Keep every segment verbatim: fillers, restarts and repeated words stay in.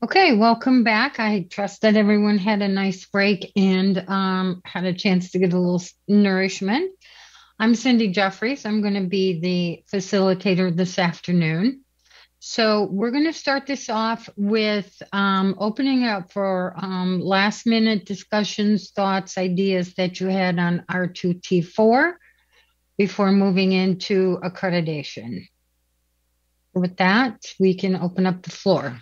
Okay, welcome back. I trust that everyone had a nice break and um, had a chance to get a little s- nourishment. I'm Cindy Jeffries. I'm going to be the facilitator this afternoon. So, we're going to start this off with um, opening up for um, last minute discussions, thoughts, ideas that you had on R two T four before moving into accreditation. With that, we can open up the floor.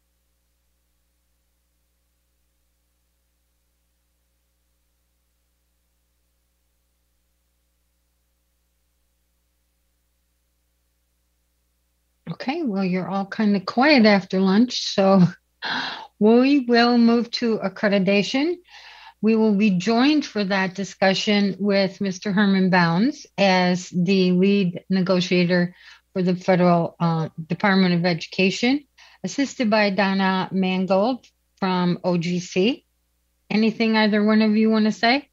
Okay, well, you're all kind of quiet after lunch, so we will move to accreditation. We will be joined for that discussion with Mister Herman Bounds as the lead negotiator for the Federal uh, Department of Education, assisted by Donna Mangold from O G C. Anything either one of you want to say?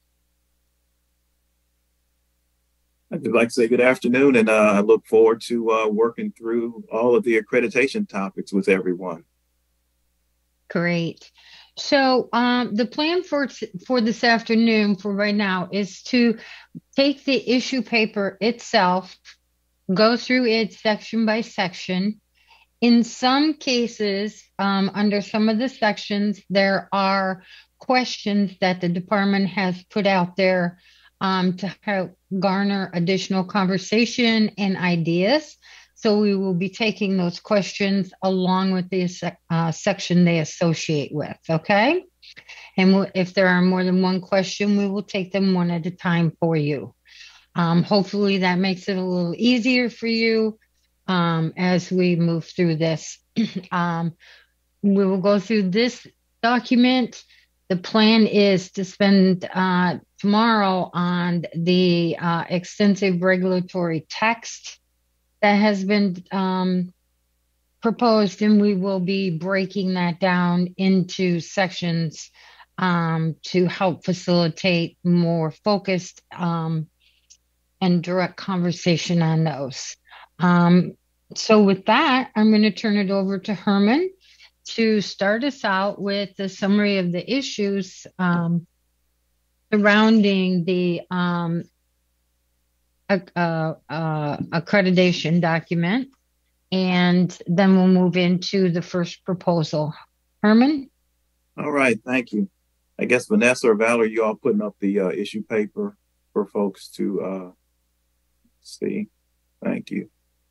I'd like to say good afternoon, and uh, I look forward to uh, working through all of the accreditation topics with everyone. Great. So, um, the plan for for this afternoon, for right now, is to take the issue paper itself, go through it section by section. In some cases, um, under some of the sections, there are questions that the department has put out there um, to help garner additional conversation and ideas. So we will be taking those questions along with the uh, section they associate with. Okay. And if there are more than one question, we will take them one at a time for you. Um, hopefully, that makes it a little easier for you um, as we move through this. um, we will go through this document. The plan is to spend uh, tomorrow on the uh, extensive regulatory text that has been um, proposed, and we will be breaking that down into sections um, to help facilitate more focused um, and direct conversation on those. Um, so, with that, I'm going to turn it over to Herman to start us out with the summary of the issues um, surrounding the um, uh, uh, accreditation document. And then we'll move into the first proposal. Herman? All right, thank you. I guess Vanessa or Valerie, you all putting up the uh, issue paper for folks to uh, see. Thank you.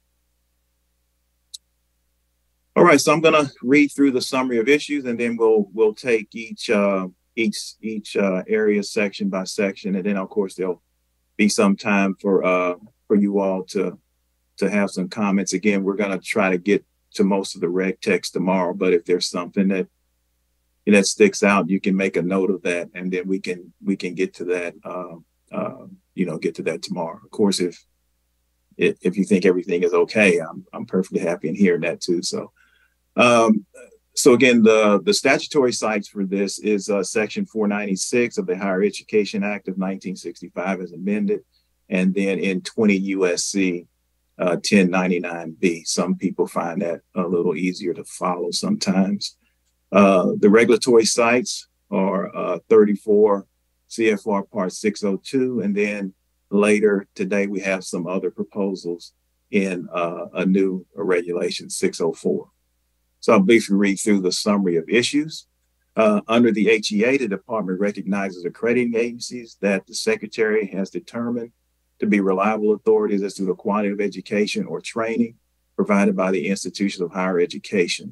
All right, so I'm going to read through the summary of issues, and then we'll we'll take each uh, each each uh, area section by section, and then of course there'll be some time for uh, for you all to to have some comments. Again, we're going to try to get to most of the reg text tomorrow, but if there's something that that sticks out, you can make a note of that, and then we can we can get to that. Uh, uh, you know, get to that tomorrow. Of course, if if, if you think everything is okay, I'm I'm perfectly happy in hearing that too. So. Um, so again, the, the statutory sites for this is uh, Section four ninety-six of the Higher Education Act of nineteen sixty-five as amended, and then in twenty U S C uh, ten ninety-nine B. Some people find that a little easier to follow sometimes. Uh, the regulatory sites are uh, thirty-four C F R Part six oh two, and then later today we have some other proposals in uh, a new regulation six oh four. So I'll briefly read through the summary of issues. Uh, under the H E A, the department recognizes accrediting agencies that the secretary has determined to be reliable authorities as to the quality of education or training provided by the institutions of higher education.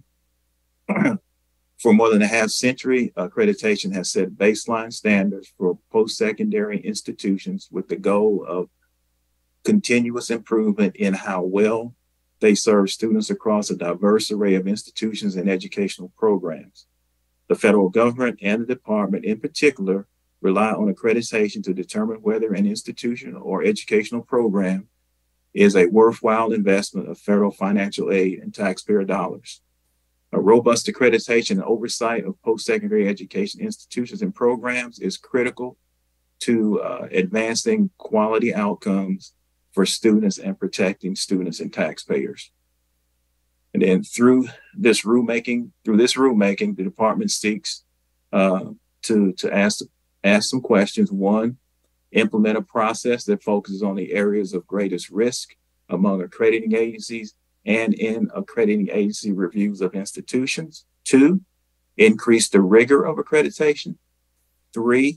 For more than a half century, accreditation has set baseline standards for post-secondary institutions with the goal of continuous improvement in how well they serve students across a diverse array of institutions and educational programs. The federal government and the department in particular rely on accreditation to determine whether an institution or educational program is a worthwhile investment of federal financial aid and taxpayer dollars. A robust accreditation and oversight of post-secondary education institutions and programs is critical to uh, advancing quality outcomes for students and protecting students and taxpayers. And then through this rulemaking, through this rulemaking, the department seeks uh, to, to ask, ask some questions. One, implement a process that focuses on the areas of greatest risk among accrediting agencies and in accrediting agency reviews of institutions. Two, increase the rigor of accreditation. Three,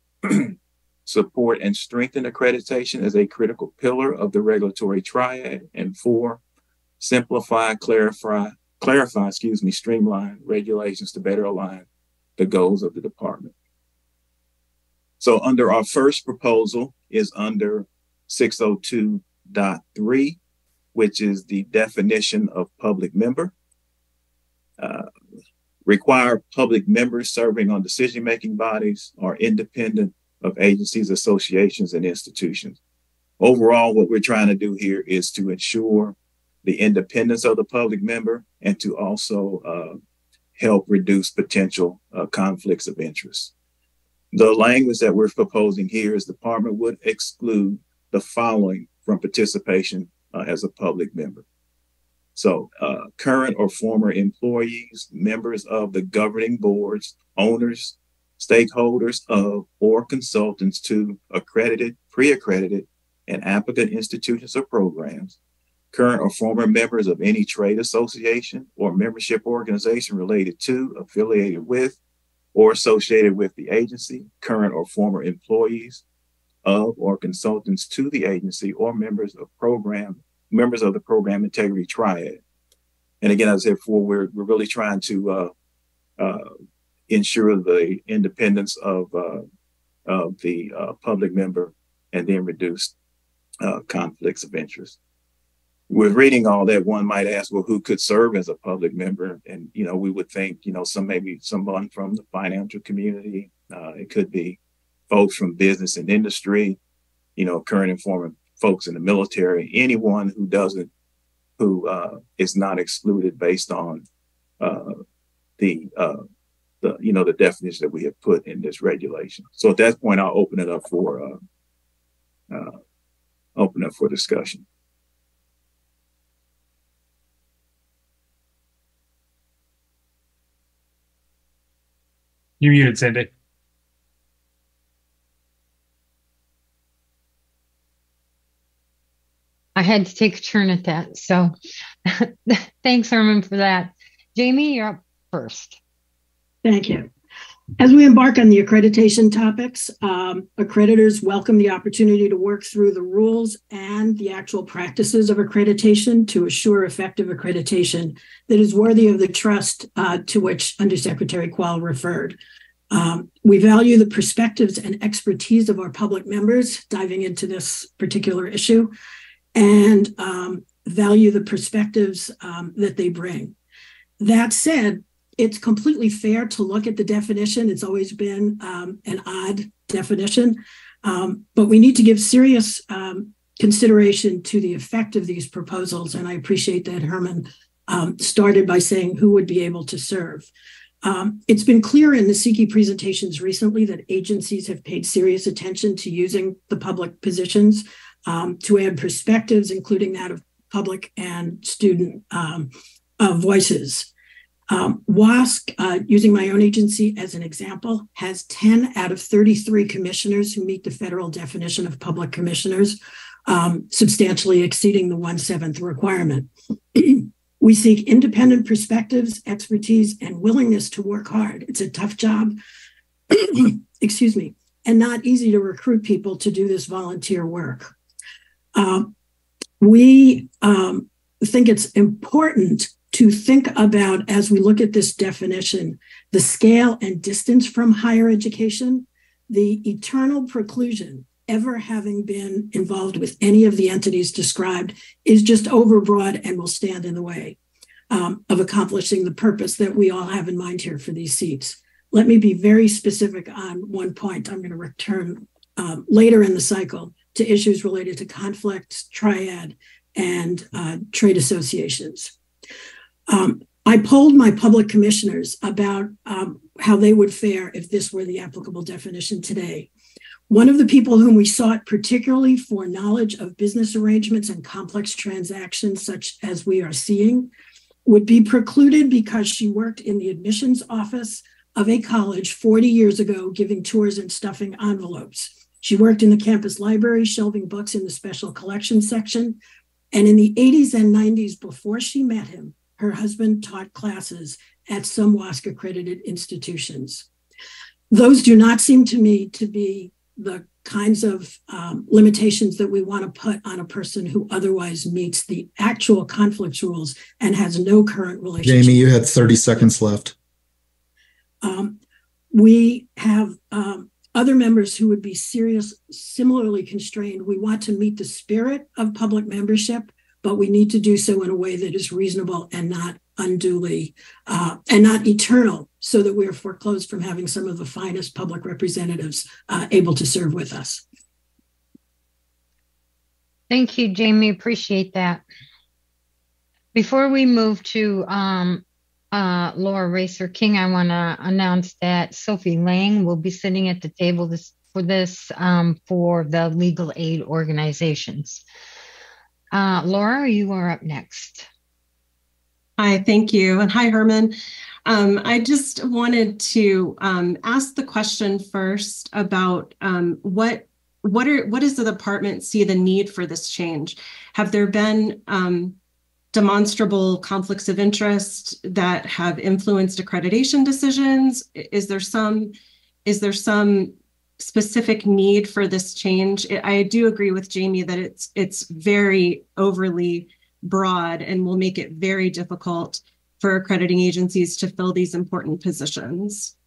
support and strengthen accreditation as a critical pillar of the regulatory triad. And four, simplify, clarify, clarify, excuse me, streamline regulations to better align the goals of the department. So under our first proposal is under six oh two point three, which is the definition of public member. Uh, require public members serving on decision-making bodies or independent of agencies, associations, and institutions. Overall, what we're trying to do here is to ensure the independence of the public member and to also uh, help reduce potential uh, conflicts of interest. The language that we're proposing here is the department would exclude the following from participation uh, as a public member. So uh, current or former employees, members of the governing boards, owners, stakeholders of or consultants to accredited, pre-accredited, and applicant institutions or programs, current or former members of any trade association or membership organization related to, affiliated with, or associated with the agency, current or former employees of or consultants to the agency, or members of program, members of the program integrity triad. And again, as I said before, we're, we're really trying to uh, uh, ensure the independence of, uh, of the uh, public member and then reduce uh, conflicts of interest. With reading all that, one might ask, well, who could serve as a public member? And, you know, we would think, you know, some maybe someone from the financial community. Uh, it could be folks from business and industry, you know, current and former folks in the military, anyone who doesn't, who uh, is not excluded based on uh, the, uh, the, you know, the definition that we have put in this regulation. So at that point, I'll open it up for, uh, uh, open up for discussion. You muted, Cindy. I had to take a turn at that. So thanks, Herman, for that. Jamie, you're up first. Thank you. As we embark on the accreditation topics, um, accreditors welcome the opportunity to work through the rules and the actual practices of accreditation to assure effective accreditation that is worthy of the trust uh, to which Undersecretary Quall referred. Um, we value the perspectives and expertise of our public members diving into this particular issue, and um, value the perspectives um, that they bring. That said, it's completely fair to look at the definition. It's always been um, an odd definition, um, but we need to give serious um, consideration to the effect of these proposals. And I appreciate that Herman um, started by saying who would be able to serve. Um, it's been clear in the S I K I presentations recently that agencies have paid serious attention to using the public positions um, to add perspectives, including that of public and student um, uh, voices. Um, WASC, uh, using my own agency as an example, has ten out of thirty-three commissioners who meet the federal definition of public commissioners, um, substantially exceeding the one-seventh requirement. We seek independent perspectives, expertise, and willingness to work hard. It's a tough job, excuse me, and not easy to recruit people to do this volunteer work. Um, we um, think it's important to think about, as we look at this definition, the scale and distance from higher education, the eternal preclusion ever having been involved with any of the entities described is just overbroad and will stand in the way um, of accomplishing the purpose that we all have in mind here for these seats. Let me be very specific on one point. I'm going to return um, later in the cycle to issues related to conflict, triad, and uh, trade associations. Um, I polled my public commissioners about um, how they would fare if this were the applicable definition today. One of the people whom we sought particularly for knowledge of business arrangements and complex transactions such as we are seeing would be precluded because she worked in the admissions office of a college forty years ago, giving tours and stuffing envelopes. She worked in the campus library, shelving books in the special collections section. And in the eighties and nineties, before she met him, her husband taught classes at some WASC accredited institutions. Those do not seem to me to be the kinds of um, limitations that we want to put on a person who otherwise meets the actual conflicts rules and has no current relationship. Jamie, you had thirty seconds left. Um, we have um, other members who would be serious, similarly constrained. We want to meet the spirit of public membership, but we need to do so in a way that is reasonable and not unduly, uh, and not eternal, so that we are foreclosed from having some of the finest public representatives uh, able to serve with us. Thank you, Jamie. Appreciate that. Before we move to um, uh, Laura Racer King, I want to announce that Sophie Lang will be sitting at the table this, for this um, for the legal aid organizations. Uh, Laura, you are up next. Hi, thank you. And hi, Herman. Um, I just wanted to um, ask the question first about um, what what are what does the department see the need for this change? Have there been um, demonstrable conflicts of interest that have influenced accreditation decisions? Is there some is there some specific need for this change? I do agree with Jamie that it's it's very overly broad and will make it very difficult for accrediting agencies to fill these important positions.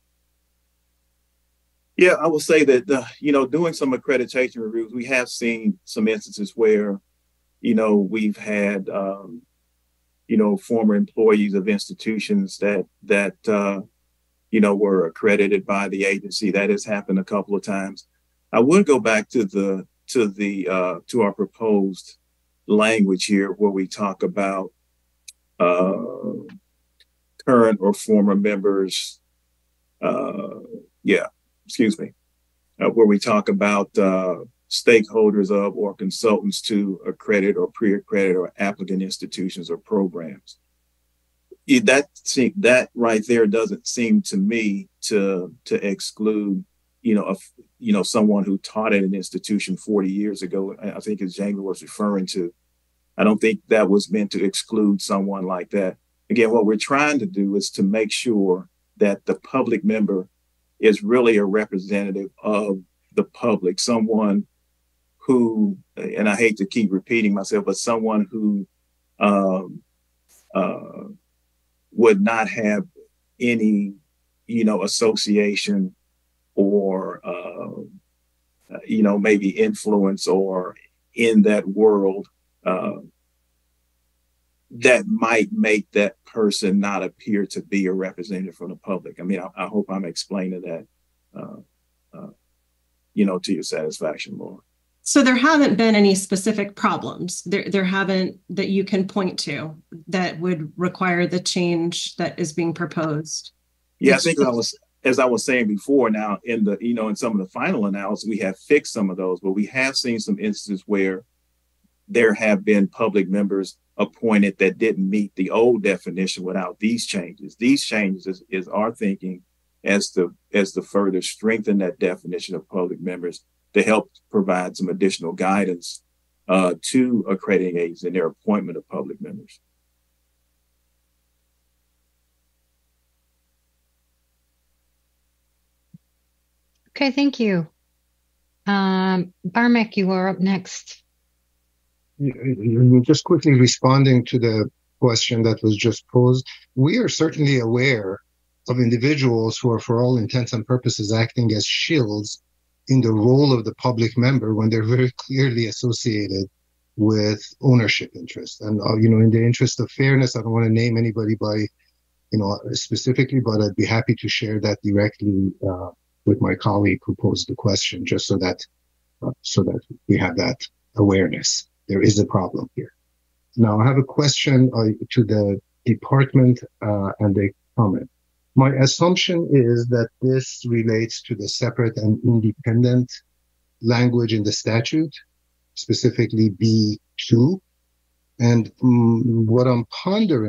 Yeah, I will say that, uh, you know, doing some accreditation reviews, we have seen some instances where, you know, we've had, um, you know, former employees of institutions that, that uh, you know, were accredited by the agency. That has happened a couple of times. I would go back to the, to the, uh, to our proposed language here where we talk about uh, current or former members, uh, yeah, excuse me, uh, where we talk about uh, stakeholders of or consultants to accredit or pre-accredit or applicant institutions or programs. It, that seem, that right there doesn't seem to me to to exclude, you know, a, you know, someone who taught at an institution forty years ago. I think as Jamie was referring to, I don't think that was meant to exclude someone like that. Again, what we're trying to do is to make sure that the public member is really a representative of the public, someone who, and I hate to keep repeating myself, but someone who um, uh, would not have any, you know, association or, uh, you know, maybe influence or in that world uh, that might make that person not appear to be a representative from the public. I mean, I, I hope I'm explaining that, uh, uh, you know, to your satisfaction, Laura. So there haven't been any specific problems there, there haven't that you can point to that would require the change that is being proposed. Yeah, I think I was, as I was saying before, now in the, you know, in some of the final analysis, we have fixed some of those, but we have seen some instances where there have been public members appointed that didn't meet the old definition without these changes. These changes is, is our thinking as to, as to further strengthen that definition of public members to help provide some additional guidance uh, to accrediting agents in their appointment of public members. Okay, thank you. Um, Barmek, you are up next. Just quickly responding to the question that was just posed, we are certainly aware of individuals who are, for all intents and purposes, acting as shills in the role of the public member when they're very clearly associated with ownership interest. And, uh, you know, in the interest of fairness, I don't want to name anybody by, you know, specifically, but I'd be happy to share that directly uh, with my colleague who posed the question, just so that, uh, so that we have that awareness. There is a problem here. Now, I have a question uh, to the department uh, and a comment. My assumption is that this relates to the separate and independent language in the statute, specifically B two. And um, what I'm pondering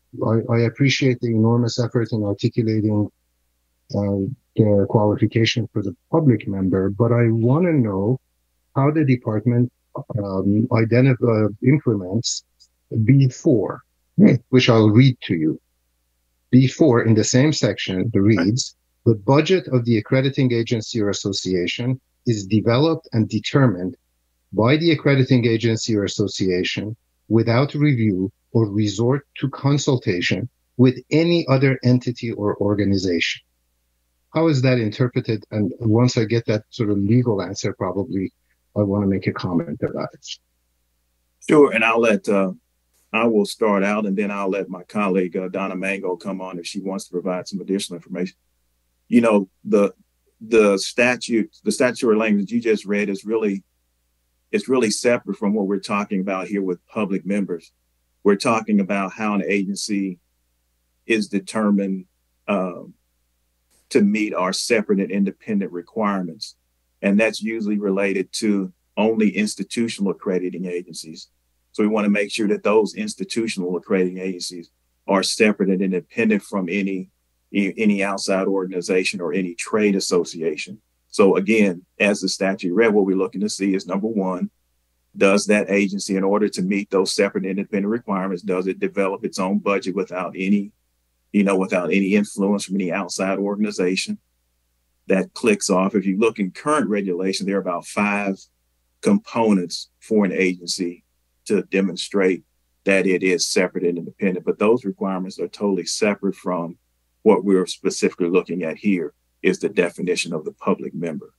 I, I appreciate the enormous effort in articulating uh, the qualification for the public member, but I want to know how the department um, identify, uh, implements before, which I'll read to you. Before, in the same section, it reads, the budget of the accrediting agency or association is developed and determined by the accrediting agency or association without review or resort to consultation with any other entity or organization. How is that interpreted? And once I get that sort of legal answer, probably I want to make a comment about it. Sure, and I'll let uh, I will start out, and then I'll let my colleague uh, Donna Mango come on if she wants to provide some additional information. You know, the the statute, the statutory language you just read is really it's really separate from what we're talking about here with public members. We're talking about how an agency is determined um, to meet our separate and independent requirements. And that's usually related to only institutional accrediting agencies. So we want to make sure that those institutional accrediting agencies are separate and independent from any, any outside organization or any trade association. So again, as the statute read, what we're looking to see is number one, does that agency, in order to meet those separate and independent requirements, does it develop its own budget without any, you know, without any influence from any outside organization? That clicks off. If you look in current regulation, there are about five components for an agency to demonstrate that it is separate and independent. But those requirements are totally separate from what we're specifically looking at here, is the definition of the public member.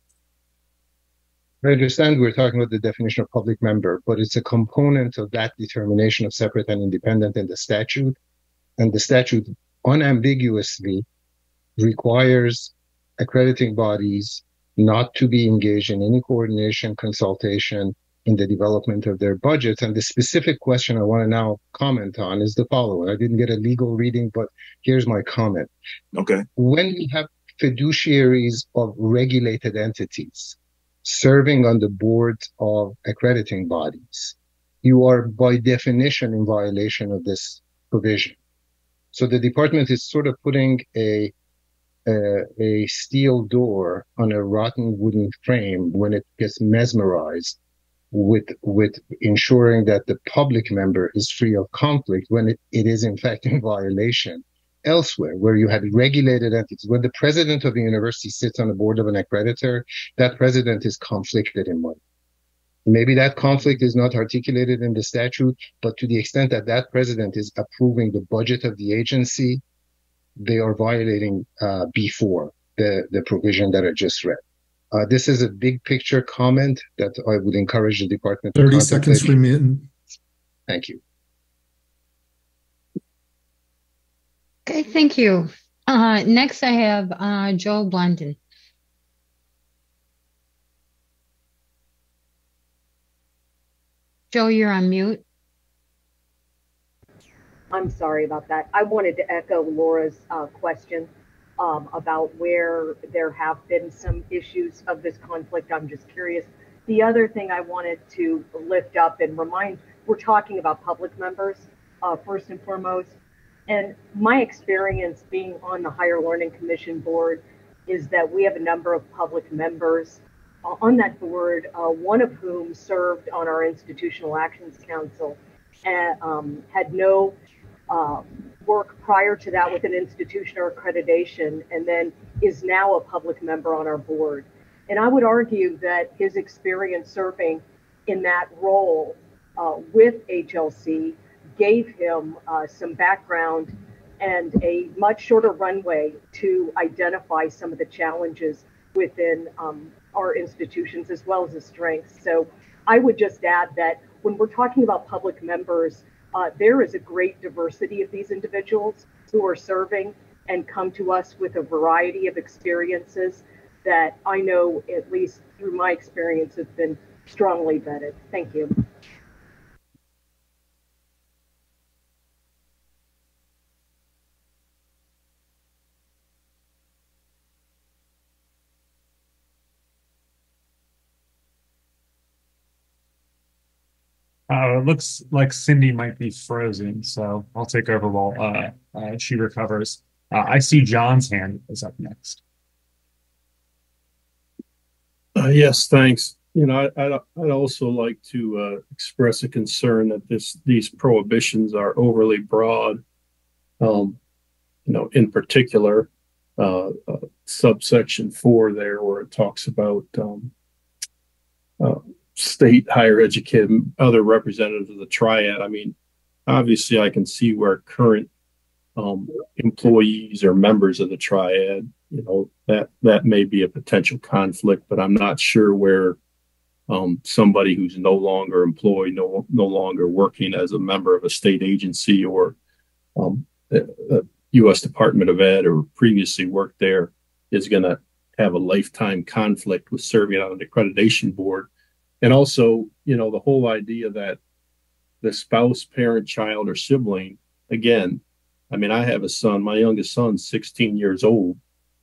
I understand we're talking about the definition of public member, but it's a component of that determination of separate and independent in the statute. And the statute unambiguously requires accrediting bodies not to be engaged in any coordination, consultation in the development of their budgets. And the specific question I want to now comment on is the following. I didn't get a legal reading, but here's my comment. Okay. When you have fiduciaries of regulated entities serving on the boards of accrediting bodies, you are by definition in violation of this provision. So the department is sort of putting a Uh, a steel door on a rotten wooden frame when it gets mesmerized with with ensuring that the public member is free of conflict when it, it is in fact in violation elsewhere, where you had regulated entities. When the president of a university sits on the board of an accreditor, that president is conflicted in one. Maybe that conflict is not articulated in the statute, but to the extent that that president is approving the budget of the agency, they are violating uh, before the, the provision that I just read. Uh, this is a big picture comment that I would encourage the department to thirty seconds remaining. Thank you. Okay, thank you. Uh, next, I have uh, Joe Blunden. Joe, you're on mute. I'm sorry about that. I wanted to echo Laura's uh, question um, about where there have been some issues of this conflict. I'm just curious. The other thing I wanted to lift up and remind, we're talking about public members uh, first and foremost. And my experience being on the Higher Learning Commission board is that we have a number of public members uh, on that board, uh, one of whom served on our Institutional Actions Council and um, had no Um, work prior to that with an institution or accreditation, and then is now a public member on our board. And I would argue that his experience serving in that role uh, with H L C gave him uh, some background and a much shorter runway to identify some of the challenges within um, our institutions as well as the strengths. So I would just add that when we're talking about public members, Uh, there is a great diversity of these individuals who are serving and come to us with a variety of experiences that I know, at least through my experience, have been strongly vetted. Thank you. Uh, it looks like Cindy might be frozen, so I'll take over while uh, uh, she recovers. Uh, I see John's hand is up next. Uh, yes, thanks. You know, I, I'd, I'd also like to uh, express a concern that this these prohibitions are overly broad. Um, you know, in particular, uh, uh, subsection four there, where it talks about um, uh, state higher education, other representatives of the triad. I mean, obviously, I can see where current um, employees or members of the triad, you know, that that may be a potential conflict, but I'm not sure where um, somebody who's no longer employed, no no longer working as a member of a state agency or um, a, a U S Department of Ed or previously worked there is going to have a lifetime conflict with serving on an accreditation board. And also, you know, the whole idea that the spouse, parent, child, or sibling, again, I mean, I have a son, my youngest son's sixteen years old.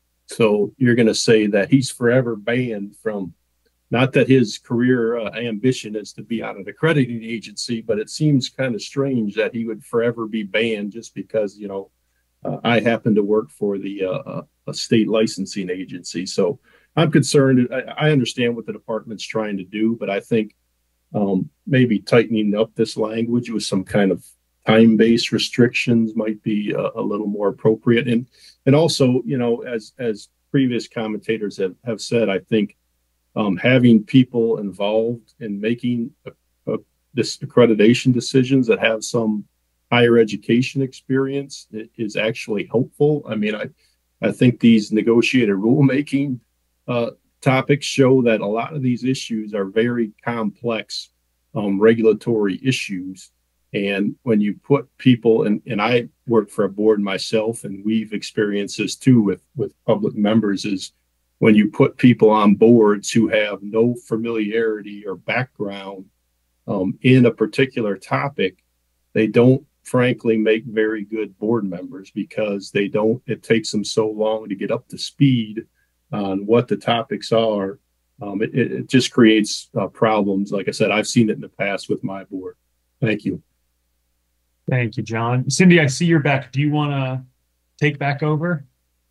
So you're going to say that he's forever banned from, not that his career uh, ambition is to be on an accrediting agency, but it seems kind of strange that he would forever be banned just because, you know, uh, I happen to work for the uh, a state licensing agency. So I'm concerned. I, I understand what the department's trying to do, but I think um, maybe tightening up this language with some kind of time-based restrictions might be a, a little more appropriate. And and also, you know, as as previous commentators have, have said, I think um, having people involved in making a, a, this accreditation decisions that have some higher education experience is actually helpful. I mean, I I think these negotiated rulemaking uh, topics show that a lot of these issues are very complex um, regulatory issues. And when you put people, and, and I work for a board myself, and we've experienced this too with, with public members, is when you put people on boards who have no familiarity or background um, in a particular topic, they don't frankly make very good board members because they don't, it takes them so long to get up to speed on what the topics are. Um, it, it just creates uh, problems. Like I said, I've seen it in the past with my board. Thank you. Thank you, John. Cindy, I see you're back. Do you want to take back over?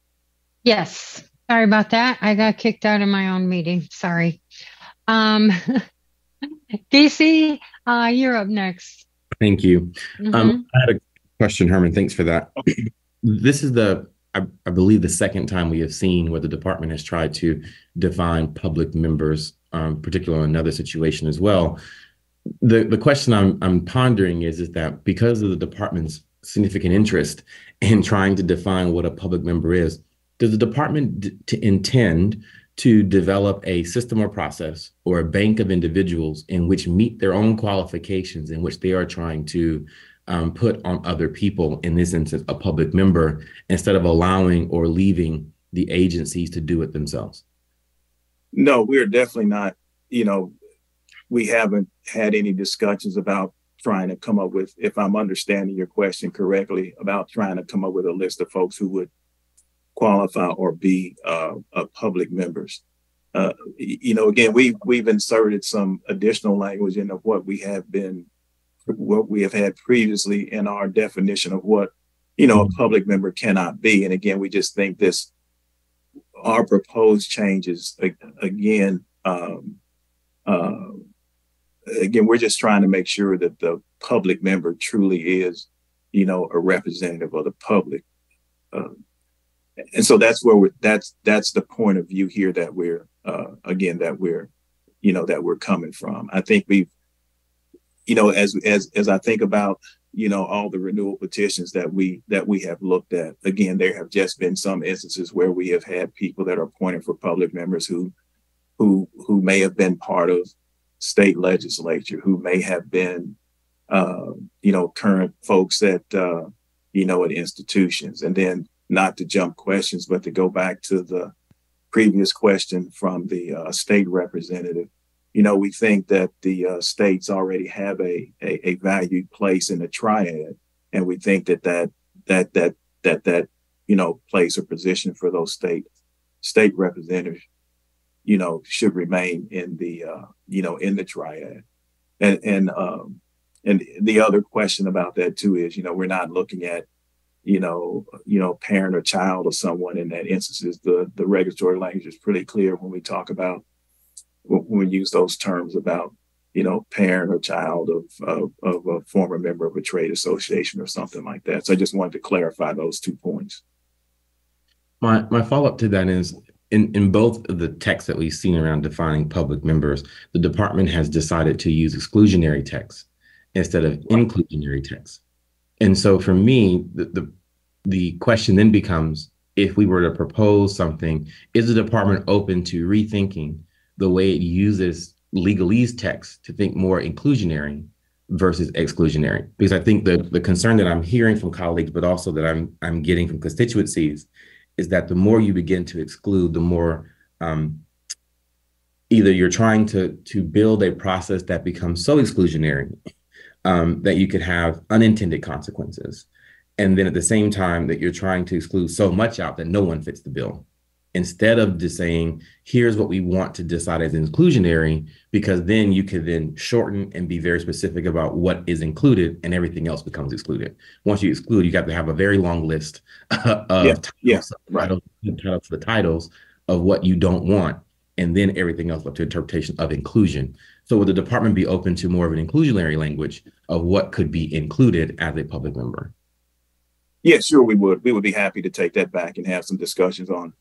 Yes. Sorry about that. I got kicked out of my own meeting. Sorry. Um, D C, uh, you're up next. Thank you. Mm-hmm. Um, I had a question, Herman. Thanks for that. This is the, I, I believe, the second time we have seen where the department has tried to define public members, um, particularly in another situation as well. The the question I'm I'm pondering is is that because of the department's significant interest in trying to define what a public member is, does the department d- to intend to develop a system or process or a bank of individuals in which meet their own qualifications, in which they are trying to um, put on other people, in this instance, a public member, instead of allowing or leaving the agencies to do it themselves? No, we're definitely not, you know, we haven't had any discussions about trying to come up with, if I'm understanding your question correctly, about trying to come up with a list of folks who would qualify or be uh, uh, public members. Uh, you know, again, we we've inserted some additional language into what we have been, what we have had previously in our definition of what, you know, a public member cannot be. And again, we just think this, our proposed changes, again, um, uh, again, we're just trying to make sure that the public member truly is, you know, a representative of the public. Um, and so that's where we're, that's, that's the point of view here that we're, uh, again, that we're, you know, that we're coming from. I think we've, you know, as, as, as I think about, you know, all the renewal petitions that we, that we have looked at, again, there have just been some instances where we have had people that are appointed for public members who, who, who may have been part of state legislature, who may have been, uh, you know, current folks at, uh, you know, at institutions. And then not to jump questions, but to go back to the previous question from the uh, state representative, you know, we think that the uh, states already have a, a, a valued place in the triad. And we think that that, that, that, that, that, you know, place or position for those state, state representatives, you know, should remain in the, uh, you know, in the triad. And, and, um, and the other question about that too is, you know, we're not looking at, you know, you know, parent or child or someone in that instances. The the regulatory language is pretty clear when we talk about, when we use those terms about, you know, parent or child of, of, of a former member of a trade association or something like that. So I just wanted to clarify those two points. My my follow-up to that is, in, in both of the texts that we've seen around defining public members, the department has decided to use exclusionary text instead of inclusionary text. And so for me, the, the, the question then becomes, if we were to propose something, is the department open to rethinking the way it uses legalese text to think more inclusionary versus exclusionary? Because I think the, the concern that I'm hearing from colleagues, but also that I'm, I'm getting from constituencies, is that the more you begin to exclude, the more um, either you're trying to, to build a process that becomes so exclusionary um, that you could have unintended consequences. And then at the same time that you're trying to exclude so much out that no one fits the bill. Instead of just saying, here's what we want to decide as inclusionary, because then you could then shorten and be very specific about what is included and everything else becomes excluded. Once you exclude, you got to have a very long list of yeah, titles, yeah, right. titles, titles, the titles of what you don't want, and then everything else up to interpretation of inclusion. So would the department be open to more of an inclusionary language of what could be included as a public member? Yeah, sure, we would. We would be happy to take that back and have some discussions on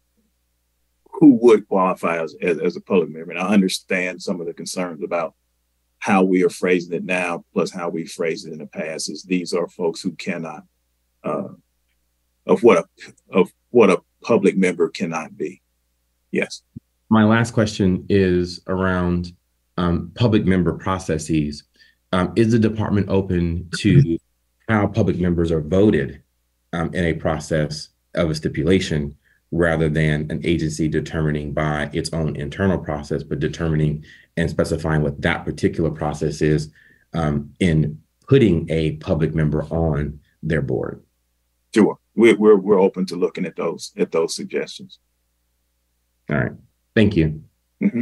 who would qualify as, as, as a public member. And I understand some of the concerns about how we are phrasing it now, plus how we phrased it in the past, is these are folks who cannot, uh, of what a, of what a public member cannot be. Yes. My last question is around um, public member processes. Um, is the department open to how public members are voted um, in a process of a stipulation, rather than an agency determining by its own internal process, but determining and specifying what that particular process is um, in putting a public member on their board? Sure, we're, we're, we're open to looking at those, at those suggestions. All right, thank you. Mm-hmm.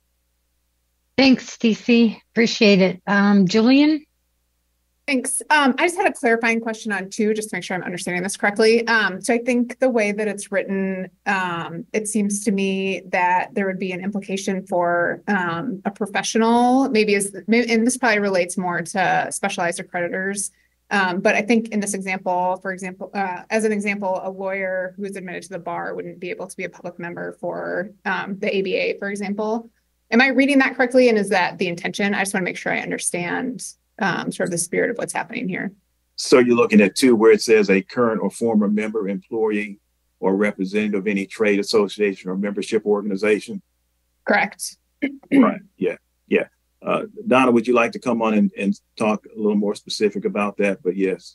Thanks, Stacey. Appreciate it. Um, Jillian? Thanks. Um, I just had a clarifying question on two, just to make sure I'm understanding this correctly. Um, so I think the way that it's written, um, it seems to me that there would be an implication for um, a professional, maybe as, and this probably relates more to specialized accreditors. Um, but I think in this example, for example, uh, as an example, a lawyer who is admitted to the bar wouldn't be able to be a public member for um, the A B A, for example. Am I reading that correctly? And is that the intention? I just want to make sure I understand Um, sort of the spirit of what's happening here. So you're looking at two where it says a current or former member, employee, or representative of any trade association or membership organization? Correct. Right. Yeah. Yeah. Uh, Donna, would you like to come on and, and talk a little more specific about that? But yes.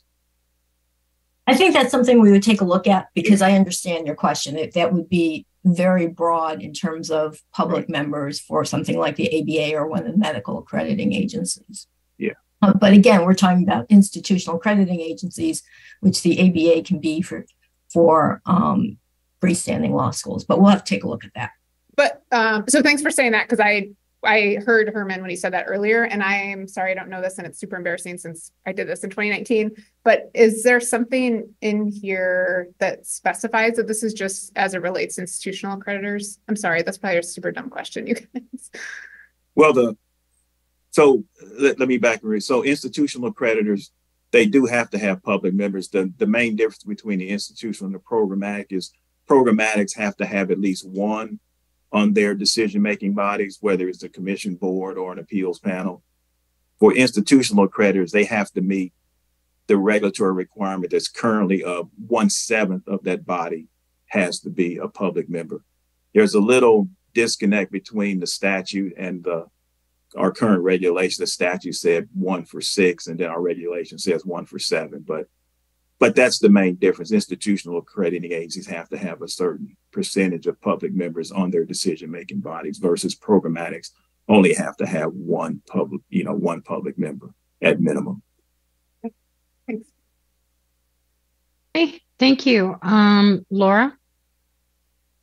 I think that's something we would take a look at, because I understand your question. It, that would be very broad in terms of public right. members for something like the A B A or one of the medical accrediting agencies. Yeah. Uh, but again, we're talking about institutional accrediting agencies, which the A B A can be for for um, freestanding law schools. But we'll have to take a look at that. But um, so thanks for saying that, because I I heard Herman when he said that earlier, and I'm sorry I don't know this, and it's super embarrassing since I did this in twenty nineteen. But is there something in here that specifies that this is just as it relates to institutional accreditors? I'm sorry, that's probably a super dumb question, you guys. Well, the So let, let me back and read. So institutional accreditors, they do have to have public members. The, the main difference between the institutional and the programmatic is programmatics have to have at least one on their decision-making bodies, whether it's a commission board or an appeals panel. For institutional accreditors, they have to meet the regulatory requirement that's currently uh, one-seventh of that body has to be a public member. There's a little disconnect between the statute and the our current regulation. The statute said one for six, and then our regulation says one for seven. But but that's the main difference. Institutional accrediting agencies have to have a certain percentage of public members on their decision-making bodies, versus programmatics only have to have one public, you know, one public member at minimum. Thanks. Okay, thank you. Um, Laura?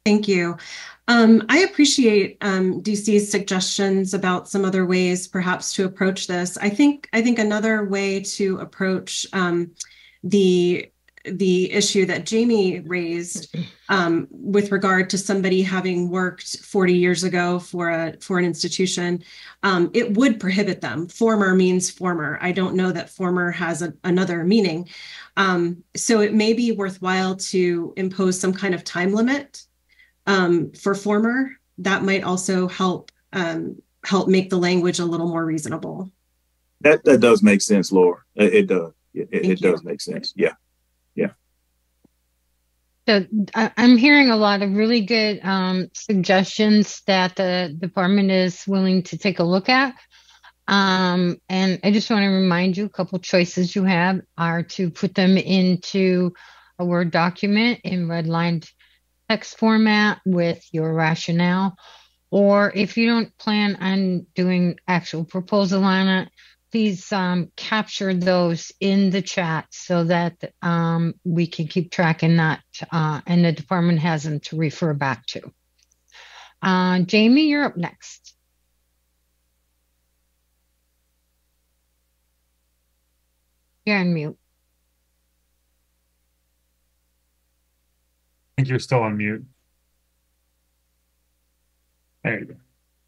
Thank you. Um, I appreciate um, D C's suggestions about some other ways perhaps to approach this. I think I think another way to approach um, the the issue that Jamie raised um, with regard to somebody having worked forty years ago for a for an institution, um, it would prohibit them. Former means former. I don't know that former has a, another meaning. Um, so it may be worthwhile to impose some kind of time limit um, for former. That might also help um, help make the language a little more reasonable. That that does make sense, Laura. It, it does. It, it does make sense. Yeah. Yeah. So I, I'm hearing a lot of really good um, suggestions that the department is willing to take a look at. Um, and I just want to remind you, a couple choices you have are to put them into a Word document in redlined text format with your rationale. Or if you don't plan on doing actual proposal on it, please um, capture those in the chat so that um, we can keep track and not, uh, and the department has them to refer back to. Uh, Jamie, you're up next. You're on mute. I think you're still on mute. There you go.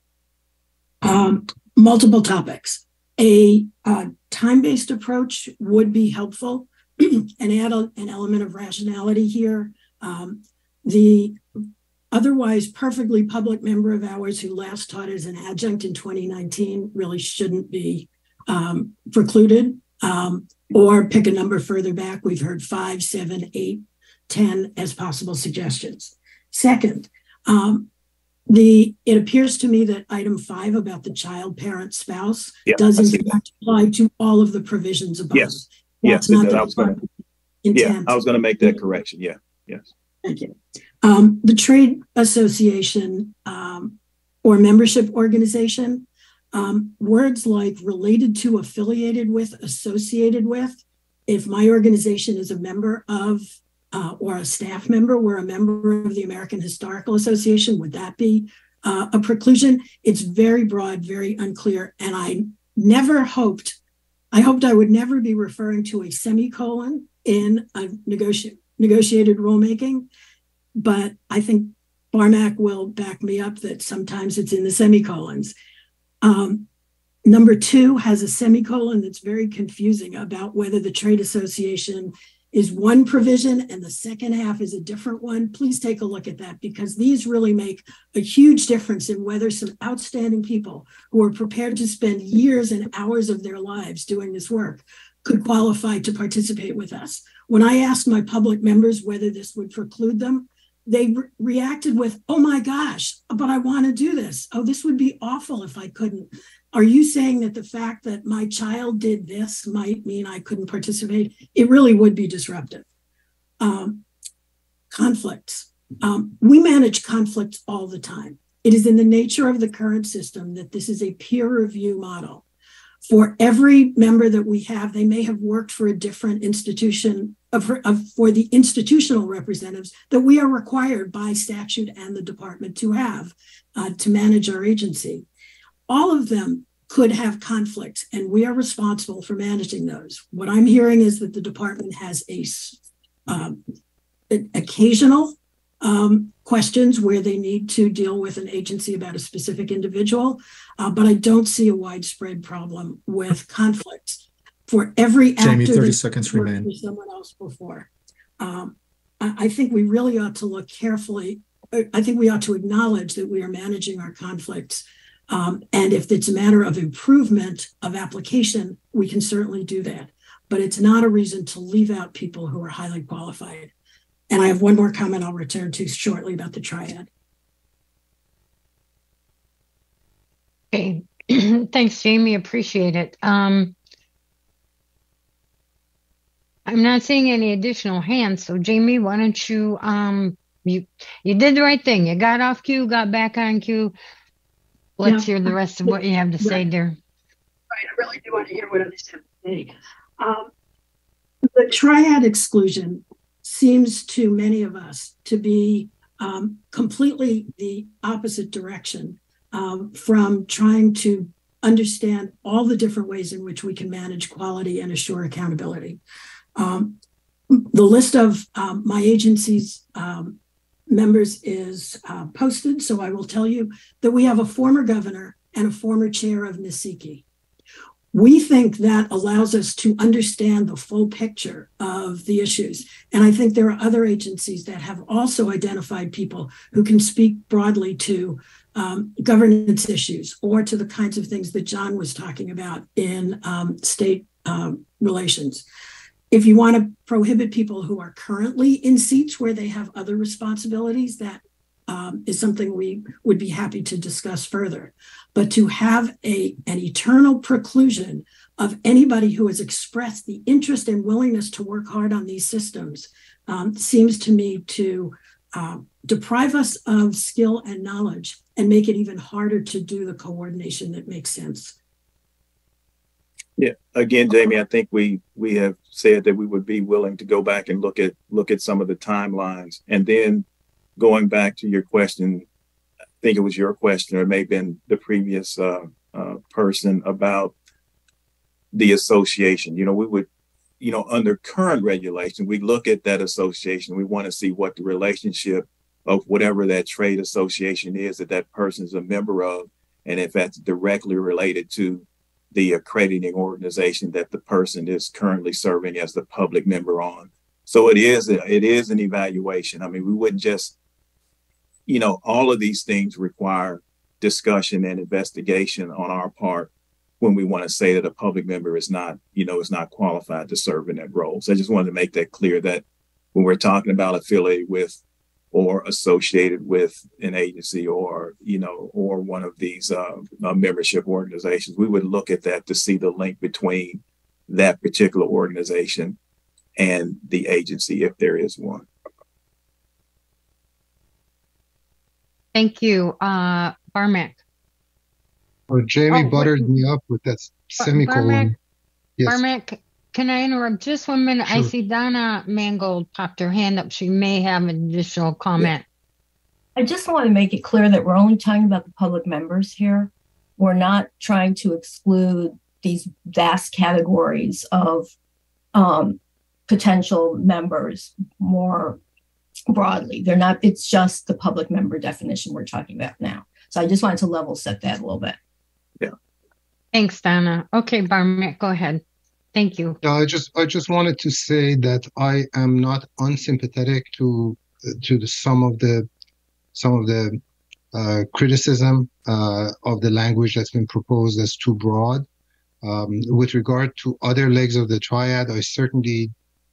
Um, multiple topics. A uh, time-based approach would be helpful and add a, an element of rationality here. Um, the otherwise perfectly public member of ours who last taught as an adjunct in twenty nineteen really shouldn't be um, precluded. Um, or pick a number further back. We've heard five, seven, eight, ten as possible suggestions. Second, um, The, it appears to me that item five about the child, parent, spouse yeah, does in fact apply to all of the provisions above. Yes. That's yes, not that, the I was gonna, intent. Yeah, I was going to make that correction. Yeah. Yes. Thank you. Um, the trade association um, or membership organization, um, words like related to, affiliated with, associated with. If my organization is a member of Uh, or a staff member, we're a member of the American Historical Association, would that be uh, a preclusion? It's very broad, very unclear. And I never hoped, I hoped I would never be referring to a semicolon in a negoti- negotiated rulemaking, but I think Barmack will back me up that sometimes it's in the semicolons. Um, number two has a semicolon that's very confusing about whether the trade association is one provision and the second half is a different one. Please take a look at that, because these really make a huge difference in whether some outstanding people who are prepared to spend years and hours of their lives doing this work could qualify to participate with us. When I asked my public members whether this would preclude them, they re- reacted with, oh my gosh, but I want to do this. Oh, this would be awful if I couldn't. Are you saying that the fact that my child did this might mean I couldn't participate? It really would be disruptive. Um, conflicts. Um, we manage conflicts all the time. It is in the nature of the current system that this is a peer review model. For every member that we have, they may have worked for a different institution of, of, for the institutional representatives that we are required by statute and the department to have uh, to manage our agency. All of them could have conflicts, and we are responsible for managing those. What I'm hearing is that the department has a um, occasional um, questions where they need to deal with an agency about a specific individual, uh, but I don't see a widespread problem with conflicts for every actor. Jamie, thirty seconds remain. For someone else before. Um, I, I think we really ought to look carefully. I think we ought to acknowledge that we are managing our conflicts. Um, and if it's a matter of improvement of application, we can certainly do that. But it's not a reason to leave out people who are highly qualified. And I have one more comment I'll return to shortly about the triad. Okay, thanks, Jamie. Appreciate it. Um, I'm not seeing any additional hands. So, Jamie, why don't you, um, you, you did the right thing. You got off cue, got back on cue. Let's yeah. hear the rest of what you have to say there. Right, I really do want to hear what others have to say. Um, the triad exclusion seems to many of us to be um, completely the opposite direction um, from trying to understand all the different ways in which we can manage quality and assure accountability. Um, the list of um, my agency's um, members is uh, posted, so I will tell you that we have a former governor and a former chair of N S I C I. We think that allows us to understand the full picture of the issues. And I think there are other agencies that have also identified people who can speak broadly to um, governance issues or to the kinds of things that John was talking about in um, state um, relations. If you want to prohibit people who are currently in seats where they have other responsibilities, that um, is something we would be happy to discuss further. But to have a, an eternal preclusion of anybody who has expressed the interest and willingness to work hard on these systems um, seems to me to uh, deprive us of skill and knowledge and make it even harder to do the coordination that makes sense. Yeah, again, Jamie, I think we we have said that we would be willing to go back and look at look at some of the timelines. And then going back to your question, I think it was your question, or it may have been the previous uh, uh, person about the association. You know, we would, you know, under current regulation, we look at that association. We want to see what the relationship of whatever that trade association is that that person is a member of, and if that's directly related to the accrediting organization that the person is currently serving as the public member on. So it is it is an evaluation. I mean, we wouldn't just, you know, all of these things require discussion and investigation on our part when we want to say that a public member is not, you know, is not qualified to serve in that role. So I just wanted to make that clear that when we're talking about affiliated with or associated with an agency or, you know, or one of these uh, uh, membership organizations, we would look at that to see the link between that particular organization and the agency, if there is one. Thank you. Uh, Barmack. Well, Jamie Oh, buttered wait. me up with that semicolon. Barmack, Yes. Barmack, can I interrupt just one minute? Sure. I see Donna Mangold popped her hand up. She may have an additional comment. I just want to make it clear that we're only talking about the public members here. We're not trying to exclude these vast categories of um, potential members more broadly. They're not, it's just the public member definition we're talking about now. So I just wanted to level set that a little bit. Yeah. Thanks, Donna. Okay, Barmack, go ahead. Thank you. Yeah, I just I just wanted to say that I am not unsympathetic to to the, some of the some of the uh, criticism uh, of the language that's been proposed as too broad. Um, with regard to other legs of the triad, I certainly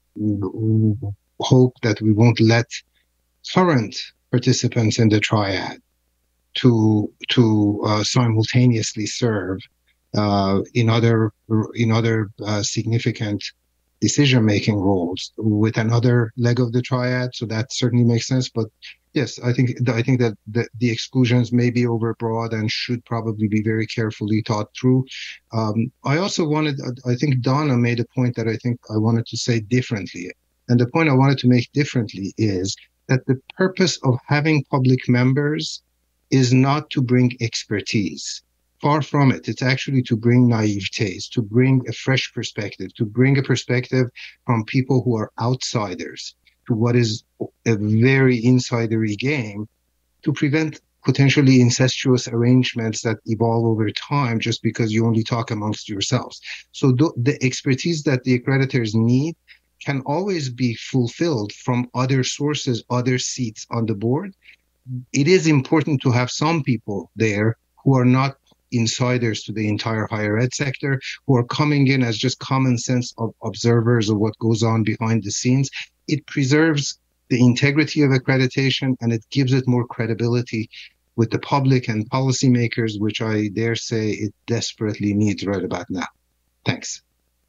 hope that we won't let current participants in the triad to to uh, simultaneously serve uh, in other in other uh, significant decision-making roles with another leg of the triad. So that certainly makes sense. But yes, I think I think that the, the exclusions may be overbroad and should probably be very carefully thought through. Um, I also wanted, I think Donna made a point that I think I wanted to say differently. And the point I wanted to make differently is that the purpose of having public members is not to bring expertise. Far from it. It's actually to bring naivete, to bring a fresh perspective, to bring a perspective from people who are outsiders to what is a very insidery game, to prevent potentially incestuous arrangements that evolve over time just because you only talk amongst yourselves. So th- the expertise that the accreditors need can always be fulfilled from other sources, other seats on the board. It is important to have some people there who are not insiders to the entire higher ed sector, who are coming in as just common sense of observers of what goes on behind the scenes. It preserves the integrity of accreditation and it gives it more credibility with the public and policymakers, which I dare say it desperately needs right about now. Thanks.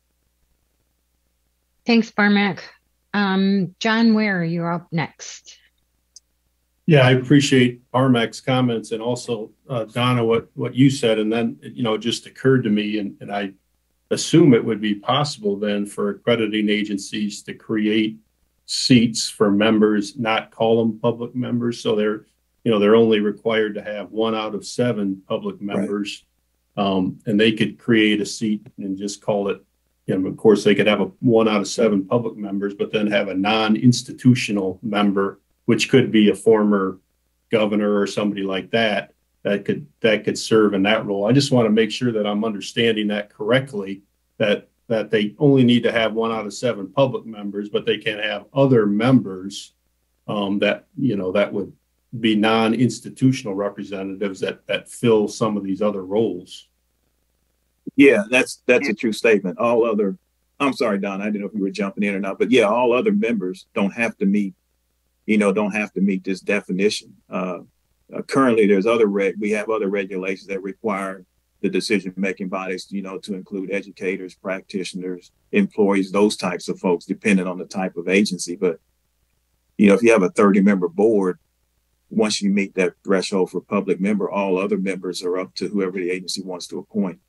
Thanks, Barmack. Um, John Ware, you're up next. Yeah, I appreciate Barmack's comments and also uh, Donna, what, what you said. And then, you know, it just occurred to me, and, and I assume it would be possible then for accrediting agencies to create seats for members, not call them public members. So they're, you know, they're only required to have one out of seven public members. Right. Um, and they could create a seat and just call it, you know, of course, they could have a one out of seven public members, but then have a non-institutional member, which could be a former governor or somebody like that, that could that could serve in that role. I just want to make sure that I'm understanding that correctly, that that they only need to have one out of seven public members, but they can have other members um, that, you know, that would be non-institutional representatives that that fill some of these other roles. Yeah, that's that's a true statement. All other, I'm sorry, Don, I didn't know if you were jumping in or not, but yeah, all other members don't have to meet, you know, don't have to meet this definition. Uh, uh, currently, there's other reg, we have other regulations that require the decision-making bodies, you know, to include educators, practitioners, employees, those types of folks, depending on the type of agency. But, you know, if you have a thirty-member board, once you meet that threshold for public member, all other members are up to whoever the agency wants to appoint.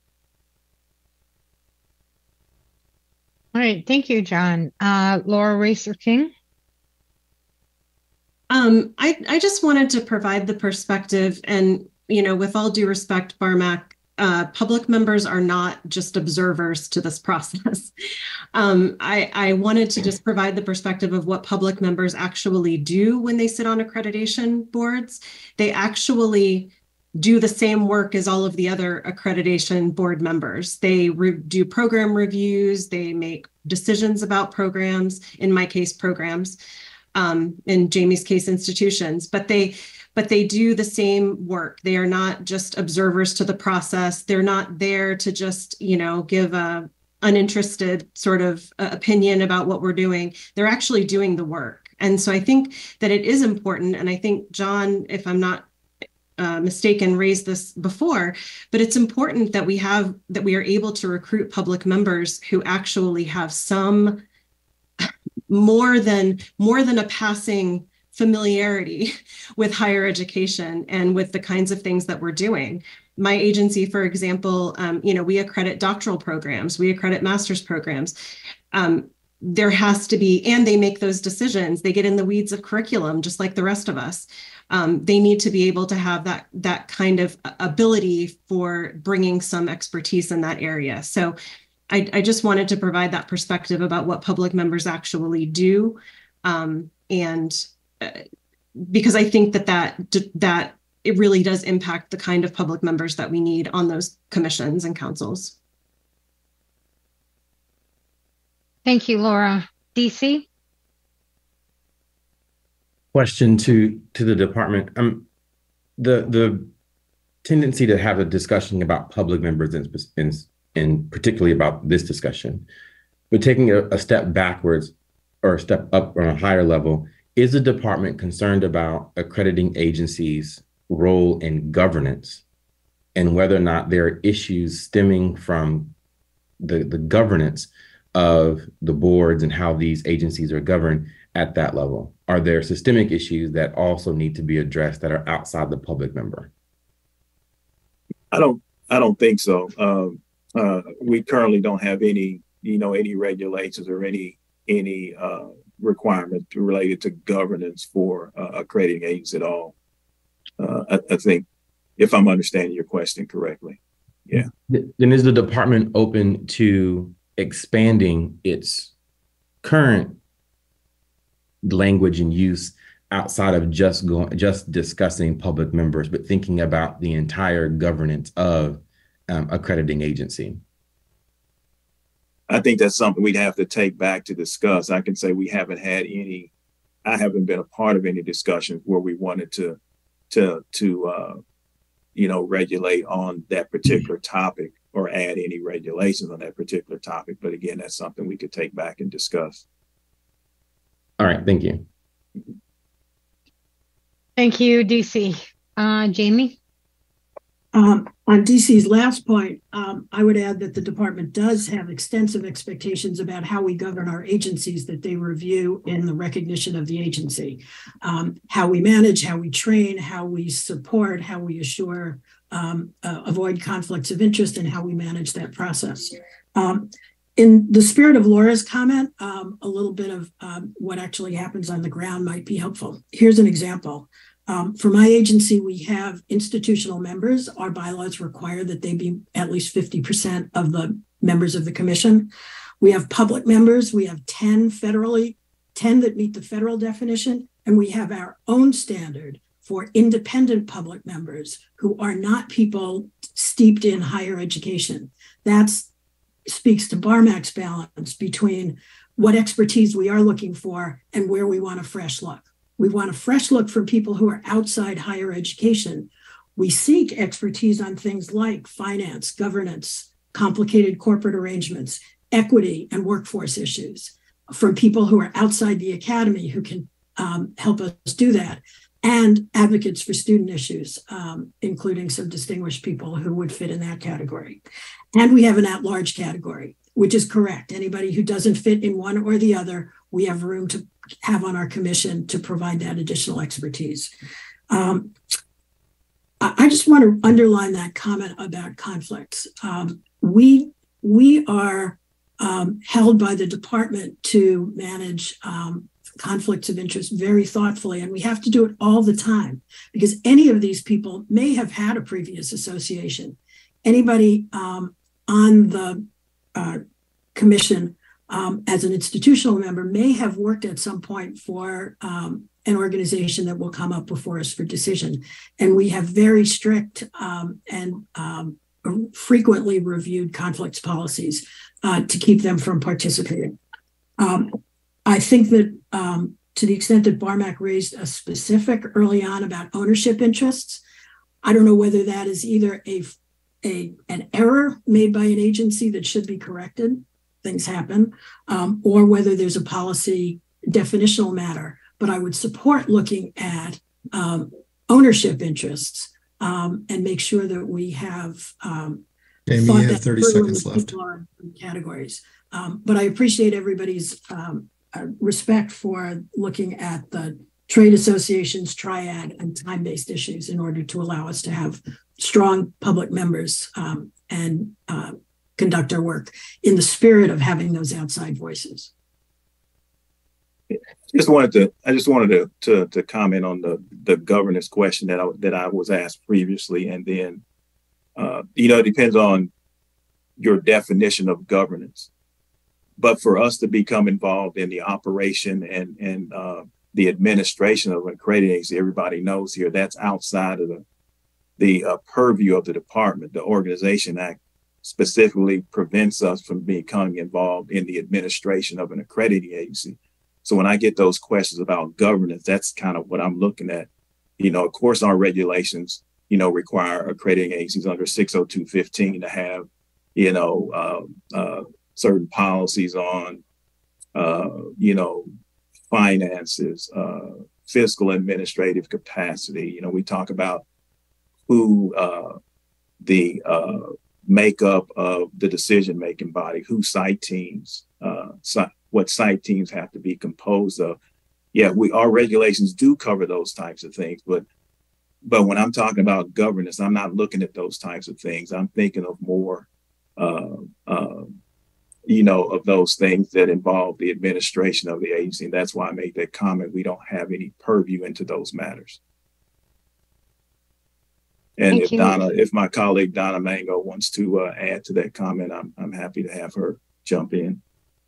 All right. Thank you, John. Uh, Laura Racer King. Um, I, I just wanted to provide the perspective, and, you know, with all due respect, Barmac, uh, public members are not just observers to this process. um, I, I wanted to just provide the perspective of what public members actually do when they sit on accreditation boards. They actually do the same work as all of the other accreditation board members. They do program reviews, they make decisions about programs, in my case, programs, um, in Jamie's case, institutions, but they but they do the same work. They are not just observers to the process. They're not there to just, you know, give a uninterested sort of uh, opinion about what we're doing. They're actually doing the work. And so I think that it is important. And I think John, if I'm not Uh, mistaken, raised this before, but it's important that we have that we are able to recruit public members who actually have some more than more than a passing familiarity with higher education and with the kinds of things that we're doing. My agency, for example, um, you know, we accredit doctoral programs, we accredit master's programs. Um, there has to be, and they make those decisions. They get in the weeds of curriculum, just like the rest of us. Um, they need to be able to have that that kind of ability for bringing some expertise in that area. So I, I just wanted to provide that perspective about what public members actually do. Um, and uh, because I think that, that that it really does impact the kind of public members that we need on those commissions and councils. Thank you, Laura. D C? Question to to the department. Um, the the tendency to have a discussion about public members and in, in particularly about this discussion, but taking a, a step backwards or a step up on a higher level, is the department concerned about accrediting agencies' role in governance and whether or not there are issues stemming from the, the governance of the boards and how these agencies are governed at that level? Are there systemic issues that also need to be addressed that are outside the public member? I don't, I don't think so. Um, uh, we currently don't have any, you know, any regulations or any, any uh, requirement related to governance for uh, accrediting agents at all. Uh, I, I think, if I'm understanding your question correctly, yeah. Then is the department open to expanding its current language and use outside of just going, just discussing public members, but thinking about the entire governance of um, accrediting agency? I think that's something we'd have to take back to discuss. I can say we haven't had any, I haven't been a part of any discussions where we wanted to, to, to, uh, you know, regulate on that particular topic or add any regulations on that particular topic. But again, that's something we could take back and discuss. All right, thank you. Thank you, D C. Uh, Jamie? Um, on D C's last point, um, I would add that the department does have extensive expectations about how we govern our agencies that they review in the recognition of the agency, um, how we manage, how we train, how we support, how we assure, um, uh, avoid conflicts of interest, and how we manage that process. Um, in the spirit of Laura's comment, um, a little bit of um, what actually happens on the ground might be helpful. Here's an example. Um, for my agency, we have institutional members. Our bylaws require that they be at least fifty percent of the members of the commission. We have public members. We have ten federally, ten that meet the federal definition, and we have our own standard for independent public members who are not people steeped in higher education. That's speaks to Barmack's balance between what expertise we are looking for and where we want a fresh look. We want a fresh look from people who are outside higher education. We seek expertise on things like finance, governance, complicated corporate arrangements, equity, and workforce issues from people who are outside the academy who can um, help us do that, and advocates for student issues, um, including some distinguished people who would fit in that category. And we have an at-large category, which is correct. Anybody who doesn't fit in one or the other, we have room to have on our commission to provide that additional expertise. Um, I just want to underline that comment about conflicts. Um, we, we are um, held by the department to manage um, conflicts of interest very thoughtfully, and we have to do it all the time because any of these people may have had a previous association. Anybody um, on the uh, commission um, as an institutional member may have worked at some point for um, an organization that will come up before us for decision. And we have very strict um, and um, frequently reviewed conflicts policies uh, to keep them from participating. Um, I think that um, to the extent that Barmack raised a specific early on about ownership interests, I don't know whether that is either a, a an error made by an agency that should be corrected, things happen, um, or whether there's a policy definitional matter. But I would support looking at um, ownership interests um, and make sure that we have um, Amy, thought you have that thirty through seconds when left. people are in categories. Um, but I appreciate everybody's um, uh, respect for looking at the trade associations, triad, and time-based issues in order to allow us to have strong public members um, and uh, conduct our work in the spirit of having those outside voices. Just wanted to, I just wanted to, to, to comment on the, the governance question that I, that I was asked previously. And then, uh, you know, it depends on your definition of governance. But for us to become involved in the operation and, and uh, the administration of an accrediting agency, everybody knows here, that's outside of the, the uh, purview of the department. The Organization Act specifically prevents us from becoming involved in the administration of an accrediting agency. So when I get those questions about governance, that's kind of what I'm looking at. You know, of course, our regulations, you know, require accrediting agencies under six oh two fifteen to have, you know, uh, uh, certain policies on, uh, you know, finances, uh, fiscal administrative capacity. You know, we talk about who uh, the uh, makeup of the decision-making body, who site teams, uh, site, what site teams have to be composed of. Yeah, we our regulations do cover those types of things, but but when I'm talking about governance, I'm not looking at those types of things. I'm thinking of more, uh, uh, you know, of those things that involve the administration of the agency. And that's why I made that comment. We don't have any purview into those matters. And Thank if you. Donna, if my colleague Donna Mango wants to uh, add to that comment, I'm I'm happy to have her jump in.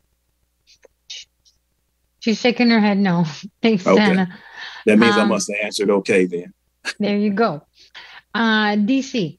She's shaking her head no. Thanks, Okay. Dana. That means I Um, must have answered okay then. There you go. Uh, D C.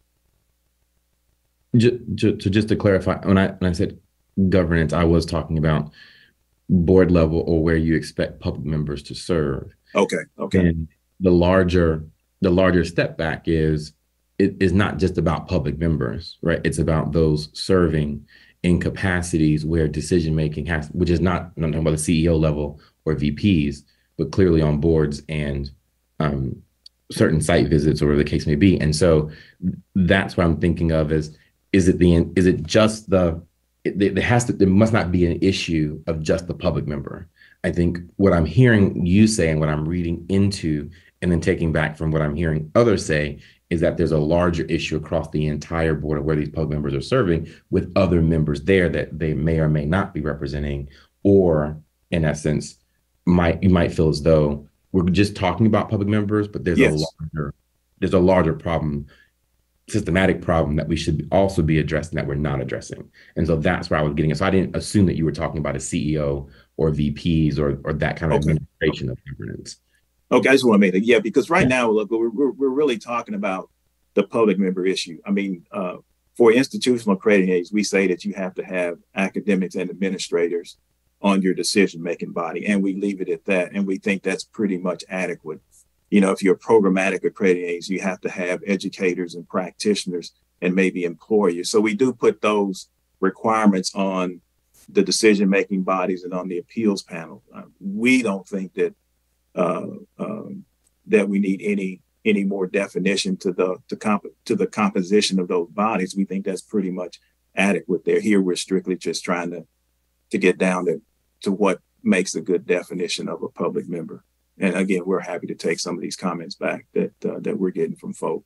Just, just, just to clarify, when I when I said governance, I was talking about board level or where you expect public members to serve. Okay. Okay. And the larger the larger step back is it is not just about public members, right? It's about those serving in capacities where decision making has, which is not, I'm not talking about the C E O level or V Ps, but clearly on boards and um, certain site visits or whatever the case may be. And so that's what I'm thinking of as, is it the, is it just the, it, there has to, there must not be an issue of just the public member. I think what I'm hearing you say and what I'm reading into and then taking back from what I'm hearing others say is that there's a larger issue across the entire board of where these public members are serving with other members there that they may or may not be representing, or in essence, might you might feel as though we're just talking about public members, but there's yes. a larger there's a larger problem, systematic problem that we should also be addressing that we're not addressing. And so that's where I was getting it. So I didn't assume that you were talking about a C E O or V Ps or or that kind of okay. administration okay. of governance. Okay, I just want to make it, yeah, because right now, look, we're, we're, we're really talking about the public member issue. I mean, uh, for institutional accrediting aids, we say that you have to have academics and administrators on your decision-making body, and we leave it at that. And we think that's pretty much adequate. You know, if you're programmatic accrediting aids, you have to have educators and practitioners and maybe employers. So we do put those requirements on the decision-making bodies and on the appeals panel. Uh, we don't think that Uh, um, that we need any any more definition to the to comp- to the composition of those bodies. We think that's pretty much adequate there. Here we're strictly just trying to to get down to to what makes a good definition of a public member. And again, we're happy to take some of these comments back that uh, that we're getting from folk.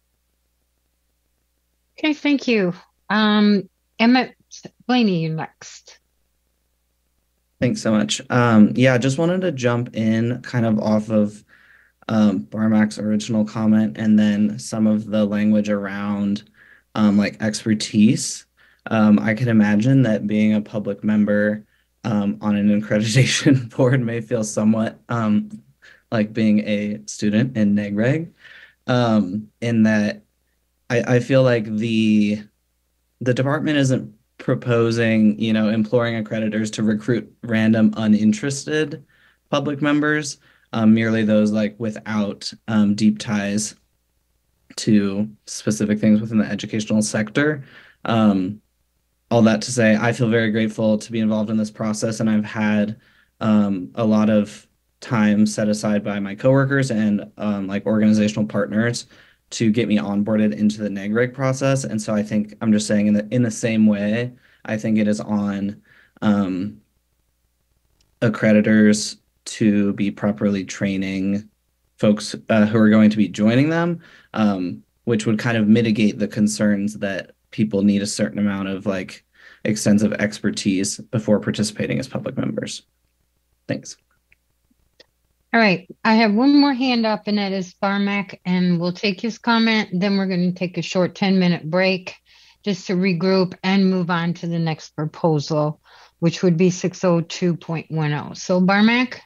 Okay, thank you. Um, Emmett Blaney, you next. Thanks so much. Um, yeah, I just wanted to jump in kind of off of um, Barmak's original comment and then some of the language around um, like expertise. Um, I can imagine that being a public member um, on an accreditation board may feel somewhat um, like being a student in neg reg, um, in that I, I feel like the the department isn't proposing, you know, imploring accreditors to recruit random uninterested public members, um, merely those like without um, deep ties to specific things within the educational sector. Um, all that to say, I feel very grateful to be involved in this process, and I've had um, a lot of time set aside by my coworkers and um, like organizational partners to get me onboarded into the neg reg process. And so I think I'm just saying in the in the same way, I think it is on um, accreditors to be properly training folks uh, who are going to be joining them, um, which would kind of mitigate the concerns that people need a certain amount of like extensive expertise before participating as public members. Thanks. All right, I have one more hand up, and that is Barmak, and we'll take his comment. Then we're going to take a short ten minute break just to regroup and move on to the next proposal, which would be six oh two point ten. So Barmak?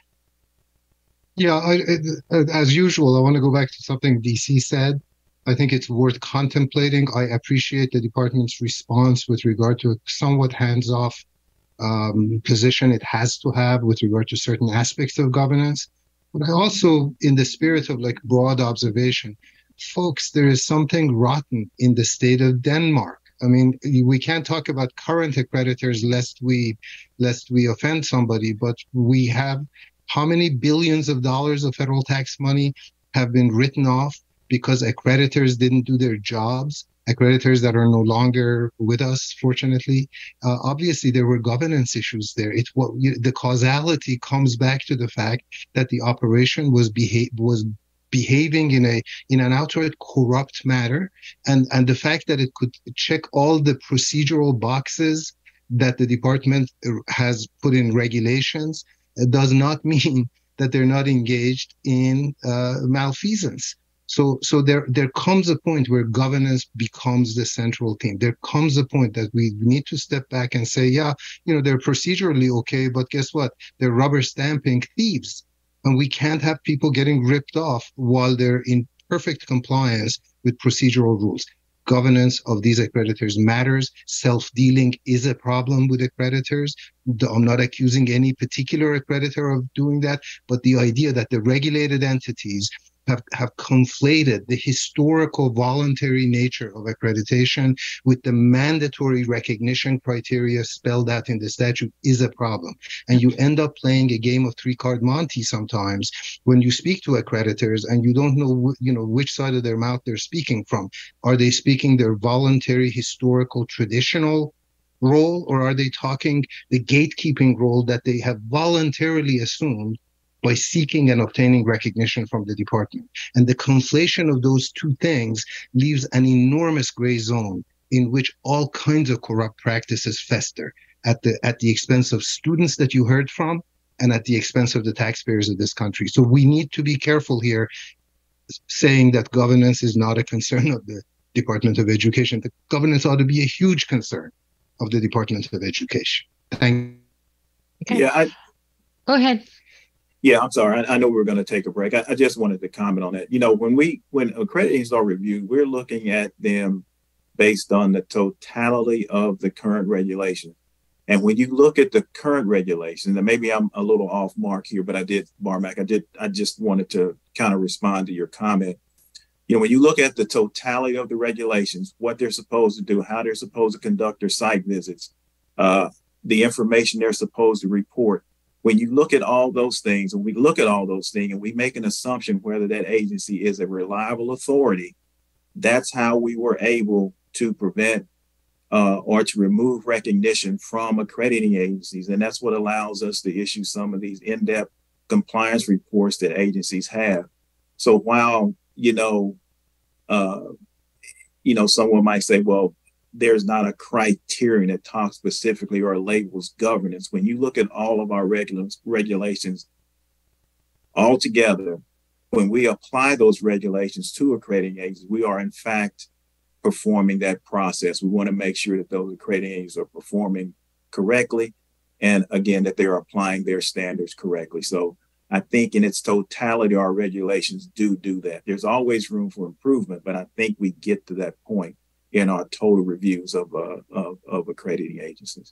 Yeah, I, as usual, I want to go back to something D C said. I think it's worth contemplating. I appreciate the department's response with regard to a somewhat hands-off um, position it has to have with regard to certain aspects of governance. But I also, in the spirit of like broad observation, folks, there is something rotten in the state of Denmark. I mean, we can't talk about current accreditors lest we, lest we offend somebody, but we have how many billions of dollars of federal tax money have been written off because accreditors didn't do their jobs, accreditors that are no longer with us, fortunately. Uh, obviously, there were governance issues there. It's what you, the causality comes back to the fact that the operation was beha- was behaving in a in an outright corrupt manner, and and the fact that it could check all the procedural boxes that the department has put in regulations does not mean that they're not engaged in uh, malfeasance. So, so there, there comes a point where governance becomes the central theme. There comes a point that we need to step back and say, yeah, you know, they're procedurally okay, but guess what? They're rubber stamping thieves. And we can't have people getting ripped off while they're in perfect compliance with procedural rules. Governance of these accreditors matters. Self-dealing is a problem with accreditors. I'm not accusing any particular accreditor of doing that, but the idea that the regulated entities have, have conflated the historical voluntary nature of accreditation with the mandatory recognition criteria spelled out in the statute is a problem. And you end up playing a game of three-card Monte sometimes when you speak to accreditors and you don't know, you know, which side of their mouth they're speaking from. Are they speaking their voluntary, historical, traditional role, or are they talking the gatekeeping role that they have voluntarily assumed by seeking and obtaining recognition from the department. And the conflation of those two things leaves an enormous gray zone in which all kinds of corrupt practices fester at the at the expense of students that you heard from and at the expense of the taxpayers of this country. So we need to be careful here saying that governance is not a concern of the Department of Education. The governance ought to be a huge concern of the Department of Education. Thank you. Okay. Yeah, I, Go ahead. Yeah, I'm sorry. I, I know we we're going to take a break. I, I just wanted to comment on that. You know, when we when accreditations are reviewed, we're looking at them based on the totality of the current regulation. And when you look at the current regulations, and maybe I'm a little off mark here, but I did, Barmack, I did, I just wanted to kind of respond to your comment. You know, when you look at the totality of the regulations, what they're supposed to do, how they're supposed to conduct their site visits, uh, the information they're supposed to report. When you look at all those things, and we look at all those things, and we make an assumption whether that agency is a reliable authority, that's how we were able to prevent uh, or to remove recognition from accrediting agencies. And that's what allows us to issue some of these in-depth compliance reports that agencies have. So while, you know, uh, you know, someone might say, well, there's not a criterion that talks specifically or labels governance. When you look at all of our regula- regulations all together, when we apply those regulations to accrediting agencies, we are in fact performing that process. We want to make sure that those accrediting agencies are performing correctly. And again, that they're applying their standards correctly. So I think in its totality, our regulations do do that. There's always room for improvement, but I think we get to that point in our total reviews of, uh, of, of accrediting agencies.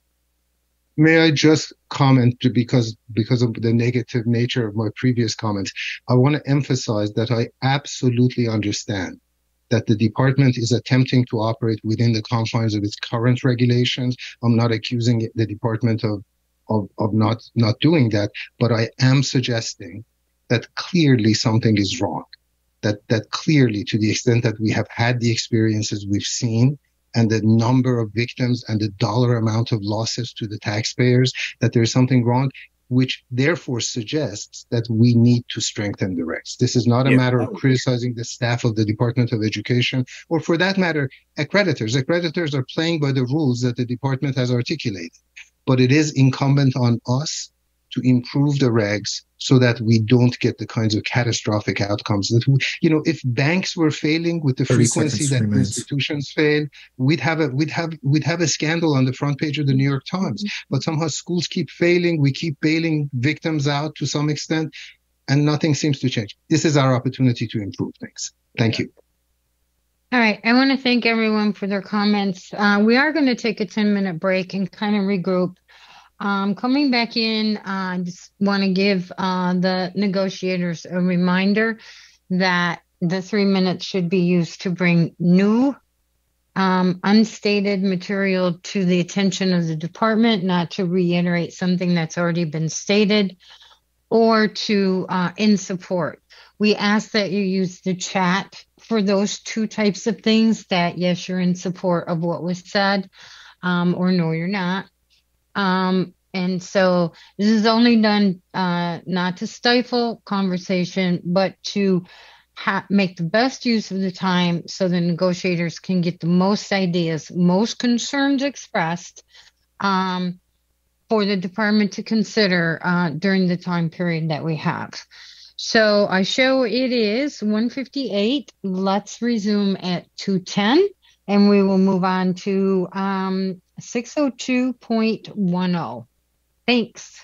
May I just comment, because because of the negative nature of my previous comments, I want to emphasize that I absolutely understand that the department is attempting to operate within the confines of its current regulations. I'm not accusing the department of of, of not, not doing that, but I am suggesting that clearly something is wrong. That that clearly, to the extent that we have had the experiences we've seen and the number of victims and the dollar amount of losses to the taxpayers, that there's something wrong, which therefore suggests that we need to strengthen the regs. This is not a Yeah. matter of criticizing the staff of the Department of Education, or for that matter, accreditors. Accreditors are playing by the rules that the department has articulated. But it is incumbent on us to improve the regs so that we don't get the kinds of catastrophic outcomes that we, you know, if banks were failing with the frequency that remains. institutions fail, we'd have a we'd have we'd have a scandal on the front page of the New York Times. But somehow schools keep failing, we keep bailing victims out to some extent, and nothing seems to change. This is our opportunity to improve things. Thank you. All right. I want to thank everyone for their comments. Uh, we are going to take a ten minute break and kind of regroup. Um, coming back in, uh, I just want to give uh, the negotiators a reminder that the three minutes should be used to bring new, um, unstated material to the attention of the department, not to reiterate something that's already been stated or to uh, in support. We ask that you use the chat for those two types of things, that yes, you're in support of what was said, um, or no, you're not. Um, and so this is only done uh, not to stifle conversation, but to ha- make the best use of the time so the negotiators can get the most ideas, most concerns expressed um, for the department to consider uh, during the time period that we have. So I show it is one fifty-eight. Let's resume at two ten. And we will move on to um, six oh two point ten. Thanks.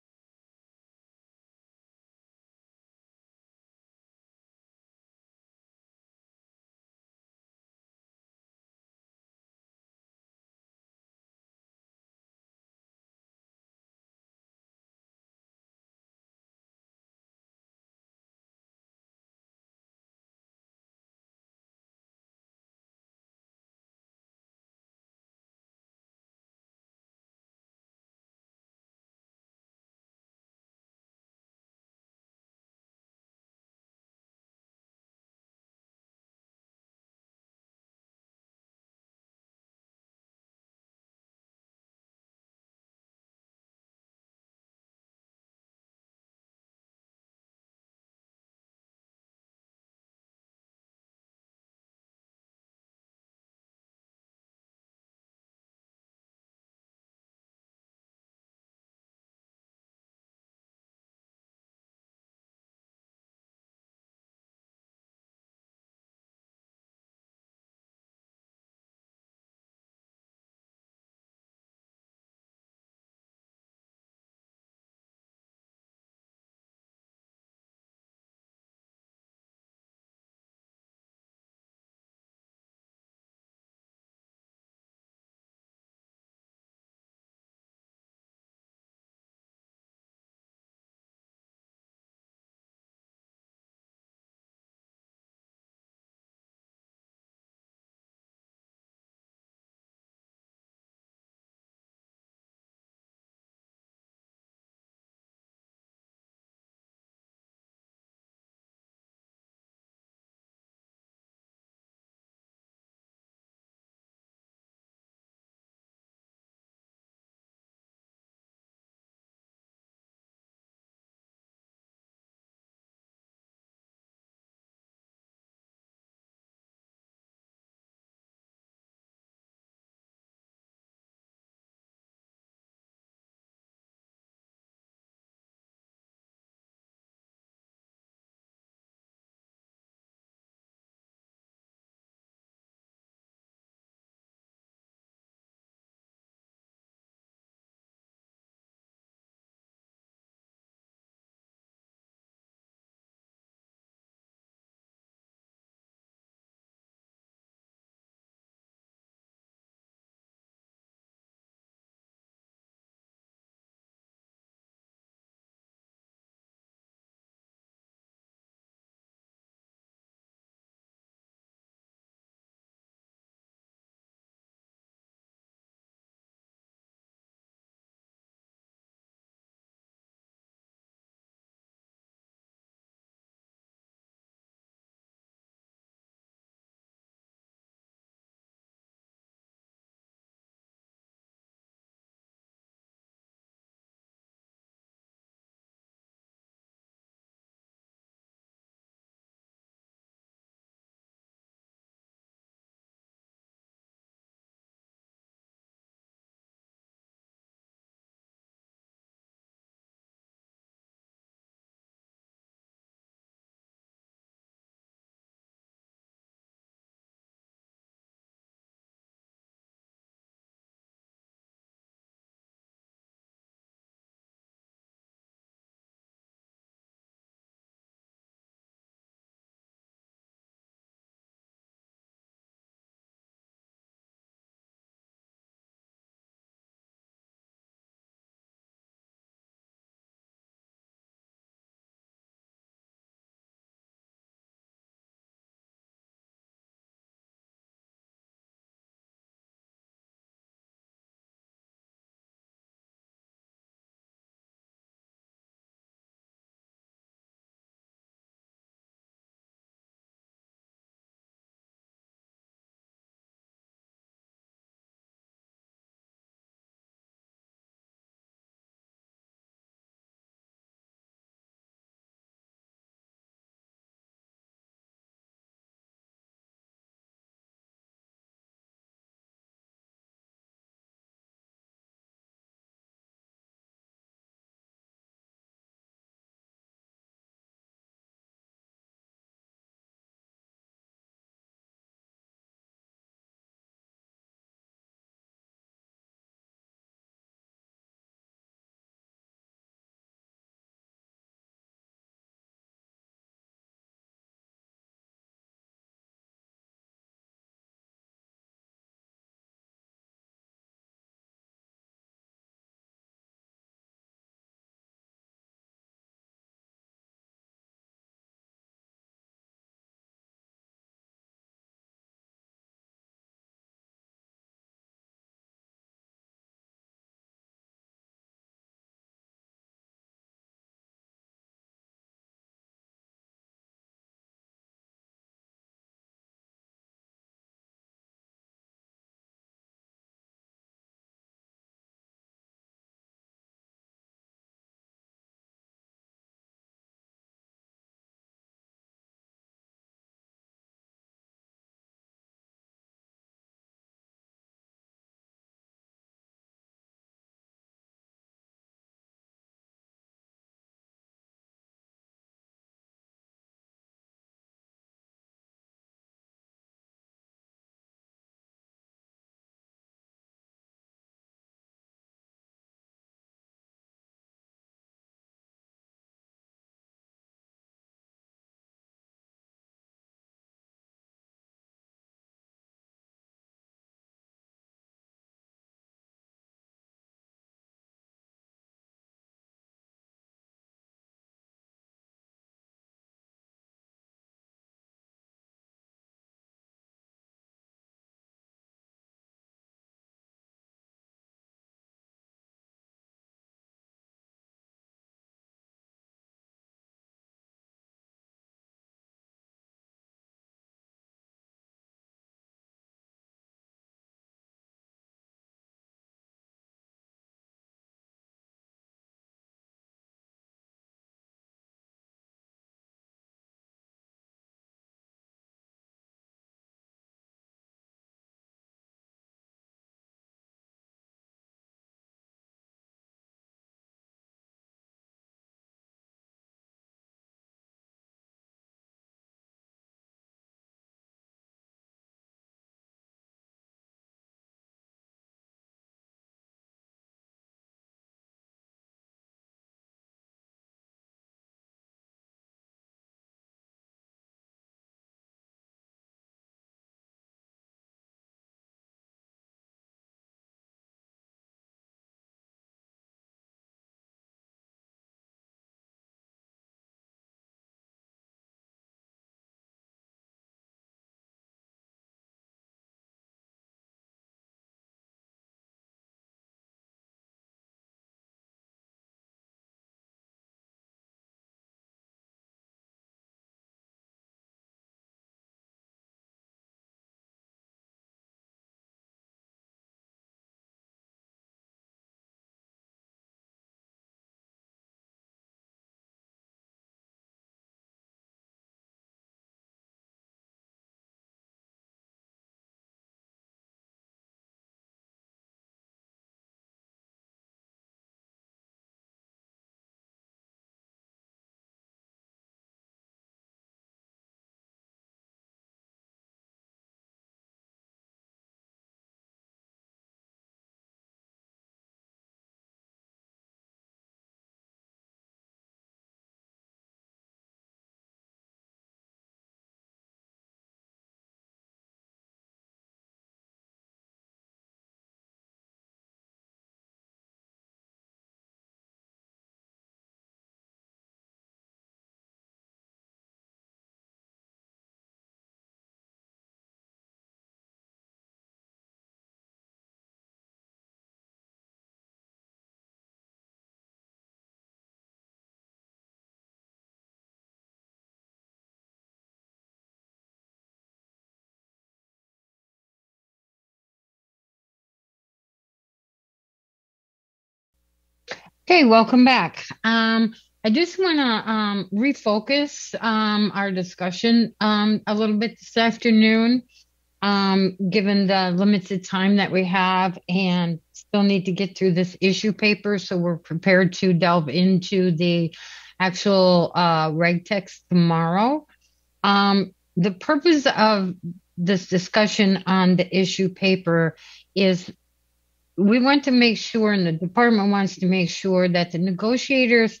Okay, welcome back. Um, I just want to um, refocus um, our discussion um, a little bit this afternoon, um, given the limited time that we have and still need to get through this issue paper. So we're prepared to delve into the actual uh, reg text tomorrow. Um, the purpose of this discussion on the issue paper is we want to make sure, and the department wants to make sure that the negotiators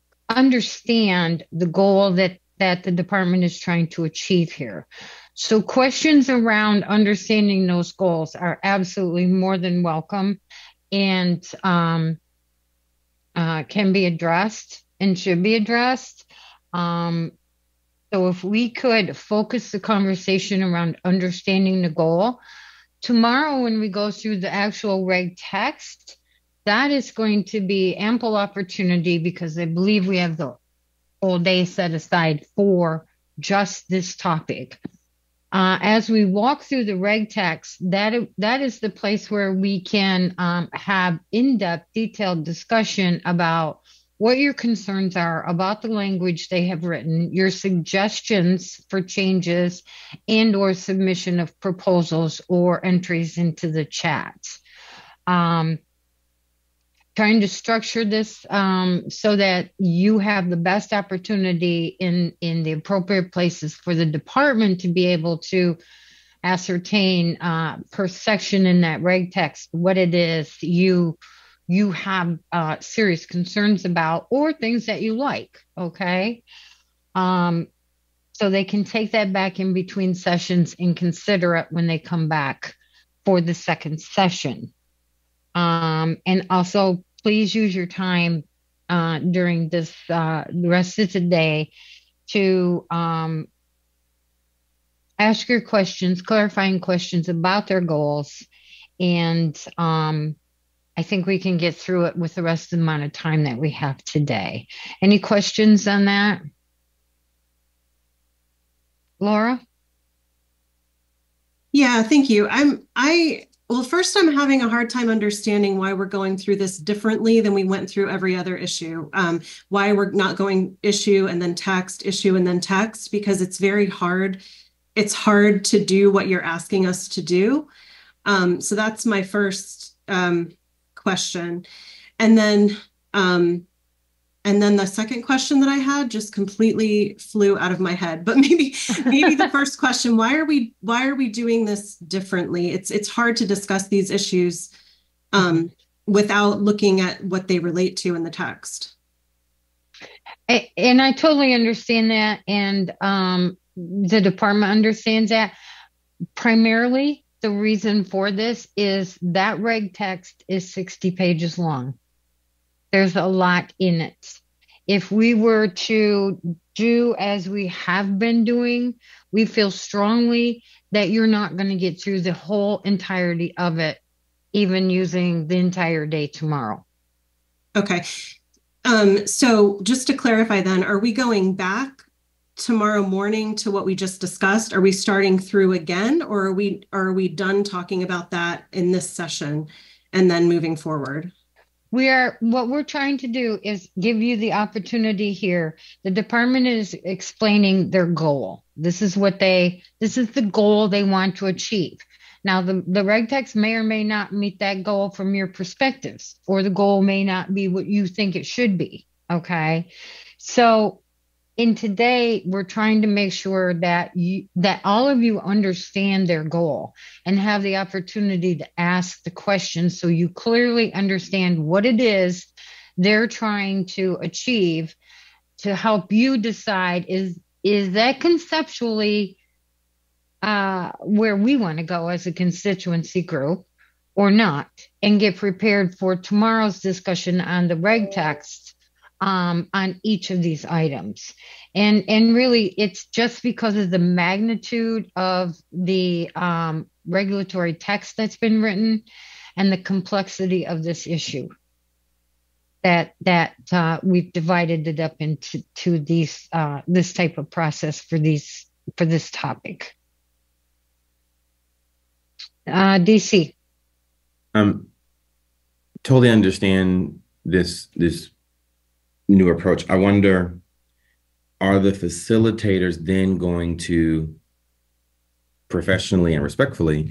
understand the goal that that the department is trying to achieve here. So questions around understanding those goals are absolutely more than welcome and um, uh, can be addressed and should be addressed. Um, so if we could focus the conversation around understanding the goal, tomorrow when we go through the actual reg text, that is going to be ample opportunity because I believe we have the whole day set aside for just this topic. Uh, as we walk through the reg text, that, that is the place where we can um, have in-depth, detailed discussion about what your concerns are about the language they have written, your suggestions for changes, and or submission of proposals or entries into the chat. Um, trying to structure this um, so that you have the best opportunity in, in the appropriate places for the department to be able to ascertain uh, per section in that reg text what it is you you have uh, serious concerns about or things that you like, okay? Um, so they can take that back in between sessions and consider it when they come back for the second session. Um, and also, please use your time uh, during this uh, the rest of the day to um, ask your questions, clarifying questions about their goals, and um, I think we can get through it with the rest of the amount of time that we have today. Any questions on that? Laura? Yeah, thank you. I'm, I, well, first I'm having a hard time understanding why we're going through this differently than we went through every other issue. Um, why we're not going issue and then text, issue and then text, because it's very hard. It's hard to do what you're asking us to do. Um, so that's my first um, question. And then, um, and then the second question that I had just completely flew out of my head. But maybe, maybe the first question: Why are we, why are we doing this differently? It's it's hard to discuss these issues um, without looking at what they relate to in the text. And I totally understand that, and um, the department understands that. Primarily, the reason for this is that reg text is sixty pages long. There's a lot in it. If we were to do as we have been doing, we feel strongly that you're not going to get through the whole entirety of it, even using the entire day tomorrow. Okay. Um, so just to clarify then, are we going back tomorrow morning to what we just discussed? Are we starting through again, or are we are we done talking about that in this session and then moving forward? We are, what we're trying to do is give you the opportunity here. The department is explaining their goal. This is what they, this is the goal they want to achieve. Now, the, the reg text may or may not meet that goal from your perspectives, or the goal may not be what you think it should be, okay? So in today, we're trying to make sure that you, that all of you understand their goal and have the opportunity to ask the questions so you clearly understand what it is they're trying to achieve, to help you decide, is, is that conceptually uh, where we want to go as a constituency group or not, and get prepared for tomorrow's discussion on the reg text um, on each of these items. And, and really, it's just because of the magnitude of the um, regulatory text that's been written and the complexity of this issue that that uh, we've divided it up into to these uh, this type of process for these for this topic. Uh, D C. Um, totally understand this this new approach, I wonder, are the facilitators then going to professionally and respectfully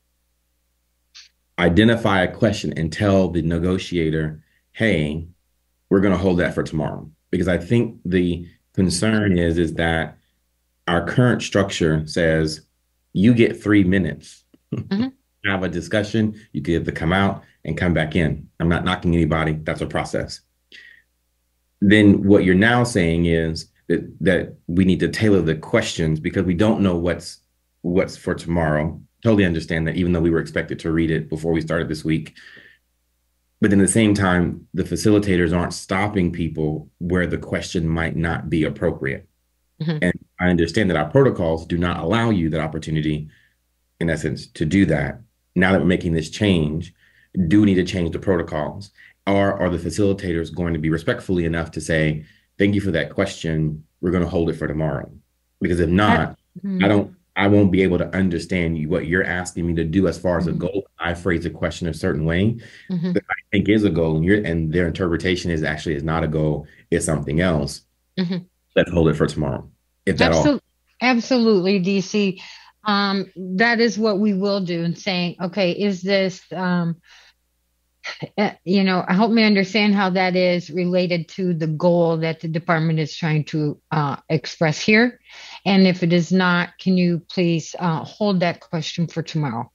identify a question and tell the negotiator, hey, we're going to hold that for tomorrow? Because I think the concern is, is that our current structure says you get three minutes, mm-hmm. have a discussion, you get to come out and come back in. I'm not knocking anybody. That's a process. Then what you're now saying is that, that we need to tailor the questions because we don't know what's what's for tomorrow. Totally understand that, even though we were expected to read it before we started this week. But then at the same time, the facilitators aren't stopping people where the question might not be appropriate. Mm-hmm. And I understand that our protocols do not allow you that opportunity, in essence, to do that. Now that we're making this change, do we need to change the protocols? Or are the facilitators going to be respectfully enough to say, thank you for that question, we're going to hold it for tomorrow? Because if not, mm-hmm. I don't, I won't be able to understand you, what you're asking me to do as far as mm-hmm. a goal. I phrase a question a certain way mm-hmm. that I think is a goal, and, you're, and their interpretation is actually is not a goal, it's something else. Mm-hmm. Let's hold it for tomorrow. If that Absol- all. Absolutely, D C. Um, that is what we will do in saying, okay, is this, um, uh, you know, help me understand how that is related to the goal that the department is trying to uh, express here. And if it is not, can you please uh, hold that question for tomorrow?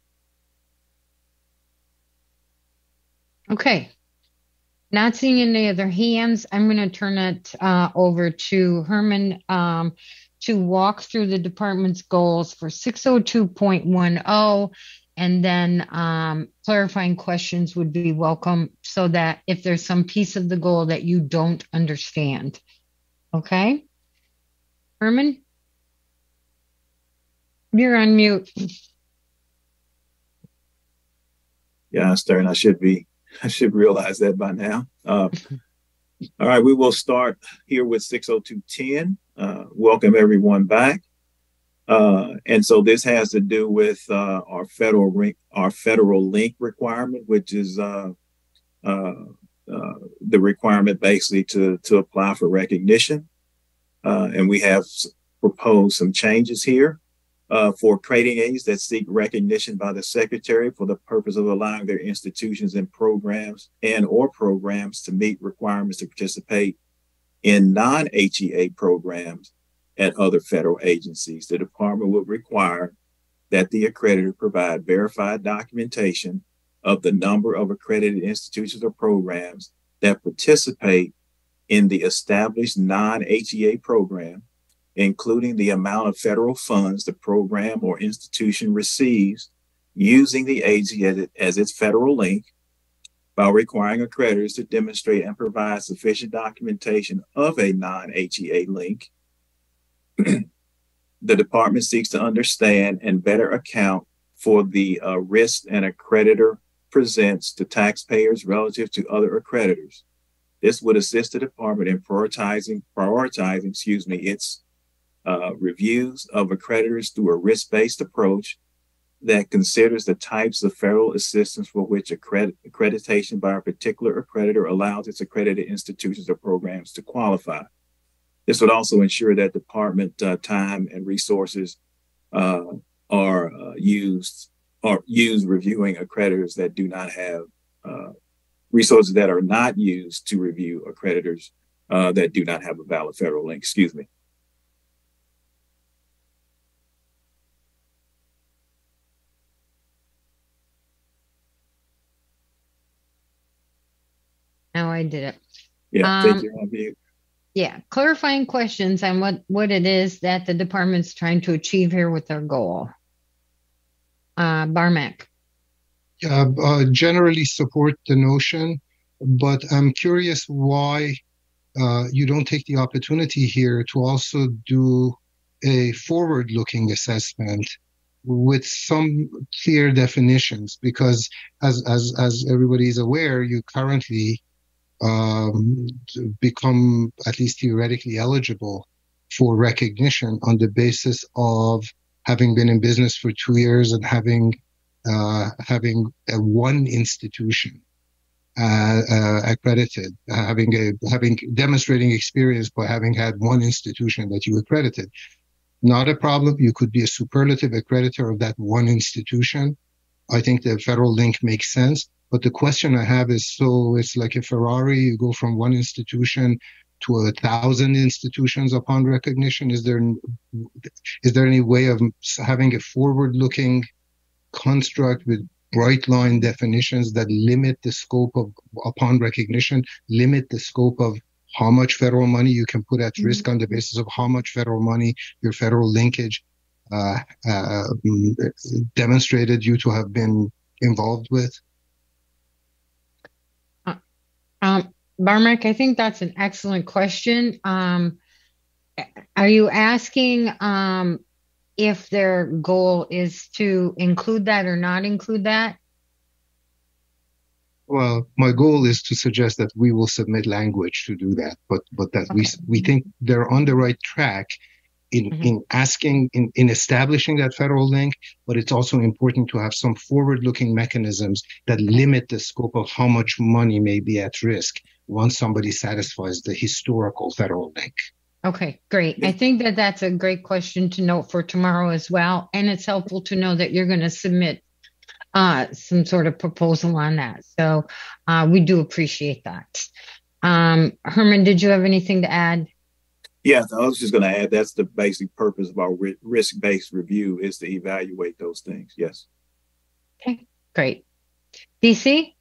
Okay. Not seeing any other hands, I'm going to turn it uh, over to Herman um, to walk through the department's goals for six oh two point ten, and then um, clarifying questions would be welcome so that if there's some piece of the goal that you don't understand. Okay? Herman? You're on mute. Yeah, Stern, I should be, I should realize that by now. Uh, all right, we will start here with six oh two ten. Uh, welcome everyone back. Uh, and so this has to do with uh, our federal link, our federal link requirement, which is uh, uh, uh, the requirement basically to to apply for recognition. Uh, and we have proposed some changes here uh, for trading aids that seek recognition by the secretary for the purpose of allowing their institutions and programs and or programs to meet requirements to participate in non-H E A programs at other federal agencies. The department will require that the accreditor provide verified documentation of the number of accredited institutions or programs that participate in the established non-H E A program, including the amount of federal funds the program or institution receives using the agency as, it, as its federal link, by requiring accreditors to demonstrate and provide sufficient documentation of a non-H E A link. The department seeks to understand and better account for the uh, risks an accreditor presents to taxpayers relative to other accreditors. This would assist the department in prioritizing, prioritizing, excuse me, its uh, reviews of accreditors through a risk-based approach that considers the types of federal assistance for which accredit, accreditation by a particular accreditor allows its accredited institutions or programs to qualify. This would also ensure that department uh, time and resources uh, are uh, used or used reviewing accreditors that do not have uh, resources that are not used to review accreditors uh, that do not have a valid federal link. Excuse me. Now I did it. Yeah, um, thank you. On mute. Yeah, clarifying questions on what, what it is that the department's trying to achieve here with their goal. Uh, Barmack. Yeah, uh, generally support the notion, but I'm curious why uh, you don't take the opportunity here to also do a forward-looking assessment with some clear definitions, because as as as everybody is aware, you currently um, become at least theoretically eligible for recognition on the basis of having been in business for two years and having uh, having a one institution uh, uh, accredited, uh, having a having demonstrating experience by having had one institution that you accredited. Not a problem. You could be a superlative accreditor of that one institution. I think the federal link makes sense. But the question I have is, so it's like a Ferrari, you go from one institution to a thousand institutions upon recognition. Is there, is there any way of having a forward-looking construct with bright line definitions that limit the scope of upon recognition, limit the scope of how much federal money you can put at risk on the basis of how much federal money your federal linkage uh, uh, demonstrated you to have been involved with? Uh, um, Barmack, I think that's an excellent question. Um, are you asking um, if their goal is to include that or not include that? Well, my goal is to suggest that we will submit language to do that, but but that okay. we we think they're on the right track in mm-hmm. in asking in, in establishing that federal link, but it's also important to have some forward-looking mechanisms that limit the scope of how much money may be at risk once somebody satisfies the historical federal link. Okay, great. Yeah. I think that that's a great question to note for tomorrow as well, and it's helpful to know that you're going to submit Uh, some sort of proposal on that. So uh, we do appreciate that. Um, Herman, did you have anything to add? Yeah, I was just going to add that's the basic purpose of our ri- risk-based review is to evaluate those things. Yes. Okay, great. D C?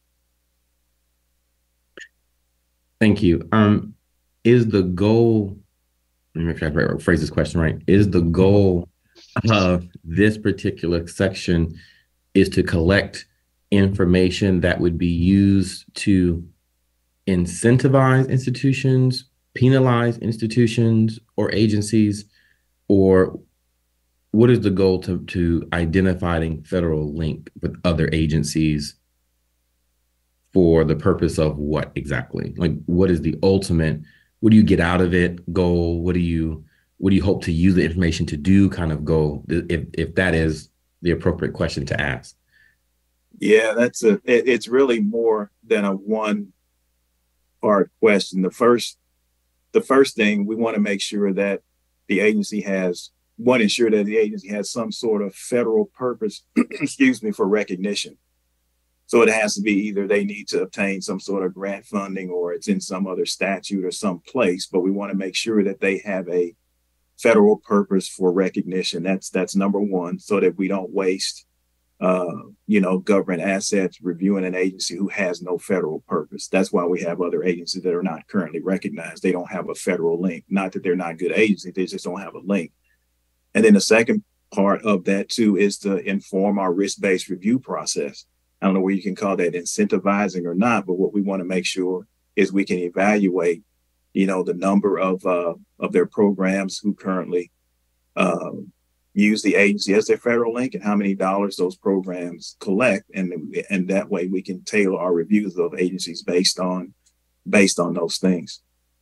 Thank you. Um, is the goal, let me make sure I phrase this question right, is the goal of this particular section is to collect information that would be used to incentivize institutions, penalize institutions or agencies, or what is the goal to, to identifying federal link with other agencies for the purpose of what exactly? Like, what is the ultimate, what do you get out of it goal? What do you, what do you hope to use the information to do kind of goal, if, if that is the appropriate question to ask? Yeah, that's a, it, it's really more than a one part question. The first, the first thing we want to make sure that the agency has, one, ensure that the agency has some sort of federal purpose, excuse me, for recognition. So it has to be either they need to obtain some sort of grant funding or it's in some other statute or some place, but we want to make sure that they have a federal purpose for recognition. That's that's number one, so that we don't waste, uh, you know, government assets reviewing an agency who has no federal purpose. That's why we have other agencies that are not currently recognized. They don't have a federal link. Not that they're not good agencies, they just don't have a link. And then the second part of that too is to inform our risk-based review process. I don't know where you can call that incentivizing or not, but what we want to make sure is we can evaluate, you know, the number of uh, of their programs who currently uh, use the agency as their federal link and how many dollars those programs collect, and and that way we can tailor our reviews of agencies based on based on those things.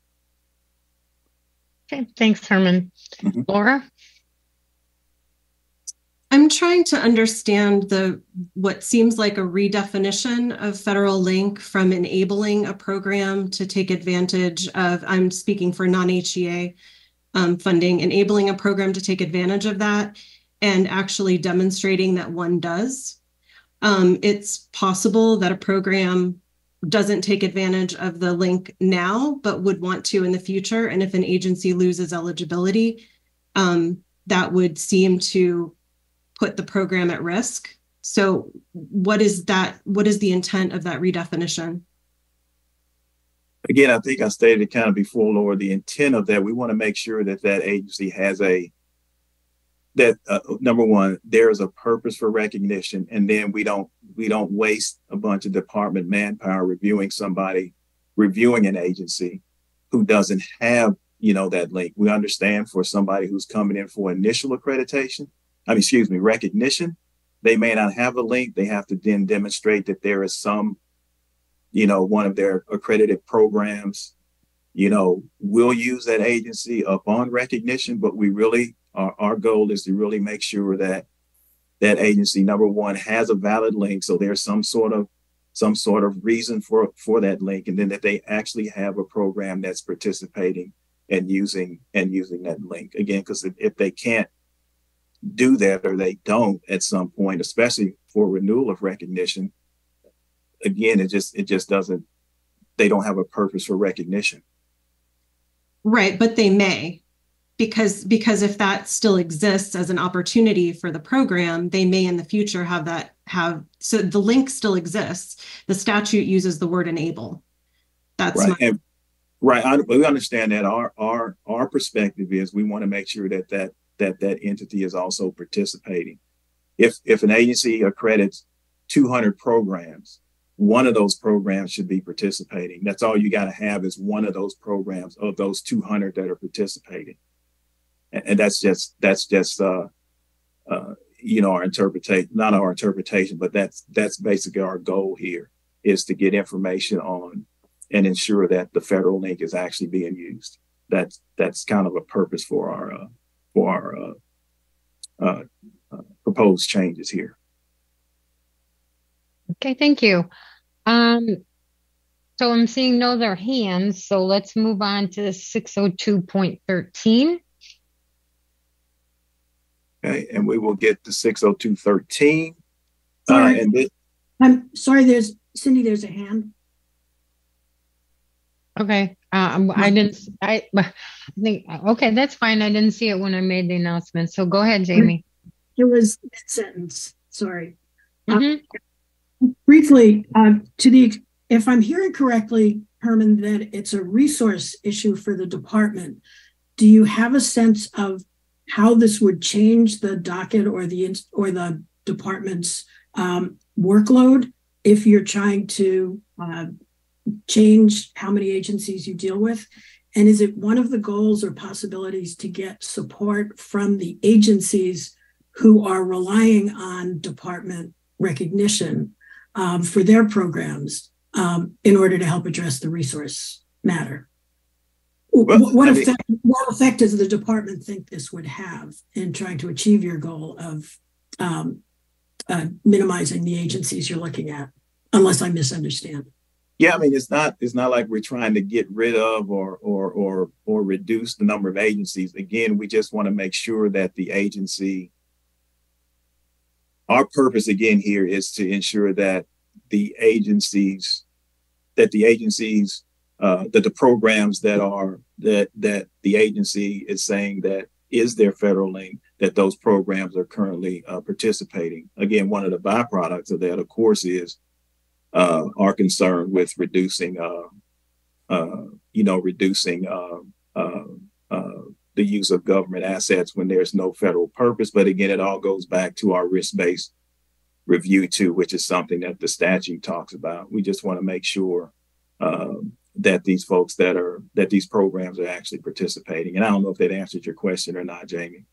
Okay, thanks, Herman. Mm-hmm. Laura? I'm trying to understand the what seems like a redefinition of federal link from enabling a program to take advantage of, I'm speaking for non-H E A um, funding, enabling a program to take advantage of that and actually demonstrating that one does. Um, it's possible that a program doesn't take advantage of the link now, but would want to in the future. And if an agency loses eligibility, um, that would seem to put the program at risk. So what is that? What is the intent of that redefinition? Again, I think I stated it kind of before, Laura, the intent of that, we want to make sure that that agency has a, that uh, number one, there is a purpose for recognition. And then we don't, we don't waste a bunch of department manpower reviewing somebody, reviewing an agency who doesn't have, you know, that link. We understand for somebody who's coming in for initial accreditation, I mean, excuse me, recognition, they may not have a link. They have to then demonstrate that there is some, you know, one of their accredited programs, you know, will use that agency upon recognition. But we really, our, our goal is to really make sure that that agency, number one, has a valid link. So there's some sort of some sort of reason for, for that link, and then that they actually have a program that's participating and using and using that link. Again, because if, if they can't do that, or they don't at some point, especially for renewal of recognition, again, it just it just doesn't, they don't have a purpose for recognition. Right, but they may, because because if that still exists as an opportunity for the program, they may in the future have that have so the link still exists. The statute uses the word enable. That's right. My- and, right. I, we understand that our our our perspective is we want to make sure that that that that entity is also participating. If if an agency accredits two hundred programs, one of those programs should be participating. That's all you got to have is one of those programs of those two hundred that are participating. And, and that's just, that's just, uh, uh, you know, our interpretation, not our interpretation, but that's, that's basically our goal here, is to get information on and ensure that the federal link is actually being used. That's, that's kind of a purpose for our, uh, for our, uh, uh, uh, proposed changes here. Okay, thank you. Um, so I'm seeing no other hands, so let's move on to six oh two point thirteen. Okay, and we will get to six oh two thirteen. Sorry, uh, and this, I'm sorry, there's, Cindy, there's a hand. Okay, um, I didn't, I, I think, okay, that's fine. I didn't see it when I made the announcement. So go ahead, Jamie. It was mid-sentence, sorry. Mm-hmm. Um, briefly, uh, to the, if I'm hearing correctly, Herman, that it's a resource issue for the department, do you have a sense of how this would change the docket or the or the department's um, workload if you're trying to uh, change how many agencies you deal with? And is it one of the goals or possibilities to get support from the agencies who are relying on department recognition um, for their programs um, in order to help address the resource matter? Well, what, what, I mean, effect, what effect does the department think this would have in trying to achieve your goal of um, uh, minimizing the agencies you're looking at, unless I misunderstand? Yeah, I mean, it's not it's not like we're trying to get rid of or or or or reduce the number of agencies. Again, we just want to make sure that the agency, our purpose again here is to ensure that the agencies, that the agencies, uh, that the programs that are that that the agency is saying that is their federal link, that those programs are currently uh, participating. Again, one of the byproducts of that, of course, is uh, our concern with reducing, uh, uh, you know, reducing uh, uh, uh, the use of government assets when there's no federal purpose. But again, it all goes back to our risk-based review too, which is something that the statute talks about. We just want to make sure um, that these folks that are, that these programs are actually participating. And I don't know if that answered your question or not, Jamie.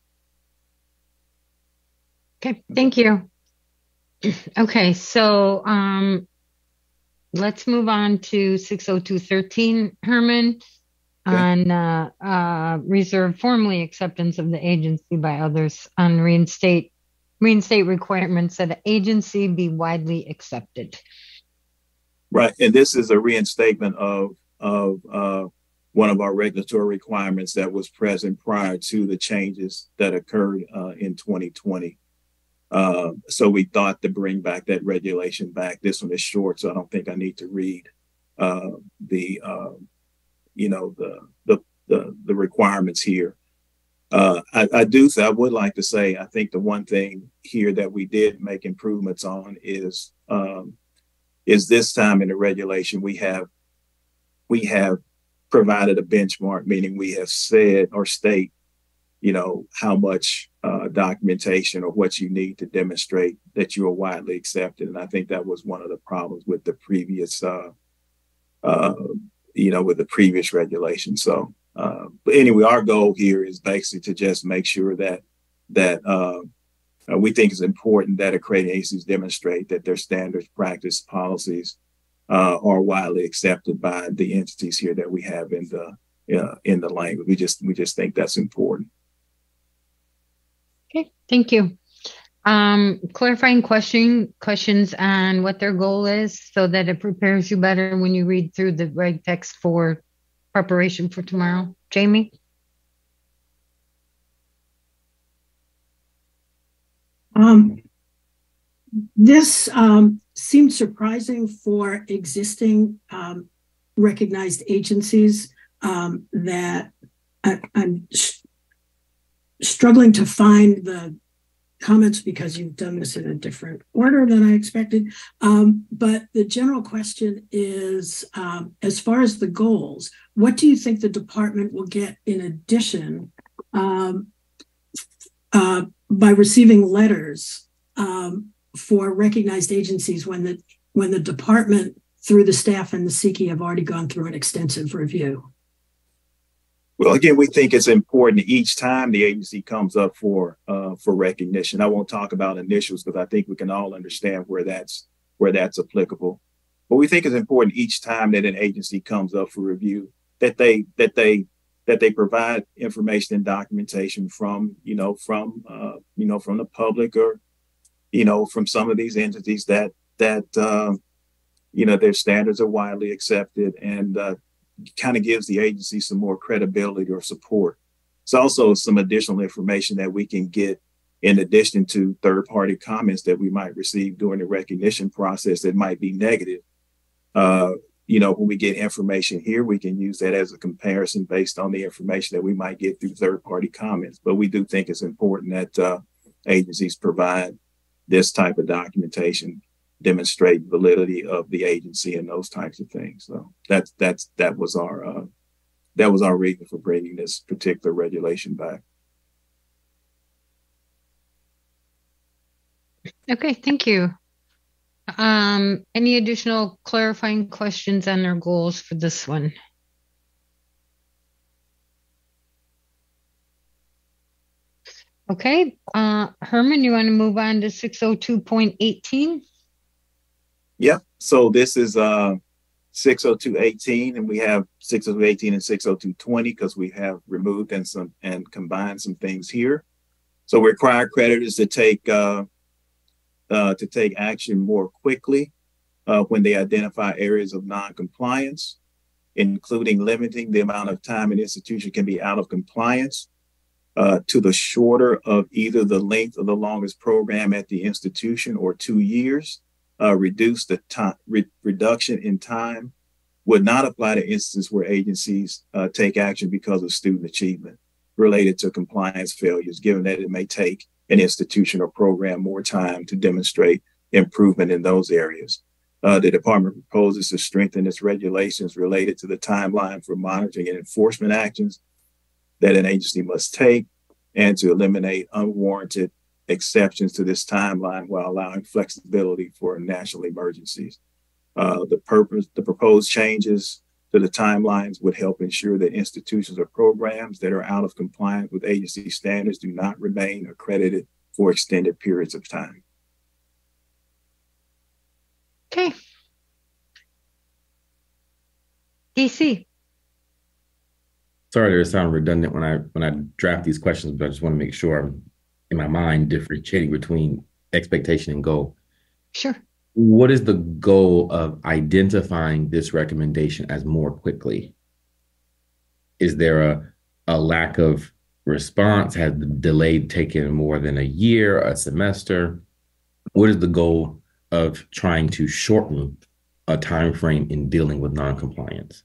Okay, thank you. Okay, so um, let's move on to six oh two thirteen, Herman, okay. on uh, uh, reserve formally acceptance of the agency by others on reinstate reinstate requirements that the agency be widely accepted. Right, and this is a reinstatement of of uh, one of our regulatory requirements that was present prior to the changes that occurred uh, in twenty twenty. Uh, so we thought to bring back that regulation back. This one is short, so I don't think I need to read uh, the uh, you know the the the, the requirements here. Uh, I, I do. I would like to say I think the one thing here that we did make improvements on is. Um, is this time in the regulation, we have we have provided a benchmark, meaning we have said or state, you know, how much uh, documentation or what you need to demonstrate that you are widely accepted. And I think that was one of the problems with the previous, uh, uh, you know, with the previous regulation. So, uh, but anyway, our goal here is basically to just make sure that that uh, Uh, we think it's important that accrediting agencies demonstrate that their standards, practice, policies uh, are widely accepted by the entities here that we have in the uh, in the language. We just we just think that's important. Okay, thank you. Um, clarifying question questions on what their goal is so that it prepares you better when you read through the reg text for preparation for tomorrow. Jamie? Um, this um, seemed surprising for existing um, recognized agencies um, that I, I'm struggling to find the comments because you've done this in a different order than I expected. Um, but the general question is, um, as far as the goals, what do you think the department will get in addition um, uh, by receiving letters um, for recognized agencies when the when the department through the staff and the S E C I have already gone through an extensive review? Well, again, we think it's important each time the agency comes up for uh, for recognition. I won't talk about initials because I think we can all understand where that's where that's applicable. But we think it's important each time that an agency comes up for review that they that they that they provide information and documentation from you know from uh, you know from the public or you know from some of these entities that that uh, you know their standards are widely accepted and uh, kind of gives the agency some more credibility or support. It's also some additional information that we can get in addition to third-party comments that we might receive during the recognition process that might be negative. Uh, you know, when we get information here, we can use that as a comparison based on the information that we might get through third-party comments. But we do think it's important that uh, agencies provide this type of documentation, demonstrate validity of the agency and those types of things. So that's that's that was our uh, that was our reason for bringing this particular regulation back. Okay, thank you. Um, any additional clarifying questions on their goals for this one? Okay, uh, Herman, you want to move on to six oh two point eighteen? Yep. So this is uh, six oh two eighteen, and we have six oh two eighteen and six oh two twenty because we have removed and some and combined some things here. So we require creditors to take uh, uh, to take action more quickly uh, when they identify areas of non-compliance, including limiting the amount of time an institution can be out of compliance uh, to the shorter of either the length of the longest program at the institution or two years. Uh, reduce the time re- reduction in time would not apply to instances where agencies uh, take action because of student achievement related to compliance failures, given that it may take an institution or program more time to demonstrate improvement in those areas. Uh, the department proposes to strengthen its regulations related to the timeline for monitoring and enforcement actions that an agency must take and to eliminate unwarranted exceptions to this timeline while allowing flexibility for national emergencies. Uh, the purpose, the proposed changes to the timelines would help ensure that institutions or programs that are out of compliance with agency standards do not remain accredited for extended periods of time. Okay. D C. Sorry to sound redundant when I when I draft these questions, but I just want to make sure I'm in my mind differentiating between expectation and goal. Sure. What is the goal of identifying this recommendation as more quickly? Is there a, a lack of response? Has the delay taken more than a year, a semester? What is the goal of trying to shorten a time frame in dealing with noncompliance?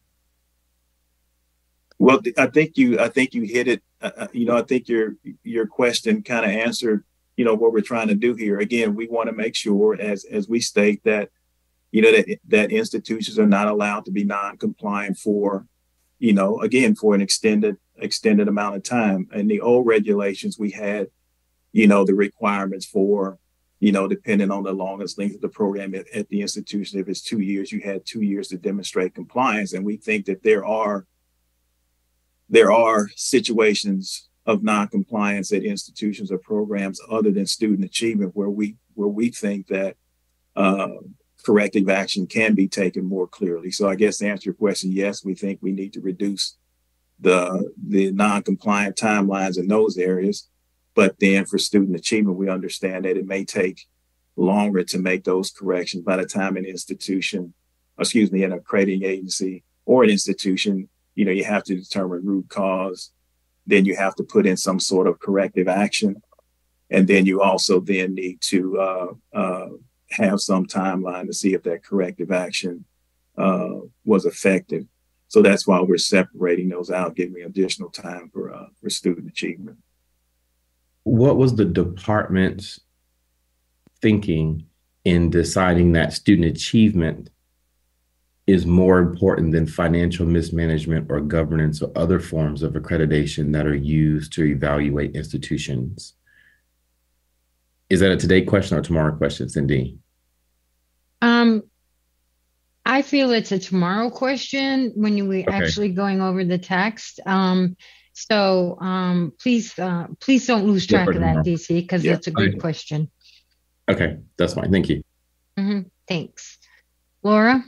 Well, I think you, I think you hit it. Uh, you know, I think your your question kind of answered, you know, what we're trying to do here. Again, we want to make sure, as as we state, that you know that that institutions are not allowed to be non-compliant for, you know, again for an extended extended amount of time. In the old regulations, we had, you know, the requirements for, you know, depending on the longest length of the program at, at the institution. If it's two years, you had two years to demonstrate compliance, and we think that there are. There are situations of non-compliance at institutions or programs other than student achievement where we where we think that uh, corrective action can be taken more clearly. So I guess to answer your question, yes, we think we need to reduce the the non-compliant timelines in those areas. but then for student achievement, we understand that it may take longer to make those corrections by the time an institution, excuse me, an accrediting agency or an institution, you know, you have to determine root cause. Then you have to put in some sort of corrective action. And then you also then need to uh, uh, have some timeline to see if that corrective action uh, was effective. So that's why we're separating those out, giving additional time for uh, for student achievement. What was the department's thinking in deciding that student achievement is more important than financial mismanagement or governance or other forms of accreditation that are used to evaluate institutions? Is that a today question or tomorrow question, Cindy? Um, I feel it's a tomorrow question when we're okay. actually going over the text. Um, so um, please, uh, please don't lose track yeah, of that, D C, because yeah. it's a good okay. question. Okay, that's fine. Thank you. Mm-hmm. Thanks. Laura?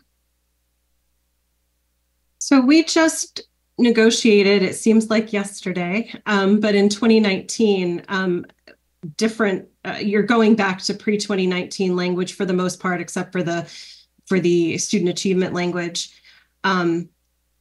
So we just negotiated, it seems like yesterday, um, but in twenty nineteen, um, different, uh, you're going back to pre twenty nineteen language for the most part, except for the for the student achievement language. Um,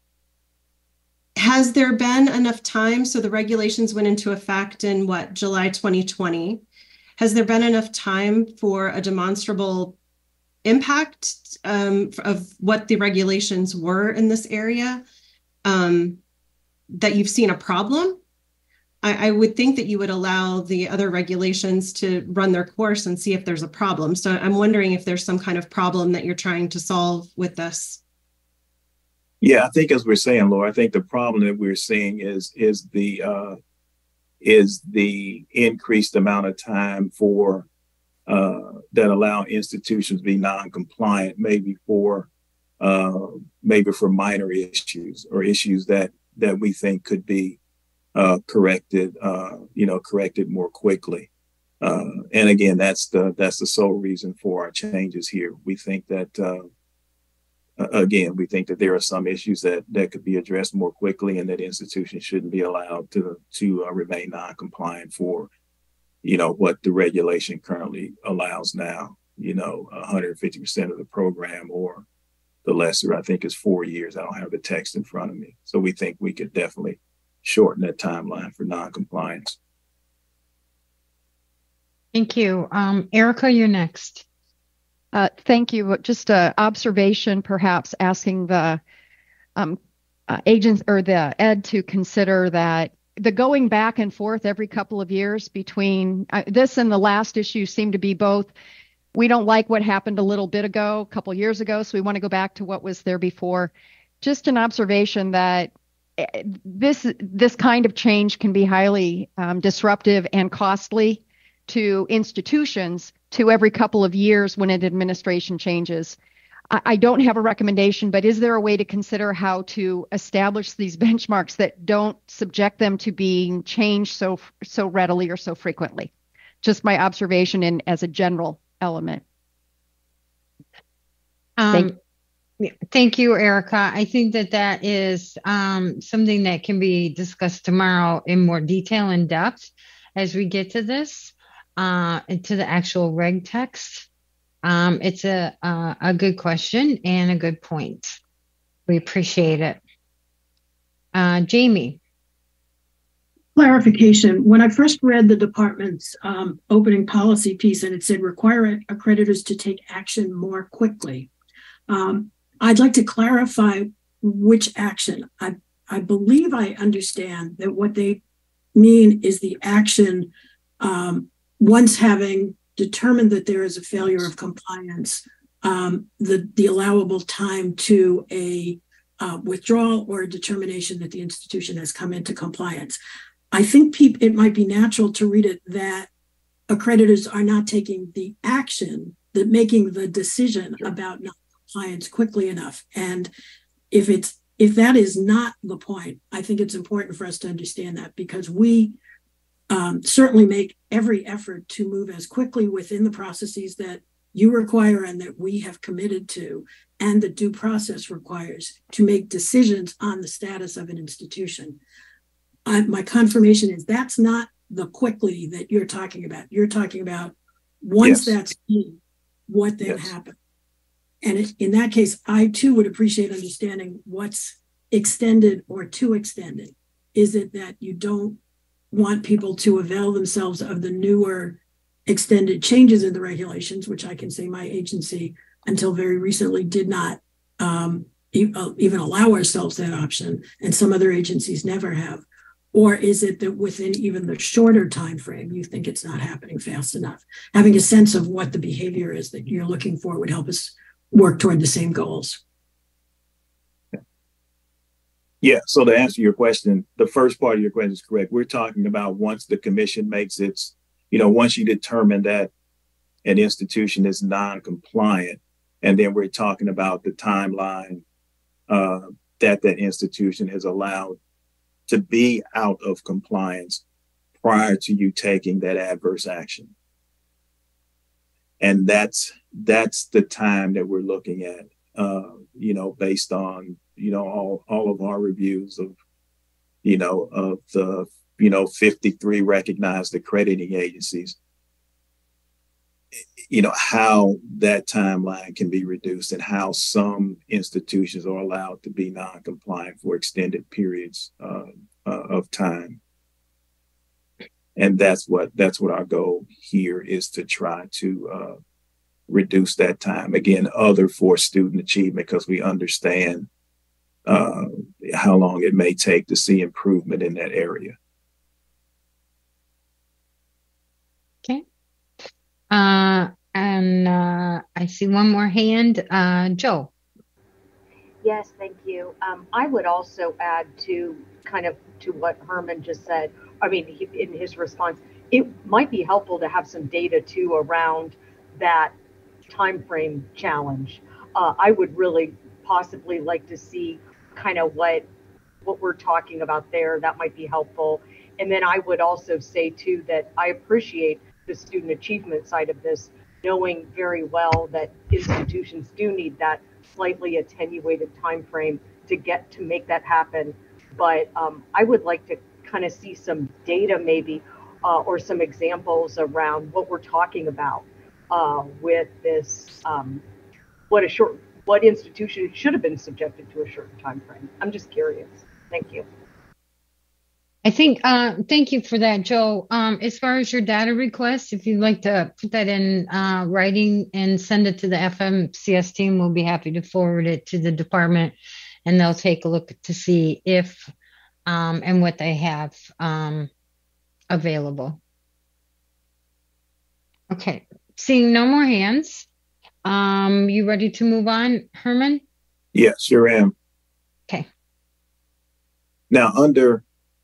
has there been enough time? So the regulations went into effect in what, July twenty twenty. Has there been enough time for a demonstrable impact um, of what the regulations were in this area um, that you've seen a problem? I, I would think that you would allow the other regulations to run their course and see if there's a problem. So I'm wondering if there's some kind of problem that you're trying to solve with this. Yeah, I think as we're saying, Laura, I think the problem that we're seeing is is the uh, is the increased amount of time for uh, that allow institutions to be non-compliant, maybe for uh, maybe for minor issues or issues that that we think could be uh, corrected, uh, you know, corrected more quickly. Uh, and again, that's the that's the sole reason for our changes here. We think that uh, again, we think that there are some issues that that could be addressed more quickly, and that institutions shouldn't be allowed to to uh, remain non-compliant for, you know, what the regulation currently allows now. You know, one hundred fifty percent of the program, or the lesser, I think, is four years. I don't have the text in front of me, so we think we could definitely shorten that timeline for non-compliance. Thank you, um, Erica. You're next. Uh, thank you. Just an observation, perhaps asking the um, uh, agents or the ed to consider that the going back and forth every couple of years between uh, this and the last issue seem to be both. We don't like what happened a little bit ago, a couple of years ago, so we want to go back to what was there before. Just an observation that this this kind of change can be highly um, disruptive and costly to institutions to every couple of years when an administration changes. I, I don't have a recommendation, but is there a way to consider how to establish these benchmarks that don't subject them to being changed so so readily or so frequently? Just my observation in as a general element. Um, thank, thank you, Erica. I think that that is um, something that can be discussed tomorrow in more detail and depth as we get to this. Uh, to the actual reg text. Um, it's a, uh, a good question and a good point. We appreciate it. Uh, Jamie. Clarification. When I first read the department's um, opening policy piece and it said require accreditors to take action more quickly, um, I'd like to clarify which action. I, I believe I understand that what they mean is the action um, once having determined that there is a failure of compliance, um, the, the allowable time to a uh, withdrawal or a determination that the institution has come into compliance. I think pe- it might be natural to read it that accreditors are not taking the action, that making the decision about non-compliance quickly enough. And if it's if that is not the point, I think it's important for us to understand that, because we Um, certainly make every effort to move as quickly within the processes that you require and that we have committed to, and the due process requires, to make decisions on the status of an institution. Uh, my confirmation is that's not the quickly that you're talking about. You're talking about once yes. that's in, what then yes. happens. And it, in that case, I too would appreciate understanding what's extended or too extended. Is it that you don't want people to avail themselves of the newer extended changes in the regulations, which I can say my agency until very recently did not um, e- uh, even allow ourselves that option, and some other agencies never have? Or is it that within even the shorter time frame, you think it's not happening fast enough? Having a sense of what the behavior is that you're looking for would help us work toward the same goals. Yeah, so to answer your question, the first part of your question is correct. We're talking about once the commission makes its, you know, once you determine that an institution is non-compliant, and then we're talking about the timeline uh, that that institution is allowed to be out of compliance prior to you taking that adverse action. And that's that's the time that we're looking at, uh, you know, based on, you know, all, all of our reviews of, you know, of the, you know, fifty-three recognized accrediting agencies, you know, how that timeline can be reduced and how some institutions are allowed to be non-compliant for extended periods uh, uh, of time. And that's what that's what our goal here is, to try to uh, reduce that time. Again, other for student achievement, because we understand uh, how long it may take to see improvement in that area. Okay. Uh, and uh, I see one more hand. Uh, Joe. Yes, thank you. Um, I would also add to kind of to what Herman just said. I mean, he, in his response, it might be helpful to have some data too around that time frame challenge. Uh, I would really possibly like to see kind of what what we're talking about there. That might be helpful. And then I would also say too that I appreciate the student achievement side of this, knowing very well that institutions do need that slightly attenuated time frame to get to make that happen. But um, I would like to kind of see some data maybe uh, or some examples around what we're talking about uh, with this, um, what a short, what institution should have been subjected to a short time frame. I'm just curious. Thank you. I think, uh, thank you for that, Joe. Um, as far as your data request, if you'd like to put that in uh, writing and send it to the F M C S team, we'll be happy to forward it to the department, and they'll take a look to see if um, and what they have um, available. Okay, seeing no more hands, um, you ready to move on, Herman? Yeah, sure am. Okay. Now, under,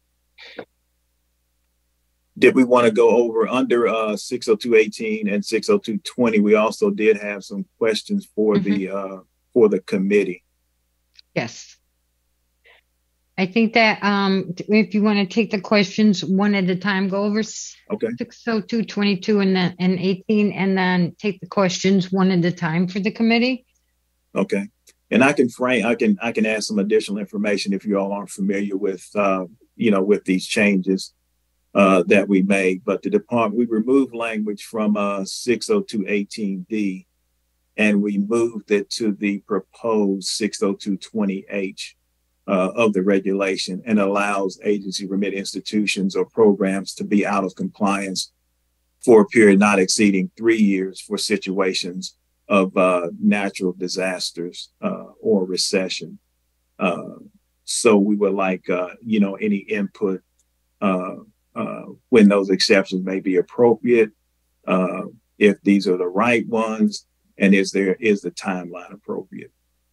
did we want to go over under uh, six oh two eighteen and six oh two twenty? We also did have some questions for mm-hmm. the uh, for the committee. Yes. I think that um, if you want to take the questions one at a time, go over okay. six oh two twenty-two and then and eighteen, and then take the questions one at a time for the committee. Okay. And I can frame, I can, I can add some additional information if you all aren't familiar with, uh, you know, with these changes uh, that we made. But the department, we removed language from uh, six oh two eighteen D, and we moved it to the proposed six oh two twenty H uh, of the regulation, and allows agency remit institutions or programs to be out of compliance for a period not exceeding three years for situations of uh, natural disasters uh, or recession. Uh, so we would like, uh, you know, any input uh, uh, when those exceptions may be appropriate, uh, if these are the right ones, and is there is the timeline appropriate?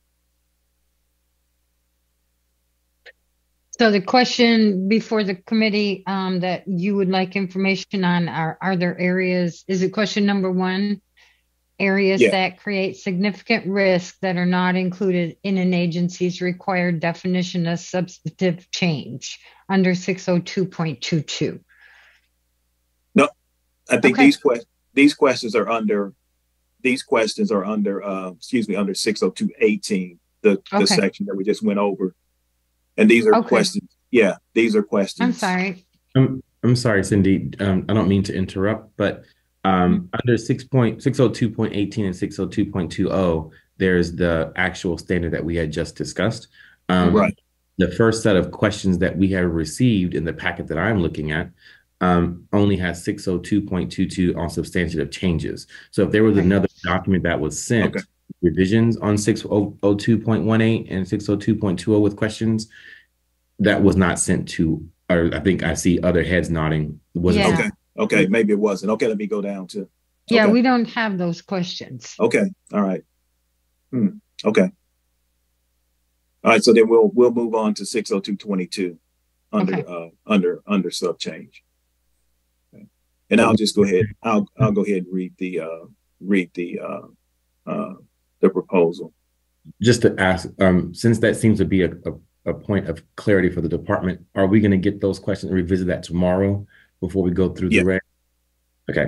So the question before the committee um, that you would like information on are, are there areas, is it question number one? Areas yeah. that create significant risk that are not included in an agency's required definition of substantive change under six oh two point two two. No, I think okay. these questions these questions are under these questions are under uh, excuse me under six oh two eighteen, the okay. the section that we just went over, and these are okay. questions. Yeah, these are questions. I'm sorry. Um, I'm sorry, Cindy. Um, I don't mean to interrupt, but um, under six point six oh two point eighteen and six oh two point two oh, there's the actual standard that we had just discussed. Um, Right. The first set of questions that we have received in the packet that I'm looking at um, only has six oh two point two two on substantive changes. So if there was Right. another document that was sent, Okay. revisions on six oh two point one eight and six oh two point two oh with questions, that was not sent to, or I think I see other heads nodding. Was Yeah. Okay. Okay. Maybe it wasn't. Okay. Let me go down to. Yeah, Okay. we don't have those questions. Okay. All right. Hmm. Okay. All right. So then we'll we'll move on to six oh two twenty-two under Okay. uh under under sub change. Okay. And I'll just go ahead. I'll I'll go ahead and read the uh read the uh uh the proposal. Just to ask, um, since that seems to be a, a, a point of clarity for the department, are we going to get those questions and revisit that tomorrow before we go through Yeah. the reg? Okay.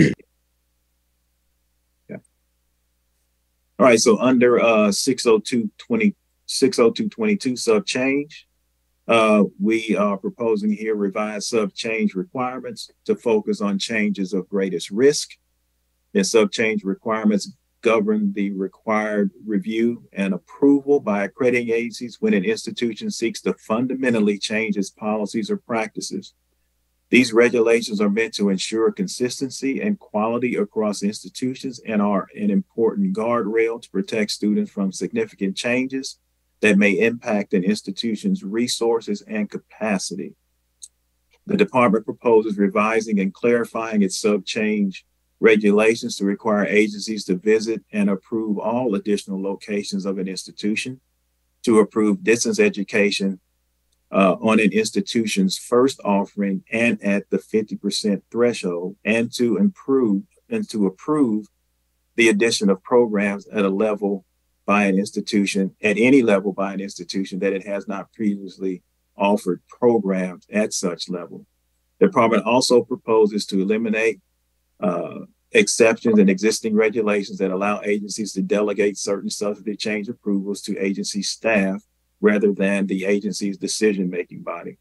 Yeah. All right. So under uh six oh two twenty six oh two twenty-two sub change, uh, we are proposing here revised sub change requirements to focus on changes of greatest risk. And sub change requirements govern the required review and approval by accrediting agencies when an institution seeks to fundamentally change its policies or practices. These regulations are meant to ensure consistency and quality across institutions and are an important guardrail to protect students from significant changes that may impact an institution's resources and capacity. The department proposes revising and clarifying its sub-change regulations to require agencies to visit and approve all additional locations of an institution, to approve distance education uh, on an institution's first offering and at the fifty percent threshold, and to improve and to approve the addition of programs at a level by an institution, at any level by an institution that it has not previously offered programs at such level. The department also proposes to eliminate uh, exceptions in existing regulations that allow agencies to delegate certain substantive change approvals to agency staff rather than the agency's decision-making body,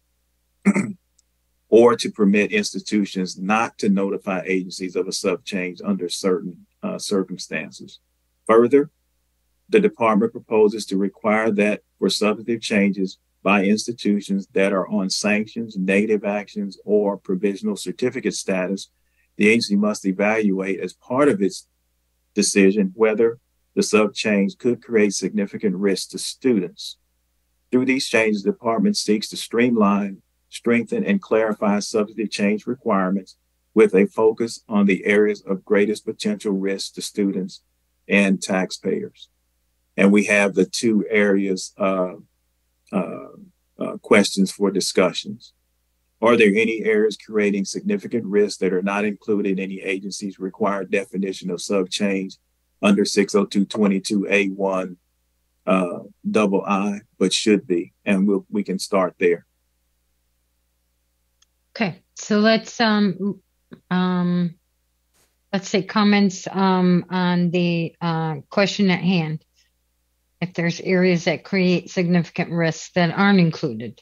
or to permit institutions not to notify agencies of a sub-change under certain uh, circumstances. Further, the department proposes to require that for substantive changes by institutions that are on sanctions, negative actions, or provisional certificate status, the agency must evaluate as part of its decision whether the sub-change could create significant risk to students. Through these changes, the department seeks to streamline, strengthen, and clarify substantive change requirements with a focus on the areas of greatest potential risk to students and taxpayers. And we have the two areas uh, uh, uh, questions for discussions. Are there any areas creating significant risks that are not included in any agency's required definition of sub-change under six oh two twenty-two A one uh, double I, but should be? And we'll, we can start there. Okay, so let's um um let's say comments um on the uh, question at hand. If there's areas that create significant risks that aren't included.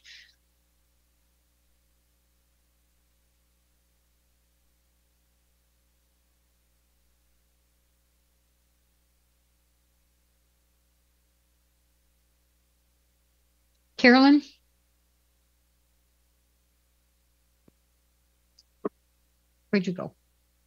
Carolyn? Where'd you go?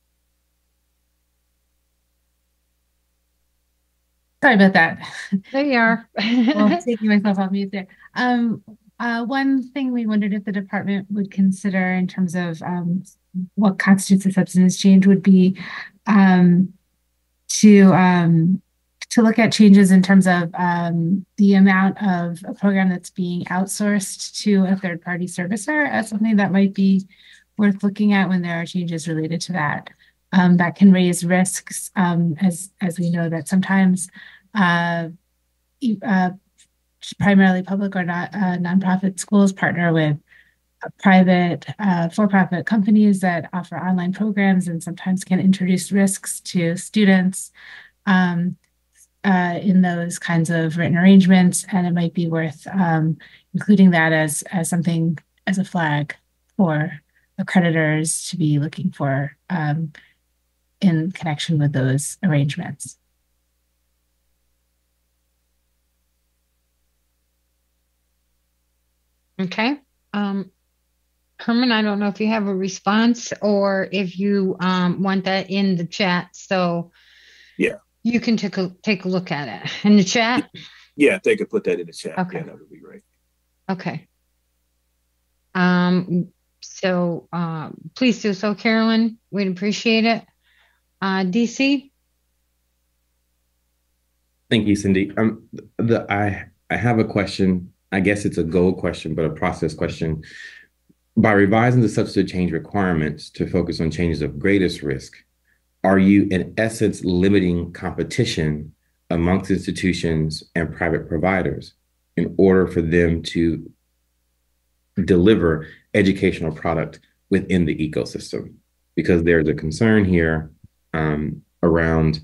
Sorry about that. There you are. Well, taking myself off mute there. Um, uh, one thing we wondered if the department would consider in terms of um, what constitutes a substance change would be um, to um, to look at changes in terms of um, the amount of a program that's being outsourced to a third-party servicer as something that might be worth looking at when there are changes related to that. Um, that can raise risks, um, as as we know that sometimes uh, uh, primarily public or not uh, nonprofit schools partner with private uh, for-profit companies that offer online programs and sometimes can introduce risks to students um, uh, in those kinds of written arrangements, and it might be worth um, including that as as something as a flag for accreditors to be looking for um, in connection with those arrangements. Okay. Um, Herman, I don't know if you have a response or if you um, want that in the chat. So yeah, you can take a take a look at it in the chat. Yeah, if they could put that in the chat, okay. Yeah, that would be great. Okay. Um. So uh, please do so, Carolyn. We'd appreciate it. Uh, D C. Thank you, Cindy. Um, the I I have a question. I guess it's a goal question, but a process question. By revising the substantive change requirements to focus on changes of greatest risk, are you in essence limiting competition amongst institutions and private providers in order for them to deliver educational product within the ecosystem? Because there's a concern here um, around,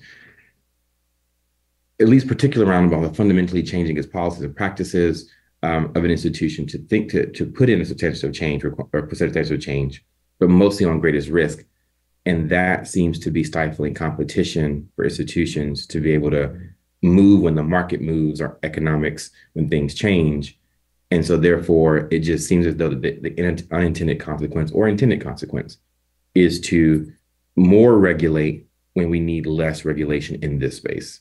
at least particularly around about fundamentally changing its policies and practices um, of an institution to think to, to put in a substantive change or, or substantive change, but mostly on greatest risk. And that seems to be stifling competition for institutions to be able to move when the market moves, or economics when things change. And so therefore, it just seems as though the, the unintended consequence or intended consequence is to more regulate when we need less regulation in this space.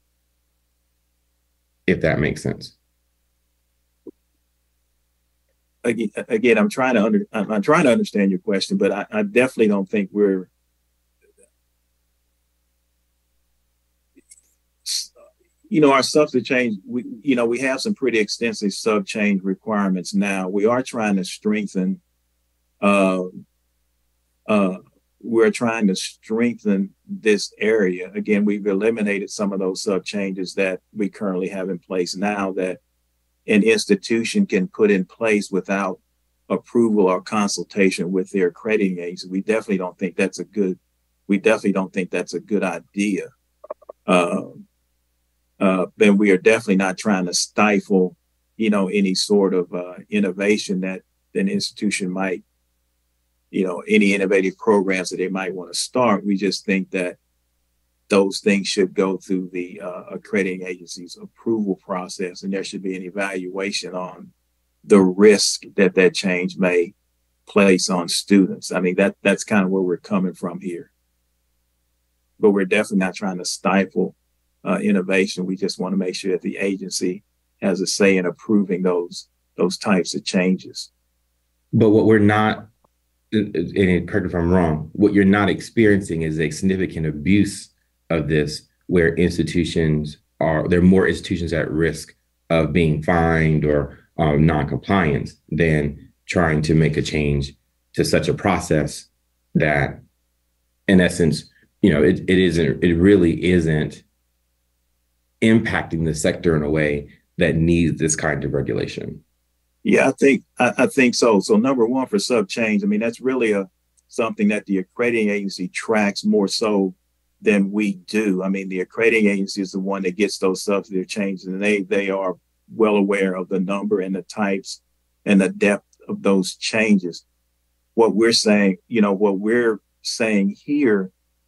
If that makes sense. Again, again I'm trying to under, I'm, I'm trying to understand your question, but I, I definitely don't think we're you know, our substantive change, we, you know, we have some pretty extensive sub change requirements now. We are trying to strengthen, uh, uh, we're trying to strengthen this area. Again, we've eliminated some of those sub changes that we currently have in place now that an institution can put in place without approval or consultation with their accrediting agency. We definitely don't think that's a good, we definitely don't think that's a good idea. Uh, Uh, then we are definitely not trying to stifle, you know, any sort of uh, innovation that an institution might, you know, any innovative programs that they might want to start. We just think that those things should go through the uh, accrediting agency's approval process, and there should be an evaluation on the risk that that change may place on students. I mean, that that's kind of where we're coming from here. But we're definitely not trying to stifle Uh, innovation. We just want to make sure that the agency has a say in approving those those types of changes. But what we're not, and correct if I'm wrong, what you're not experiencing is a significant abuse of this, where institutions are, there are more institutions at risk of being fined or um, non-compliance than trying to make a change to such a process that, in essence, you know, it, it isn't, it really isn't impacting the sector in a way that needs this kind of regulation. Yeah, I think I, I think so. So number one, for sub change, I mean, that's really a something that the accrediting agency tracks more so than we do. I mean, the accrediting agency is the one that gets those substantive changes, and they they are well aware of the number and the types and the depth of those changes. What we're saying, you know, what we're saying here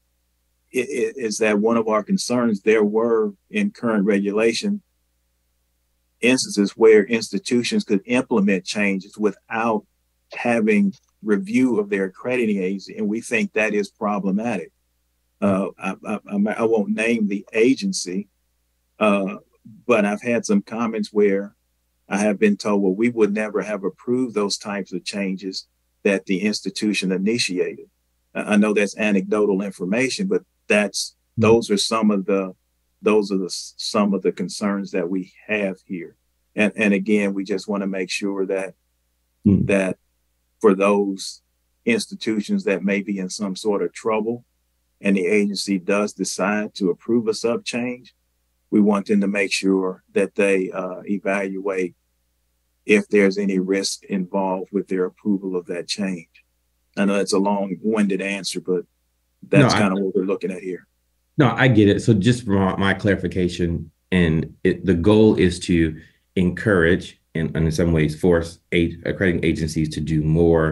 is that one of our concerns, there were in current regulation instances where institutions could implement changes without having review of their accrediting agency, and we think that is problematic. Uh, I, I, I won't name the agency, uh, but I've had some comments where I have been told, well, we would never have approved those types of changes that the institution initiated. I know that's anecdotal information, but that's those are some of the those are the some of the concerns that we have here. And and again, we just want to make sure that mm. that for those institutions that may be in some sort of trouble and the agency does decide to approve a sub change, we want them to make sure that they uh, evaluate if there's any risk involved with their approval of that change. I know that's a long-winded answer, but that's no, kind of what we're looking at here. No, I get it. So just for my, my clarification, and it, the goal is to encourage and, and in some ways force a, accrediting agencies to do more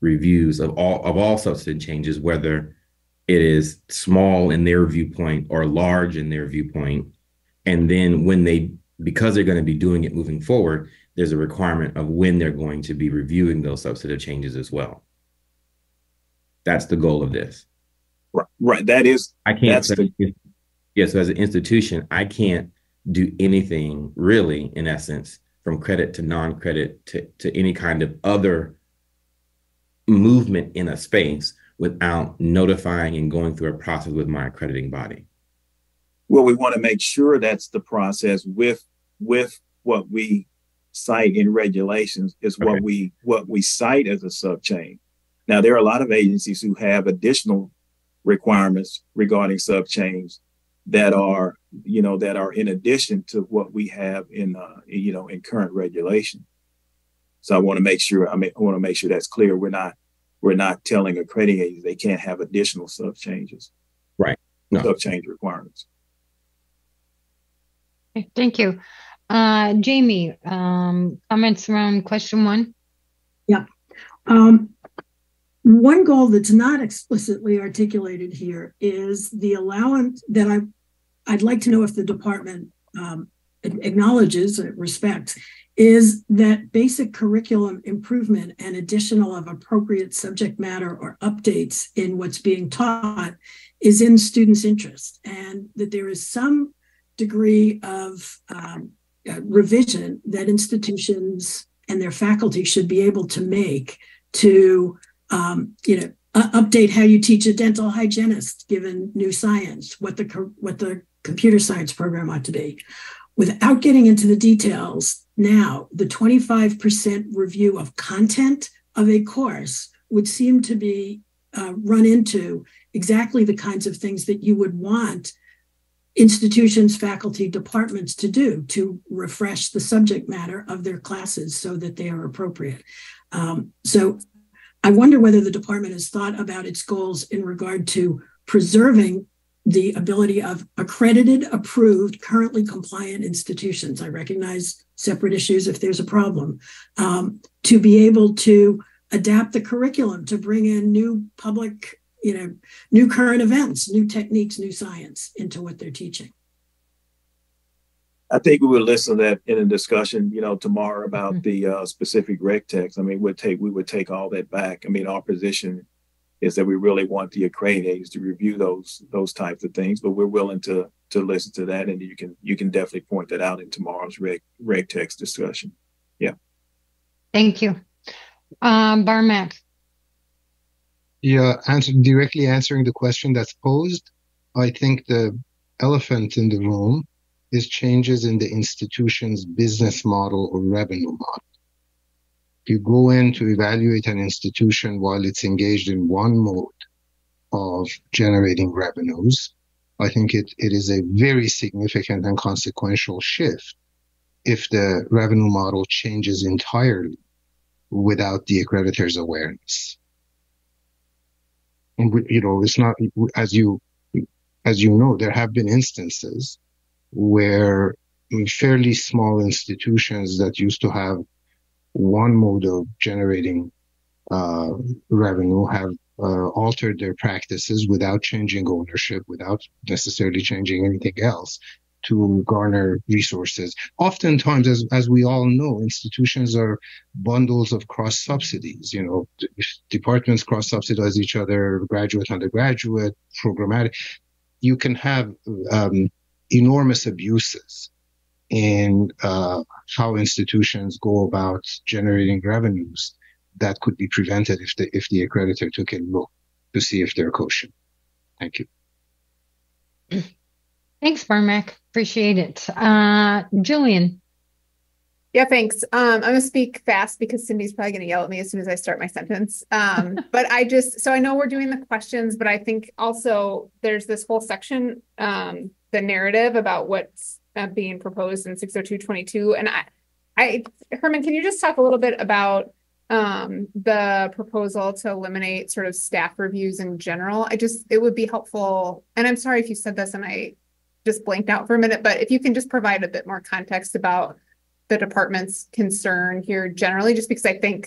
reviews of all of all substantive changes, whether it is small in their viewpoint or large in their viewpoint. And then when they, because they're going to be doing it moving forward, there's a requirement of when they're going to be reviewing those substantive changes as well. That's the goal of this. Right. Right. That is, I can't that's say, the, yes, so as an institution, I can't do anything really, in essence, from credit to non-credit to, to any kind of other movement in a space without notifying and going through a process with my accrediting body. well, we want to make sure that's the process with, with what we cite in regulations is Okay. what we, what we cite as a subchain. Now, there are a lot of agencies who have additional requirements regarding subchains that are, you know, that are in addition to what we have in, uh, you know, in current regulation. So I want to make sure, I mean, I want to make sure that's clear. We're not, we're not telling accrediting agencies they can't have additional sub changes, Right. No. sub change requirements. Okay, thank you. Uh, Jamie, um, comments around question one? Yeah. Um, one goal that's not explicitly articulated here is the allowance that I, I'd like to know if the department um, acknowledges, respects, is that basic curriculum improvement and additional of appropriate subject matter or updates in what's being taught is in students' interest, and that there is some degree of um, uh, revision that institutions and their faculty should be able to make to, um, you know, uh, update how you teach a dental hygienist given new science, what the co- what the computer science program ought to be. Without getting into the details now, the twenty-five percent review of content of a course would seem to be uh, run into exactly the kinds of things that you would want institutions, faculty, departments to do to refresh the subject matter of their classes so that they are appropriate. Um, so I wonder whether the department has thought about its goals in regard to preserving the ability of accredited, approved, currently compliant institutions. I recognize separate issues if there's a problem, um, to be able to adapt the curriculum to bring in new public, you know, new current events, new techniques, new science into what they're teaching. I think we will listen to that in a discussion, you know, tomorrow about Mm-hmm. the uh, specific reg text. I mean, we'd take, we would take all that back. I mean, our position is that we really want the accrediting agencies to review those those types of things, but we're willing to to listen to that, and you can you can definitely point that out in tomorrow's reg reg text discussion. Yeah. Thank you. Um, Barmack. Yeah, answer, directly answering the question that's posed, I think the elephant in the room is changes in the institution's business model or revenue model. You go in to evaluate an institution while it's engaged in one mode of generating revenues. I think it, it is a very significant and consequential shift if the revenue model changes entirely without the accreditor's awareness. And, you know, it's not, as you, as you know, there have been instances where fairly small institutions that used to have one mode of generating uh, revenue have uh, altered their practices without changing ownership, without necessarily changing anything else to garner resources. Oftentimes, as, as we all know, institutions are bundles of cross subsidies. You know, d- departments cross subsidize each other, graduate, undergraduate, programmatic. You can have um, enormous abuses in uh, how institutions go about generating revenues that could be prevented if the if the accreditor took a look to see if they're kosher. Thank you. Thanks, Barmack. Appreciate it. Uh, Jillian. Yeah, thanks. Um, I'm gonna speak fast because Cindy's probably gonna yell at me as soon as I start my sentence. Um, but I just, so I know we're doing the questions, but I think also there's this whole section, um, the narrative about what's uh, being proposed in six oh two twenty-two. And I, I, Herman, can you just talk a little bit about um, the proposal to eliminate sort of staff reviews in general? I just, it would be helpful. And I'm sorry if you said this and I just blanked out for a minute, but if you can just provide a bit more context about the department's concern here generally, just because I think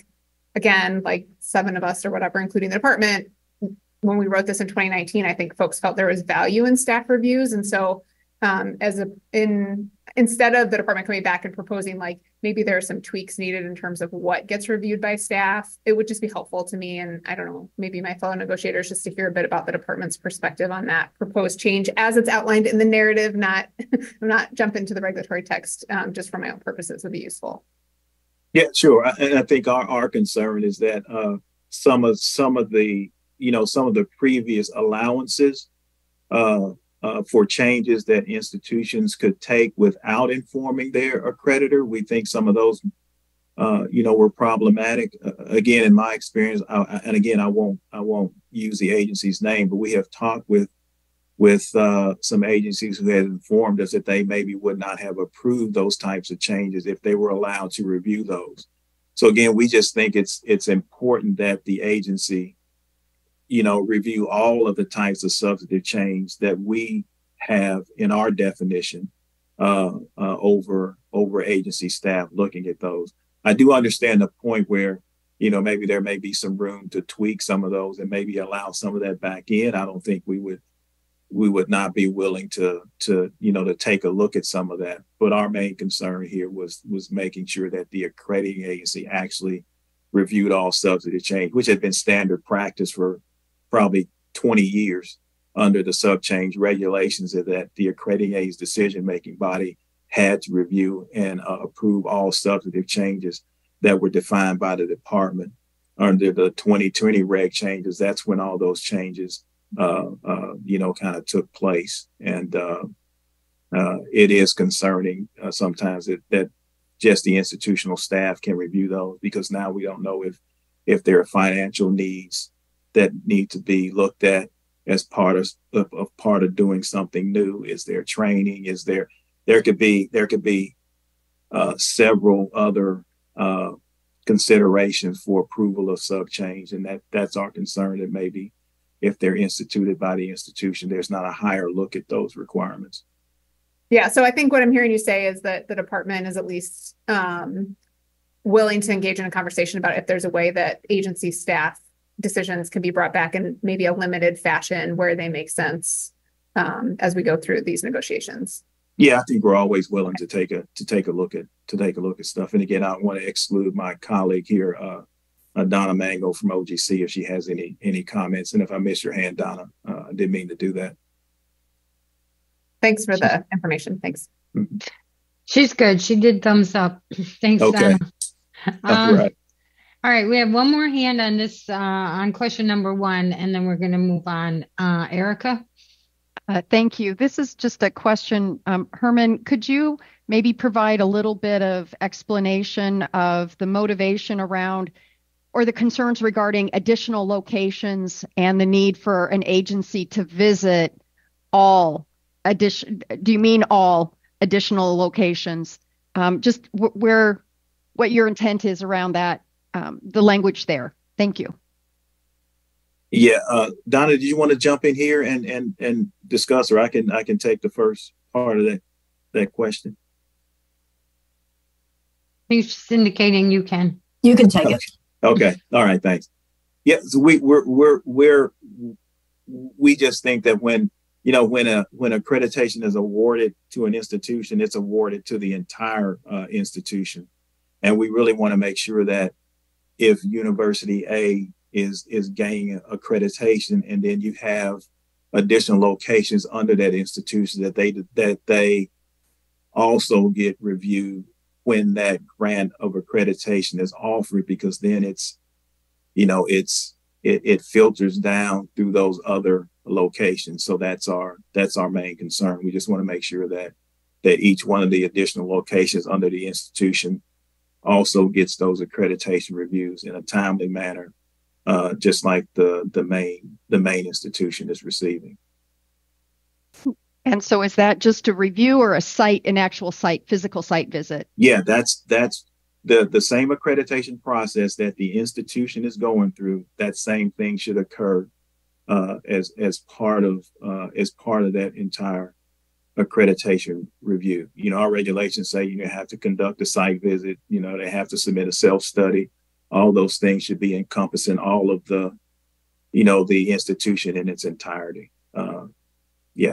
again, like seven of us or whatever, including the department, when we wrote this in twenty nineteen, I think folks felt there was value in staff reviews. And so um, as a, in, instead of the department coming back and proposing, like, maybe there are some tweaks needed in terms of what gets reviewed by staff, it would just be helpful to me. And I don't know, maybe my fellow negotiators, just to hear a bit about the department's perspective on that proposed change as it's outlined in the narrative, not, not jump into the regulatory text, um, just for my own purposes would be useful. Yeah, sure. I, and I think our, our concern is that uh, some of, some of the, you know, some of the previous allowances uh, uh, for changes that institutions could take without informing their accreditor, we think some of those, uh, you know, were problematic. Uh, again, in my experience, I, and again, I won't, I won't use the agency's name, but we have talked with, with uh, some agencies who had informed us that they maybe would not have approved those types of changes if they were allowed to review those. So again, we just think it's, it's important that the agency, you know, review all of the types of substantive change that we have in our definition uh, uh, over over agency staff looking at those. I do understand the point where, you know, maybe there may be some room to tweak some of those and maybe allow some of that back in. I don't think we would we would not be willing to to you know to take a look at some of that. But our main concern here was was making sure that the accrediting agency actually reviewed all substantive change, which had been standard practice for probably twenty years under the sub-change regulations, that the accrediting agency's decision-making body had to review and uh, approve all substantive changes that were defined by the department under the twenty twenty reg changes. That's when all those changes, uh, uh, you know, kind of took place. And uh, uh, it is concerning uh, sometimes that, that just the institutional staff can review those, because now we don't know if, if there are financial needs that need to be looked at as part of, of, of part of doing something new. Is there training? Is there, there could be, there could be uh, several other uh, considerations for approval of sub change. And that that's our concern, that maybe if they're instituted by the institution, there's not a higher look at those requirements. Yeah. So I think what I'm hearing you say is that the department is at least um, willing to engage in a conversation about if there's a way that agency staff decisions can be brought back in maybe a limited fashion where they make sense um, as we go through these negotiations. Yeah, I think we're always willing to take a to take a look at to take a look at stuff. And again, I don't want to exclude my colleague here, uh, uh, Donna Mango from O G C, if she has any any comments. And if I missed your hand, Donna, uh, I didn't mean to do that. Thanks for the information. Thanks. Mm-hmm. She's good. She did thumbs up. Thanks, okay. Donna. That's um, right. All right, we have one more hand on this, uh, on question number one, and then we're going to move on. Uh, Erica? Uh, thank you. This is just a question. Um, Herman, could you maybe provide a little bit of explanation of the motivation around, or the concerns regarding additional locations and the need for an agency to visit all addition? Do you mean all additional locations? Um, just w- where, what your intent is around that? Um, the language there. Thank you. Yeah, uh, Donna, do you want to jump in here and and and discuss, or I can I can take the first part of that that question. He's just indicating you can. You can take okay. it. Okay. All right. Thanks. Yeah. So we we're we're we're we just think that when you know when a when accreditation is awarded to an institution, it's awarded to the entire uh, institution, and we really want to make sure that if University A is is gaining accreditation, and then you have additional locations under that institution, that they that they also get reviewed when that grant of accreditation is offered, because then it's you know it's it, it filters down through those other locations. So that's our that's our main concern. We just want to make sure that that each one of the additional locations under the institution also gets those accreditation reviews in a timely manner, uh, just like the the main the main institution is receiving. And so is that just a review or a site, an actual site, physical site visit? Yeah, that's that's the the same accreditation process that the institution is going through. That same thing should occur uh, as as part of uh, as part of that entire accreditation review. You know, our regulations say you have to conduct a site visit. You know, they have to submit a self-study. all those things should be encompassing all of the, you know, the institution in its entirety. Uh, yeah.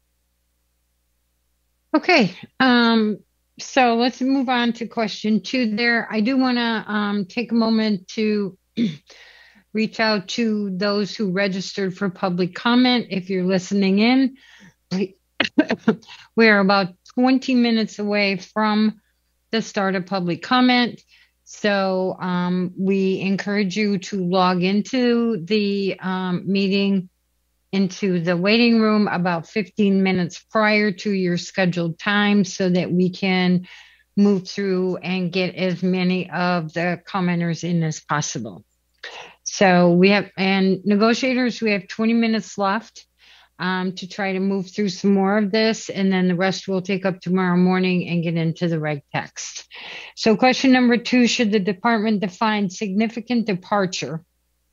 Okay. Um, so let's move on to question two there. I do want to um, take a moment to reach out to those who registered for public comment. If you're listening in, we're about twenty minutes away from the start of public comment. So um, we encourage you to log into the um, meeting, into the waiting room about fifteen minutes prior to your scheduled time so that we can move through and get as many of the commenters in as possible. So we have, and negotiators, we have twenty minutes left um, to try to move through some more of this, and then the rest we'll take up tomorrow morning and get into the reg text. So question number two, should the department define significant departure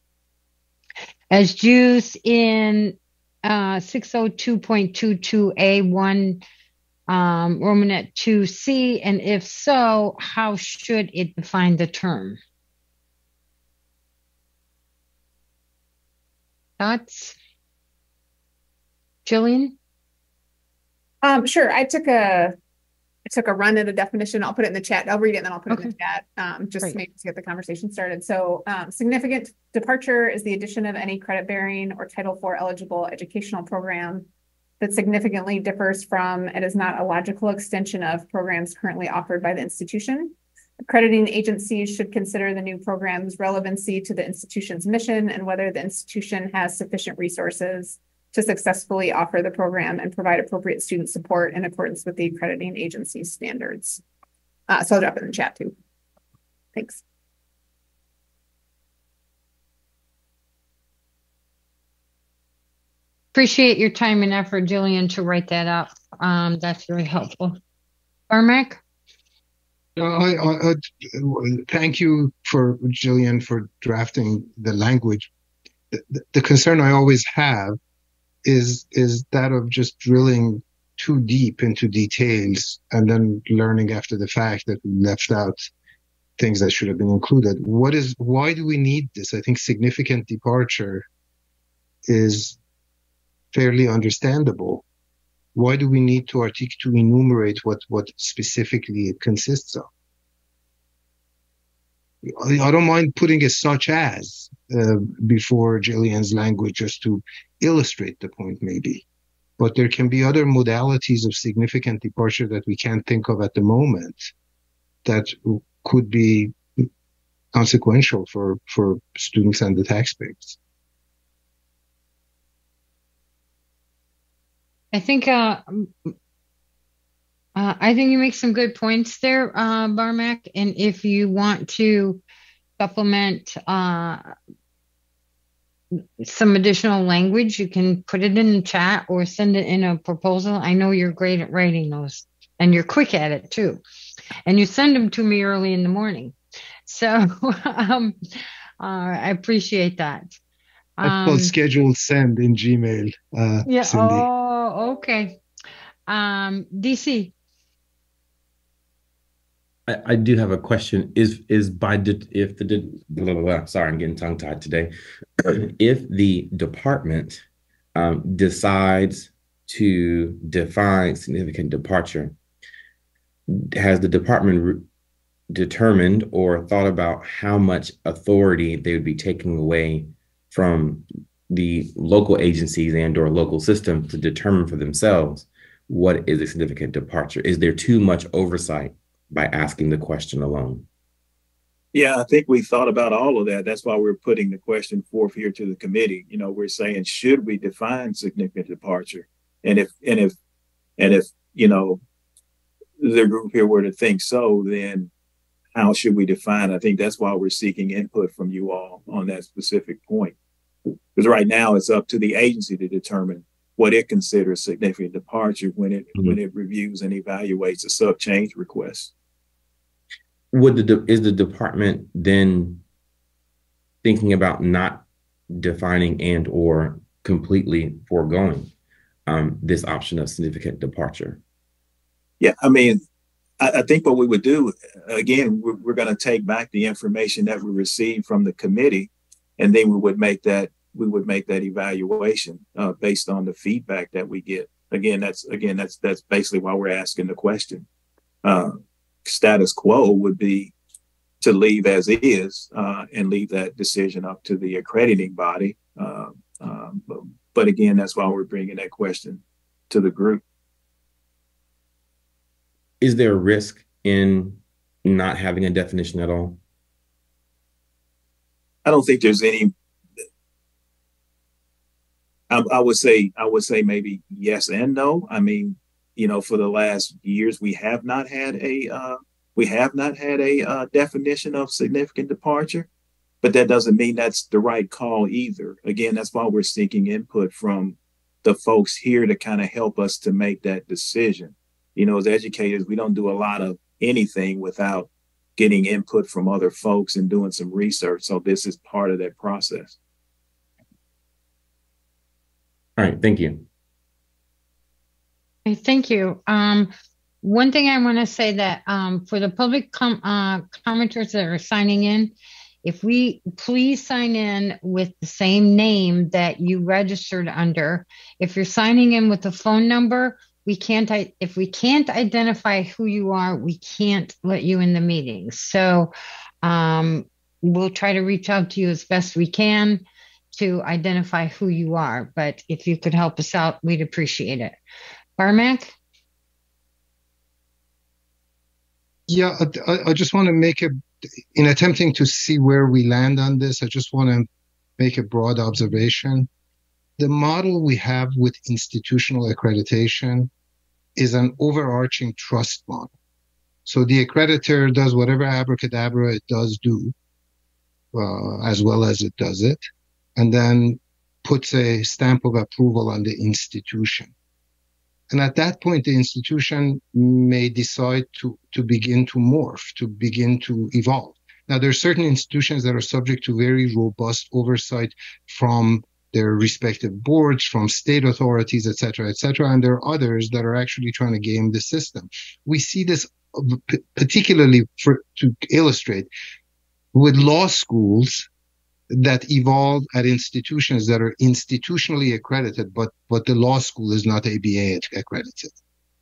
as used in uh, six oh two point two two A one um, Romanet two C, and if so, how should it define the term? Thoughts? Jillian? Um, sure. I took a I took a run at a definition. I'll put it in the chat. I'll read it and then I'll put okay. it in the chat um, just maybe to get the conversation started. So um, significant departure is the addition of any credit-bearing or Title four eligible educational program that significantly differs from and is not a logical extension of programs currently offered by the institution. Accrediting agencies should consider the new program's relevancy to the institution's mission and whether the institution has sufficient resources to successfully offer the program and provide appropriate student support in accordance with the accrediting agency's standards. Uh, so I'll drop it in the chat too. Thanks. Appreciate your time and effort, Jillian, to write that up. Um, that's very helpful. Barmack? Uh, I, I, I, thank you for Jillian for drafting the language. The, the, the concern I always have is is that of just drilling too deep into details and then learning after the fact that we left out things that should have been included. What is why do we need this? I think significant departure is fairly understandable. Why do we need to articulate to enumerate what what specifically it consists of? I don't mind putting a such as uh, before Jillian's language just to illustrate the point maybe. But there can be other modalities of significant departure that we can't think of at the moment that could be consequential for, for students and the taxpayers. I think uh, Uh, I think you make some good points there, uh, Barmack. And if you want to supplement uh, some additional language, you can put it in the chat or send it in a proposal. I know you're great at writing those and you're quick at it too. And you send them to me early in the morning. So um, uh, I appreciate that. Um, I call scheduled send in Gmail. Uh, yeah. Cindy. Oh, okay. Um, D C. I, I do have a question. Is is by de- if the de- blah, blah, blah, sorry, I'm getting tongue tied today. If the department um, decides to define significant departure, has the department re- determined or thought about how much authority they would be taking away from the local agencies and or local system to determine for themselves what is a significant departure? Is there too much oversight by asking the question alone? Yeah, I think we thought about all of that. That's why we're putting the question forth here to the committee. You know, we're saying, should we define significant departure? And if, and if, and if, you know, the group here were to think so, then how should we define? I think that's why we're seeking input from you all on that specific point. Because right now it's up to the agency to determine what it considers significant departure when it mm-hmm. when it reviews and evaluates a sub change request. Would the de- is the department then thinking about not defining and or completely foregoing um, this option of significant departure? Yeah, I mean, I, I think what we would do, again, we're, we're going to take back the information that we received from the committee, and then we would make that we would make that evaluation uh, based on the feedback that we get. Again, that's again that's that's basically why we're asking the question. Uh, status quo would be to leave as is uh, and leave that decision up to the accrediting body. Uh, um, but, but again, that's why we're bringing that question to the group. Is there a risk in not having a definition at all? I don't think there's any. I, I would say I would say maybe yes and no. I mean, you know, for the last years we have not had a uh, we have not had a uh, definition of significant departure, but that doesn't mean that's the right call either. Again, that's why we're seeking input from the folks here to kind of help us to make that decision. You know, as educators, we don't do a lot of anything without getting input from other folks and doing some research. So this is part of that process. All right, thank you. Okay, thank you. Um, one thing I want to say that um, for the public com uh, commenters that are signing in, if we please sign in with the same name that you registered under. If you're signing in with a phone number, we can't, if we can't identify who you are, we can't let you in the meeting. So um, we'll try to reach out to you as best we can to identify who you are. But if you could help us out, we'd appreciate it. Barmack? Yeah, I, I just want to make a, in attempting to see where we land on this, I just want to make a broad observation. The model we have with institutional accreditation is an overarching trust model. So the accreditor does whatever abracadabra it does do, uh, as well as it does it, and then puts a stamp of approval on the institution. And at that point, the institution may decide to, to begin to morph, to begin to evolve. Now, there are certain institutions that are subject to very robust oversight from their respective boards, from state authorities, et cetera, et cetera. And there are others that are actually trying to game the system. We see this particularly for, to illustrate with law schools that evolve at institutions that are institutionally accredited, but, but the law school is not A B A accredited.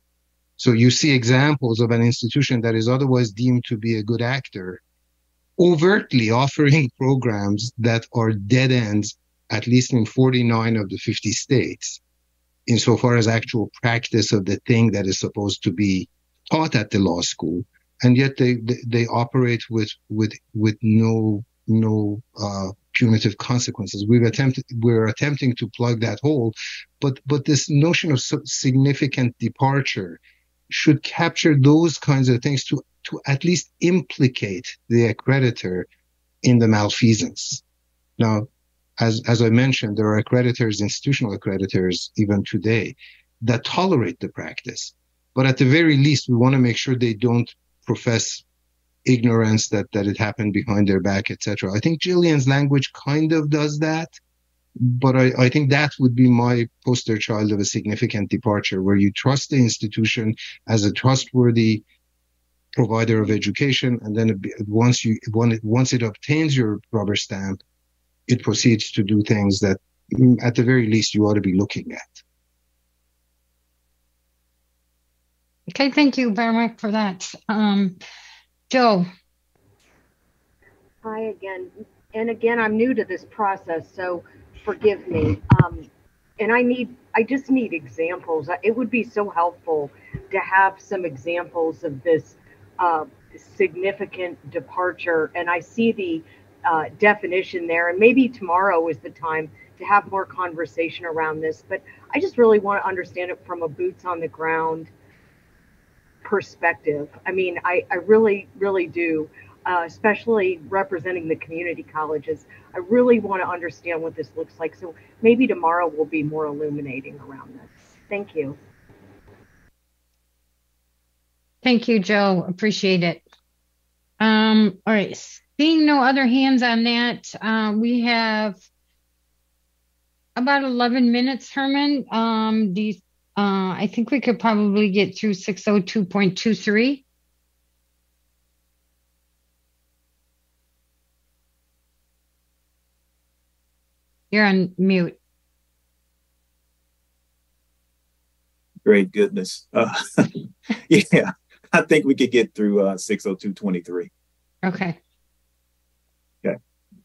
So you see examples of an institution that is otherwise deemed to be a good actor, overtly offering programs that are dead ends, at least in forty-nine of the fifty states, insofar as actual practice of the thing that is supposed to be taught at the law school. And yet they, they, they operate with, with, with no, no, uh, punitive consequences. We've attempted, we're attempting to plug that hole, but, but this notion of significant departure should capture those kinds of things to, to at least implicate the accreditor in the malfeasance. Now, as, as I mentioned, there are accreditors, institutional accreditors, even today, that tolerate the practice. But at the very least, we want to make sure they don't profess ignorance that, that it happened behind their back, et cetera. I think Jillian's language kind of does that, but I, I think that would be my poster child of a significant departure, where you trust the institution as a trustworthy provider of education, and then once you once it obtains your rubber stamp, it proceeds to do things that, at the very least, you ought to be looking at. Okay, thank you very much for that. Um, Joe. Hi again. And again, I'm new to this process, so forgive me. Um, and I need, I just need examples. It would be so helpful to have some examples of this uh, significant departure. And I see the uh, definition there, and maybe tomorrow is the time to have more conversation around this. But I just really want to understand it from a boots on the ground perspective. I mean, I, I really, really do, uh, especially representing the community colleges. I really want to understand what this looks like. So maybe tomorrow will be more illuminating around this. Thank you. Thank you, Joe. Appreciate it. Um, all right. Seeing no other hands on that, uh, we have about eleven minutes, Herman. Um, do you Uh, I think we could probably get through six oh two point two three. You're on mute. Great goodness. Uh, yeah, I think we could get through uh, six oh two twenty-three. Okay. Okay.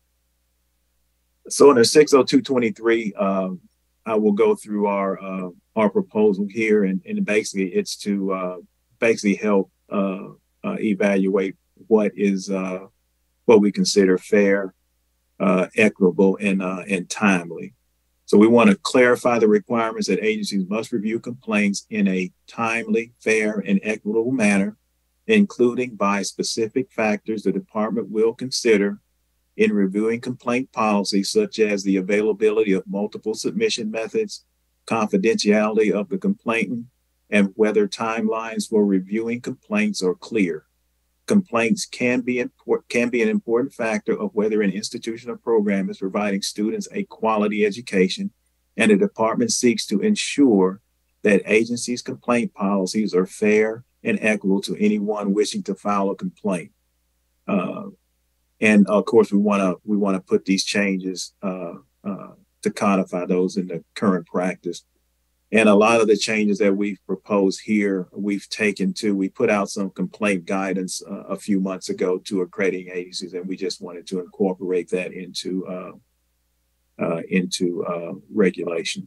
So under six oh two twenty-three, um, I will go through our uh, our proposal here, and, and basically it's to uh, basically help uh, uh, evaluate what is uh, what we consider fair, uh, equitable, and uh, and timely. So we want to clarify the requirements that agencies must review complaints in a timely, fair, and equitable manner, including by specific factors the department will consider in reviewing complaint policies, such as the availability of multiple submission methods, confidentiality of the complainant, and whether timelines for reviewing complaints are clear. Complaints can be import, can be an important factor of whether an institution or program is providing students a quality education, and the department seeks to ensure that agencies' complaint policies are fair and equitable to anyone wishing to file a complaint. Uh, and of course, we want to we want to put these changes uh, uh, to codify those in the current practice. And a lot of the changes that we've proposed here, we've taken to, we put out some complaint guidance uh, a few months ago to accrediting agencies, and we just wanted to incorporate that into uh, uh, into uh, regulation.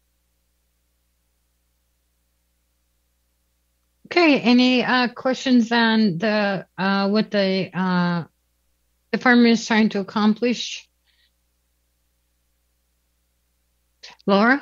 Okay, any uh, questions on the uh, what the uh, department is trying to accomplish? Laura?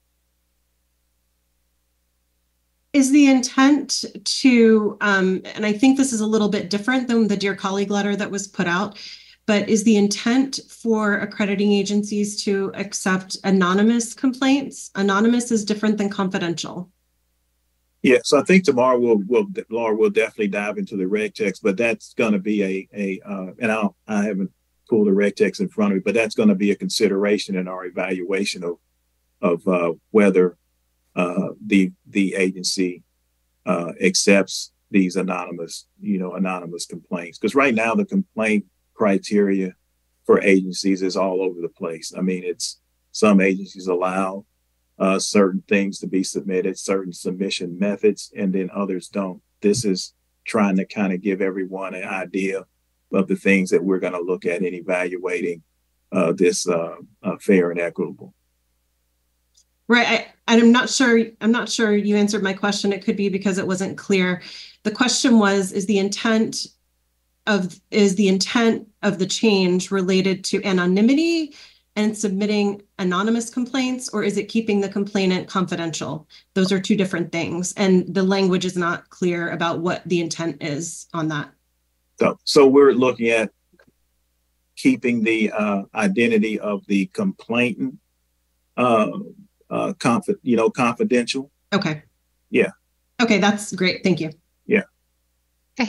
Is the intent to, um, and I think this is a little bit different than the Dear Colleague letter that was put out, but is the intent for accrediting agencies to accept anonymous complaints? Anonymous is different than confidential. Yeah, so I think tomorrow we'll, we'll Laura, will definitely dive into the reg text, but that's going to be a, a uh, and I don't, I haven't pulled the reg text in front of me, but that's going to be a consideration in our evaluation of, of uh, whether Uh, the the agency uh, accepts these anonymous, you know, anonymous complaints. Because right now the complaint criteria for agencies is all over the place. I mean, it's some agencies allow uh, certain things to be submitted, certain submission methods, and then others don't. This is trying to kind of give everyone an idea of the things that we're going to look at in evaluating uh, this uh, uh, fair and equitable. Right. I, I'm not sure. I'm not sure you answered my question. It could be because it wasn't clear. The question was, is the intent of is the intent of the change related to anonymity and submitting anonymous complaints, or is it keeping the complainant confidential? Those are two different things. And the language is not clear about what the intent is on that. So, so we're looking at keeping the uh, identity of the complainant uh, Uh, confi- you know, confidential. Okay. Yeah. Okay, that's great. Thank you. Yeah. Okay.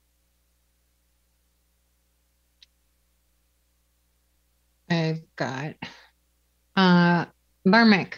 I've got uh, Barmack.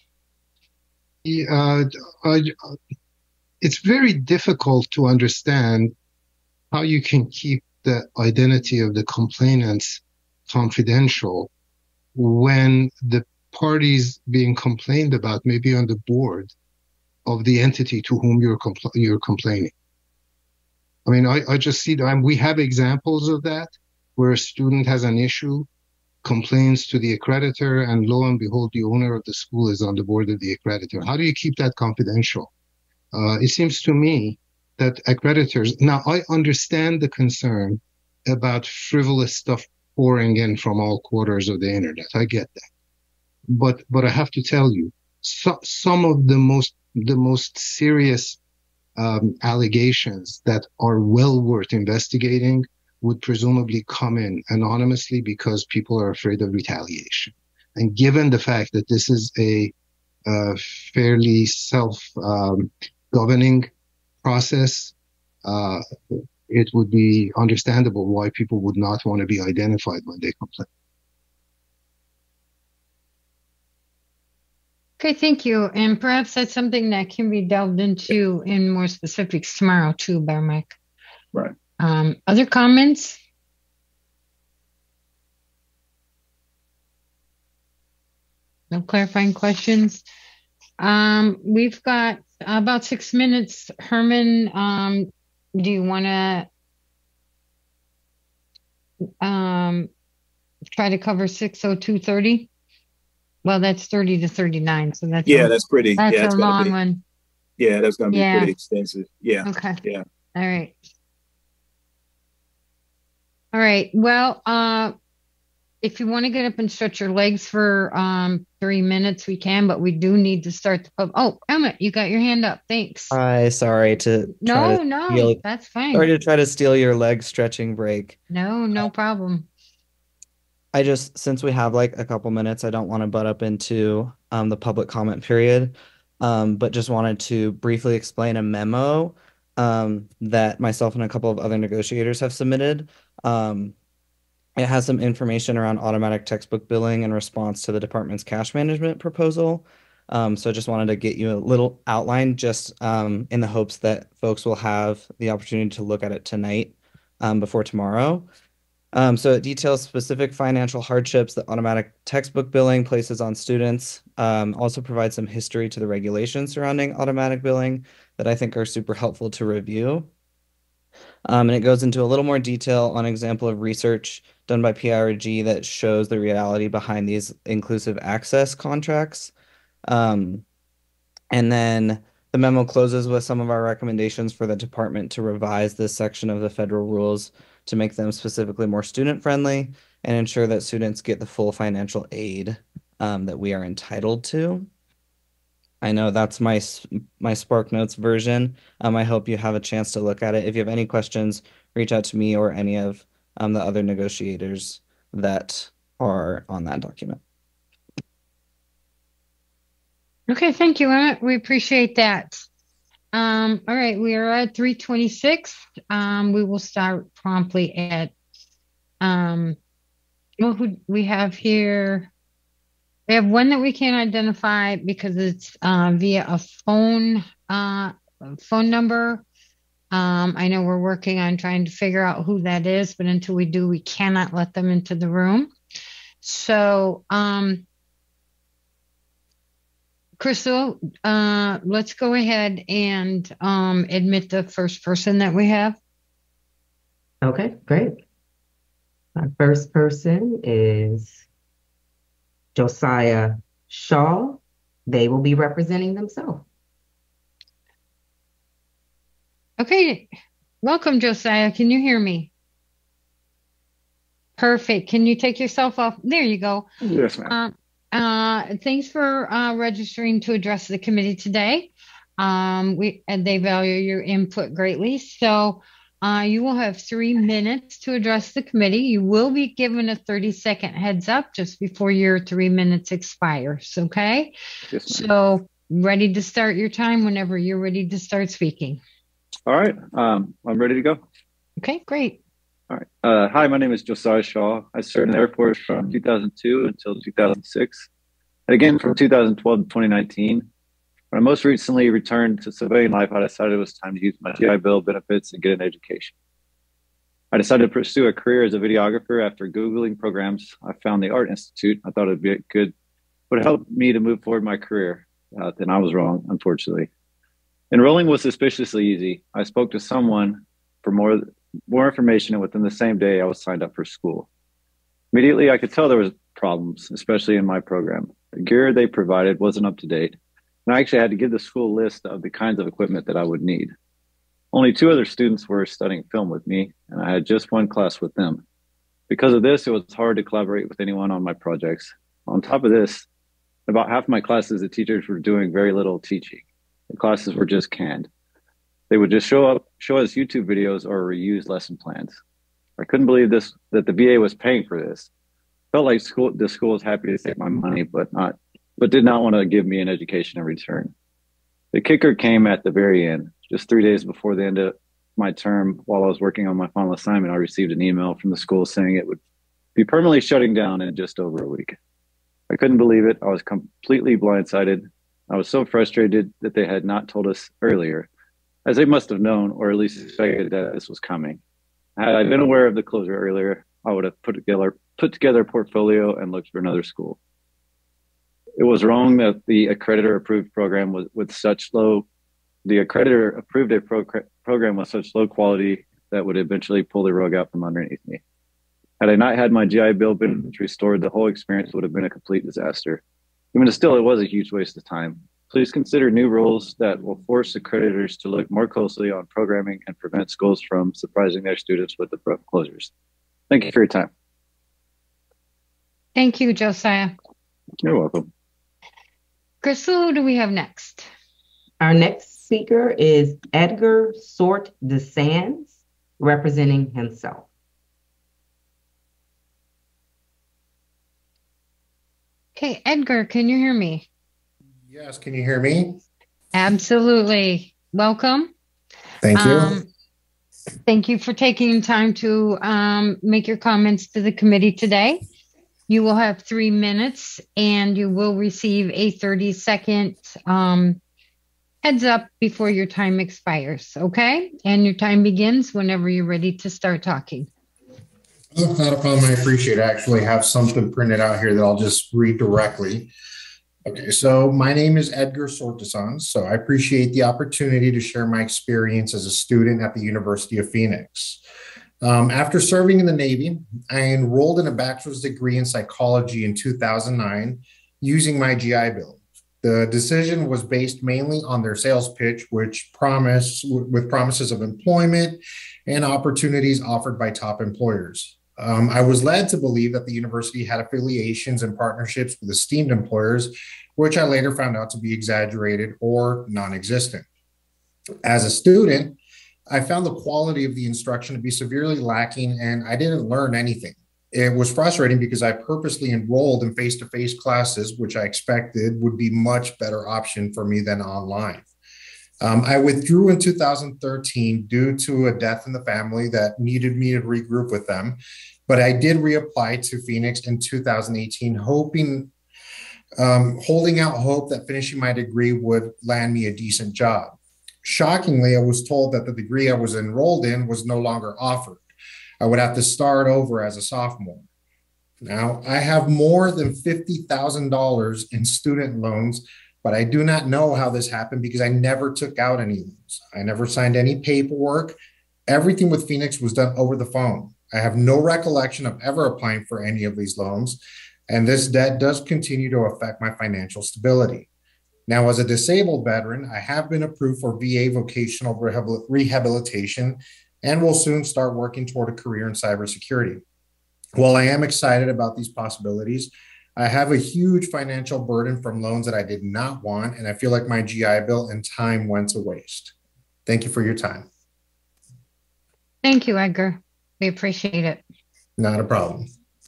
Yeah, uh, uh, it's very difficult to understand how you can keep the identity of the complainants confidential when the parties being complained about may be on the board of the entity to whom you're compl- you're complaining. I mean, I, I just see that we have examples of that where a student has an issue, complains to the accreditor, and lo and behold, the owner of the school is on the board of the accreditor. How do you keep that confidential? Uh, it seems to me that accreditors, now I understand the concern about frivolous stuff pouring in from all quarters of the internet. I get that. But but I have to tell you, so, some of the most the most serious um, allegations that are well worth investigating would presumably come in anonymously because people are afraid of retaliation. And given the fact that this is a uh, fairly self-governing um, process, uh, it would be understandable why people would not want to be identified when they complain. Okay, thank you. And perhaps that's something that can be delved into in more specifics tomorrow too, Barmack. Right. Um, other comments? No clarifying questions. Um, we've got about six minutes. Herman, um, do you want to um, try to cover six oh two thirty? Well, that's thirty to thirty-nine, so that's Yeah, a, that's pretty. that's Yeah, a it's gonna long be. one. Yeah, that's gonna be Yeah. pretty extensive. Yeah. Okay. Yeah. All right. All right. Well, uh, if you want to get up and stretch your legs for um three minutes, we can, but we do need to start the pub. Oh, Emmett, you got your hand up. Thanks. Hi, sorry to try No, to no, steal, that's sorry fine. to try to steal your leg stretching break. No, no problem. I just, since we have like a couple minutes, I don't want to butt up into um, the public comment period, um, but just wanted to briefly explain a memo um, that myself and a couple of other negotiators have submitted. Um, it has some information around automatic textbook billing in response to the department's cash management proposal. Um, so I just wanted to get you a little outline just um, in the hopes that folks will have the opportunity to look at it tonight um, before tomorrow. Um, so it details specific financial hardships that automatic textbook billing places on students. Um, also provides some history to the regulations surrounding automatic billing that I think are super helpful to review. Um, and it goes into a little more detail on an example of research done by P I R G that shows the reality behind these inclusive access contracts. Um, and then the memo closes with some of our recommendations for the department to revise this section of the federal rules to make them specifically more student-friendly and ensure that students get the full financial aid um, that we are entitled to. I know that's my my SparkNotes version. Um, I hope you have a chance to look at it. If you have any questions, reach out to me or any of um, the other negotiators that are on that document. Okay, thank you, Emmett. We appreciate that. Um, all right, we are at three twenty-six. Um, we will start promptly at um well, who we have here. We have one that we can't identify because it's uh, via a phone uh phone number. Um, I know we're working on trying to figure out who that is, but until we do, we cannot let them into the room. So, um, Crystal, uh, let's go ahead and um, admit the first person that we have. Okay, great. Our first person is Josiah Shaw. They will be representing themselves. Okay, welcome, Josiah. Can you hear me? Perfect. Can you take yourself off? There you go. Yes, ma'am. Uh, uh, thanks for uh, registering to address the committee today. Um, we and they value your input greatly. So uh, you will have three minutes to address the committee. You will be given a thirty second heads up just before your three minutes expires. Okay. Yes, ma'am. So ready to start your time whenever you're ready to start speaking. All right. Um, I'm ready to go. Okay, great. All right. Uh, hi, my name is Josiah Shaw. I served in the Air Force from two thousand two until two thousand six, and again from two thousand twelve to twenty nineteen. When I most recently returned to civilian life, I decided it was time to use my G I Bill benefits and get an education. I decided to pursue a career as a videographer. After Googling programs, I found the Art Institute. I thought it'd be good, would help me to move forward my career. Uh, then I was wrong, unfortunately. Enrolling was suspiciously easy. I spoke to someone for more more information, and within the same day, I was signed up for school. Immediately, I could tell there was problems, especially in my program. The gear they provided wasn't up to date, and I actually had to give the school a list of the kinds of equipment that I would need. Only two other students were studying film with me, and I had just one class with them. Because of this, it was hard to collaborate with anyone on my projects. On top of this, about half of my classes, the teachers were doing very little teaching. The classes were just canned. They would just show up, show us YouTube videos or reuse lesson plans. I couldn't believe this, that the V A was paying for this. Felt like school, the school was happy to take my money, but not, but did not want to give me an education in return. The kicker came at the very end. Just three days before the end of my term, while I was working on my final assignment, I received an email from the school saying it would be permanently shutting down in just over a week. I couldn't believe it. I was completely blindsided. I was so frustrated that they had not told us earlier, as they must have known, or at least expected that this was coming. Had I been aware of the closure earlier, I would have put together put together a portfolio and looked for another school. It was wrong that the accreditor approved program was with such low, the accreditor approved a pro program with such low quality that would eventually pull the rug out from underneath me. Had I not had my G I Bill been restored, the whole experience would have been a complete disaster. Even still, it was a huge waste of time. Please consider new rules that will force accreditors to look more closely on programming and prevent schools from surprising their students with abrupt closures. Thank you for your time. Thank you, Josiah. You're welcome. Crystal, who do we have next? Our next speaker is Edgar Sort DeSands, representing himself. Okay, Edgar, can you hear me? Yes, can you hear me? Absolutely. Welcome. Thank you. Um, thank you for taking time to um, make your comments to the committee today. You will have three minutes and you will receive a thirty second um, heads up before your time expires, okay? And your time begins whenever you're ready to start talking. Oh, not a problem. I appreciate it. I actually have something printed out here that I'll just read directly. Okay, so my name is Edgar Sortisans. So I appreciate the opportunity to share my experience as a student at the University of Phoenix. Um, after serving in the Navy, I enrolled in a bachelor's degree in psychology in two thousand nine using my G I Bill. The decision was based mainly on their sales pitch, which promised with promises of employment and opportunities offered by top employers. Um, I was led to believe that the university had affiliations and partnerships with esteemed employers, which I later found out to be exaggerated or non-existent. As a student, I found the quality of the instruction to be severely lacking, and I didn't learn anything. It was frustrating because I purposely enrolled in face-to-face classes, which I expected would be much better option for me than online. Um, I withdrew in two thousand thirteen due to a death in the family that needed me to regroup with them. But I did reapply to Phoenix in two thousand eighteen, hoping, um, holding out hope that finishing my degree would land me a decent job. Shockingly, I was told that the degree I was enrolled in was no longer offered. I would have to start over as a sophomore. Now, I have more than fifty thousand dollars in student loans, but I do not know how this happened because I never took out any loans. I never signed any paperwork. Everything with Phoenix was done over the phone. I have no recollection of ever applying for any of these loans, and this debt does continue to affect my financial stability. Now, as a disabled veteran, I have been approved for V A vocational rehabilitation and will soon start working toward a career in cybersecurity. While I am excited about these possibilities, I have a huge financial burden from loans that I did not want, and I feel like my G I Bill and time went to waste. Thank you for your time. Thank you, Edgar. We appreciate it. Not a problem.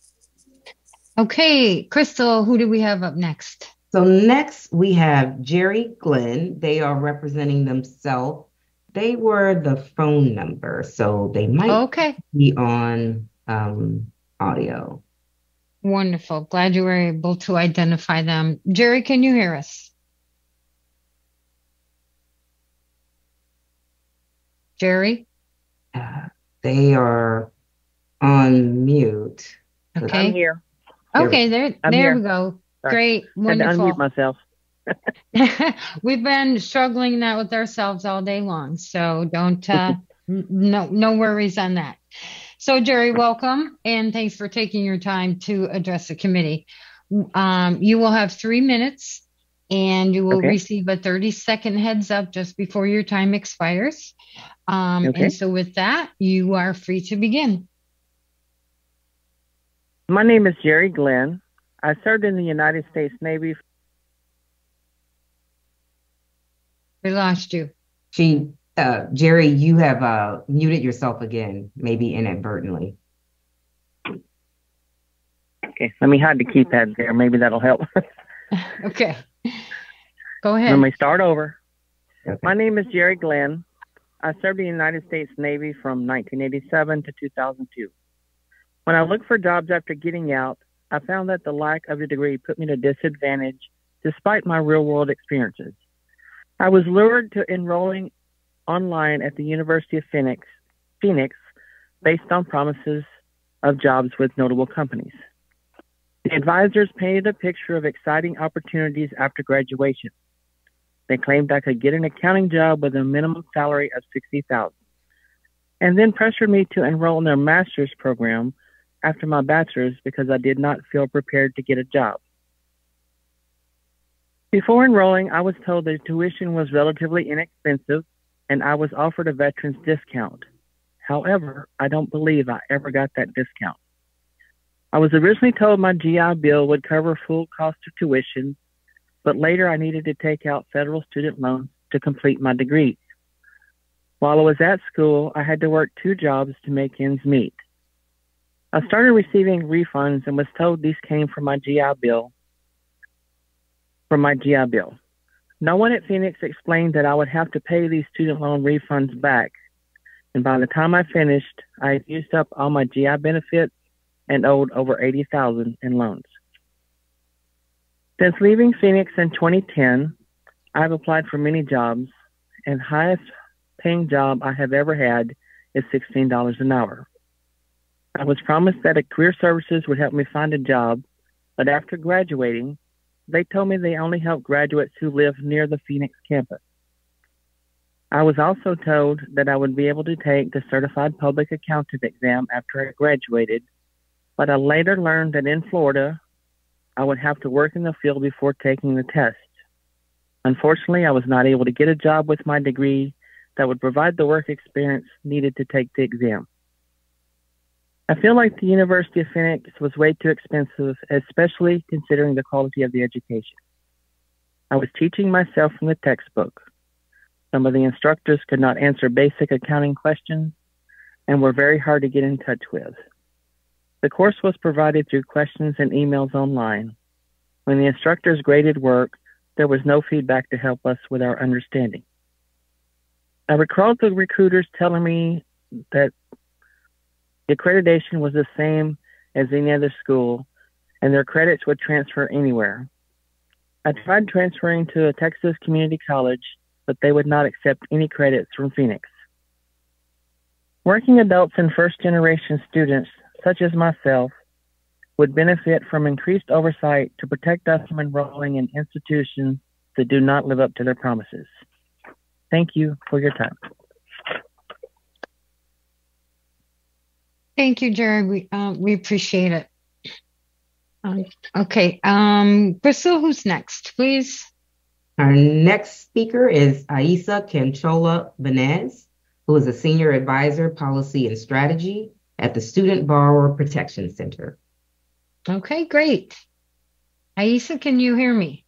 Okay, Crystal, who do we have up next? So next we have Jerry Glenn. They are representing themselves. They were the phone number, so they might okay. be on um, audio. Wonderful. Glad you were able to identify them. Jerry, can you hear us? Jerry? Uh, they are on mute. Okay. I'm here. Okay, there, I'm there here. we go. Sorry. Great. Had to Wonderful. unmute myself. We've been struggling that with ourselves all day long, so don't uh, no no worries on that. So Jerry, welcome and thanks for taking your time to address the committee. Um, you will have three minutes, and you will Okay. receive a thirty second heads up just before your time expires. Um, Okay. And so with that, you are free to begin. My name is Jerry Glenn. I served in the United States Navy. We lost you. She, uh, Jerry, you have uh, muted yourself again, maybe inadvertently. Okay, let me hide the keypad there. Maybe that'll help. Okay. Go ahead. Let me start over. Okay. My name is Jerry Glenn. I served in the United States Navy from nineteen eighty-seven to two thousand two. When I looked for jobs after getting out, I found that the lack of a degree put me at a disadvantage despite my real-world experiences. I was lured to enrolling online at the University of Phoenix, Phoenix based on promises of jobs with notable companies. The advisors painted a picture of exciting opportunities after graduation. They claimed I could get an accounting job with a minimum salary of sixty thousand dollars, and then pressured me to enroll in their master's program after my bachelor's because I did not feel prepared to get a job. Before enrolling, I was told the tuition was relatively inexpensive and I was offered a veteran's discount. However, I don't believe I ever got that discount. I was originally told my G I Bill would cover full cost of tuition, but later I needed to take out federal student loans to complete my degree. While I was at school, I had to work two jobs to make ends meet. I started receiving refunds and was told these came from my G I Bill. From my G I Bill. No one at Phoenix explained that I would have to pay these student loan refunds back, and by the time I finished, I had used up all my G I benefits and owed over eighty thousand dollars in loans. Since leaving Phoenix in twenty ten, I've applied for many jobs, and the highest paying job I have ever had is sixteen dollars an hour. I was promised that a career services would help me find a job, but after graduating, they told me they only help graduates who live near the Phoenix campus. I was also told that I would be able to take the Certified Public Accountant exam after I graduated, but I later learned that in Florida, I would have to work in the field before taking the test. Unfortunately, I was not able to get a job with my degree that would provide the work experience needed to take the exam. I feel like the University of Phoenix was way too expensive, especially considering the quality of the education. I was teaching myself from the textbook. Some of the instructors could not answer basic accounting questions and were very hard to get in touch with. The course was provided through questions and emails online. When the instructors graded work, there was no feedback to help us with our understanding. I recalled the recruiters telling me that the accreditation was the same as any other school, and their credits would transfer anywhere. I tried transferring to a Texas community college, but they would not accept any credits from Phoenix. Working adults and first-generation students, such as myself, would benefit from increased oversight to protect us from enrolling in institutions that do not live up to their promises. Thank you for your time. Thank you, Jerry. We uh, we appreciate it. Um, okay, um, Crystal, who's next, please? Our next speaker is Aisa Canchola Benez, who is a Senior Advisor, Policy and Strategy at the Student Borrower Protection Center. Okay, great. Aisa, can you hear me?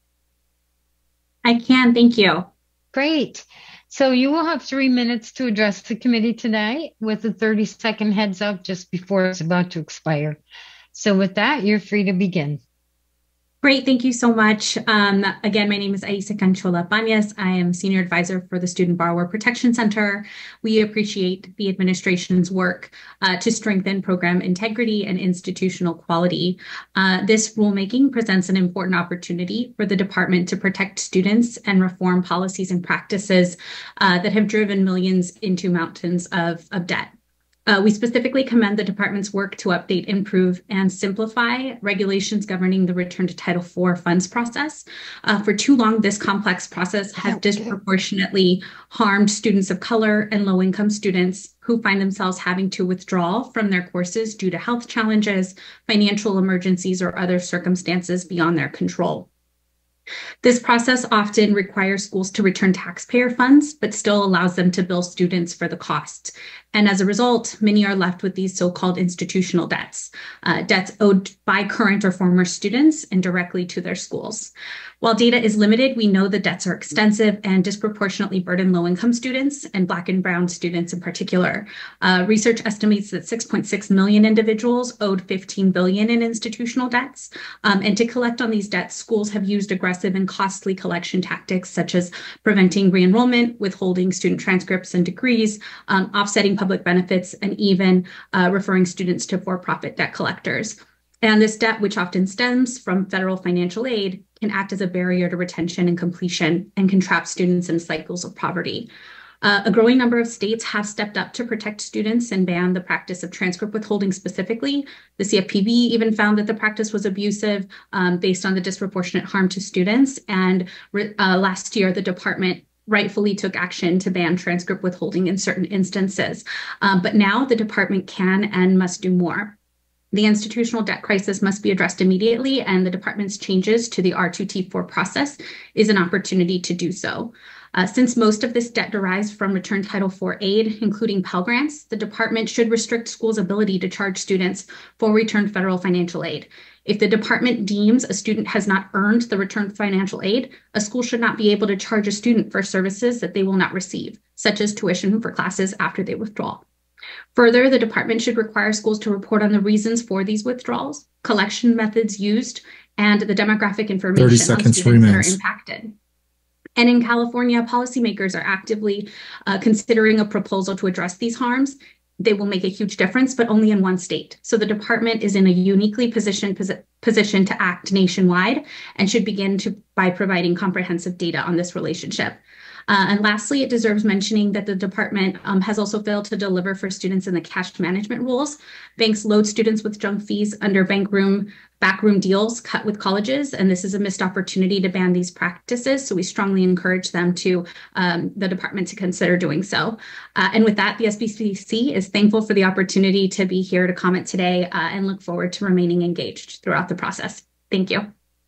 I can, thank you. Great. So you will have three minutes to address the committee today with a thirty second heads up just before it's about to expire. So with that, you're free to begin. Great, thank you so much. Um, again, my name is Aisa Canchola Benez. I am Senior Advisor for the Student Borrower Protection Center. We appreciate the administration's work uh, to strengthen program integrity and institutional quality. Uh, this rulemaking presents an important opportunity for the department to protect students and reform policies and practices uh, that have driven millions into mountains of, of debt. Uh, we specifically commend the department's work to update, improve, and simplify regulations governing the return to Title four funds process. Uh, for too long, this complex process has disproportionately harmed students of color and low-income students who find themselves having to withdraw from their courses due to health challenges, financial emergencies, or other circumstances beyond their control. This process often requires schools to return taxpayer funds, but still allows them to bill students for the cost. And as a result, many are left with these so-called institutional debts, uh, debts owed by current or former students and directly to their schools. While data is limited, we know the debts are extensive and disproportionately burden low-income students and Black and Brown students in particular. Uh, research estimates that six point six million individuals owed fifteen billion dollars in institutional debts. Um, and to collect on these debts, schools have used aggressive and costly collection tactics such as preventing re-enrollment, withholding student transcripts and degrees, um, offsetting public benefits, and even uh, referring students to for-profit debt collectors. And this debt, which often stems from federal financial aid, can act as a barrier to retention and completion and can trap students in cycles of poverty. Uh, a growing number of states have stepped up to protect students and ban the practice of transcript withholding specifically. The C F P B even found that the practice was abusive um, based on the disproportionate harm to students. And uh, last year, the department rightfully took action to ban transcript withholding in certain instances. Um, but now the department can and must do more. The institutional debt crisis must be addressed immediately, and the department's changes to the R two T four process is an opportunity to do so. Uh, since most of this debt derives from return Title four aid, including Pell Grants, the department should restrict schools' ability to charge students for returned federal financial aid. If the department deems a student has not earned the returned financial aid, a school should not be able to charge a student for services that they will not receive, such as tuition for classes after they withdraw. Further, the department should require schools to report on the reasons for these withdrawals, collection methods used, and the demographic information on students remains. that are impacted. And in California, policymakers are actively uh, considering a proposal to address these harms. They will make a huge difference, but only in one state. So the department is in a uniquely positioned posi position to act nationwide and should begin to by providing comprehensive data on this relationship. Uh, and lastly, it deserves mentioning that the department um, has also failed to deliver for students in the cash management rules. Banks load students with junk fees under bank room, backroom deals cut with colleges, and this is a missed opportunity to ban these practices. So we strongly encourage them to, um, the department to consider doing so. Uh, and with that, the S B C C is thankful for the opportunity to be here to comment today uh, and look forward to remaining engaged throughout the process. Thank you.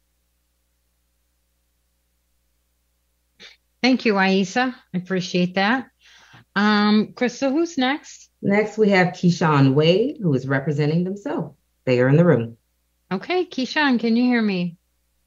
Thank you, Aisa. I appreciate that. Um, Crystal, who's next? Next, we have Keyshawn Wade, who is representing themselves. They are in the room. Okay, Keyshawn, can you hear me?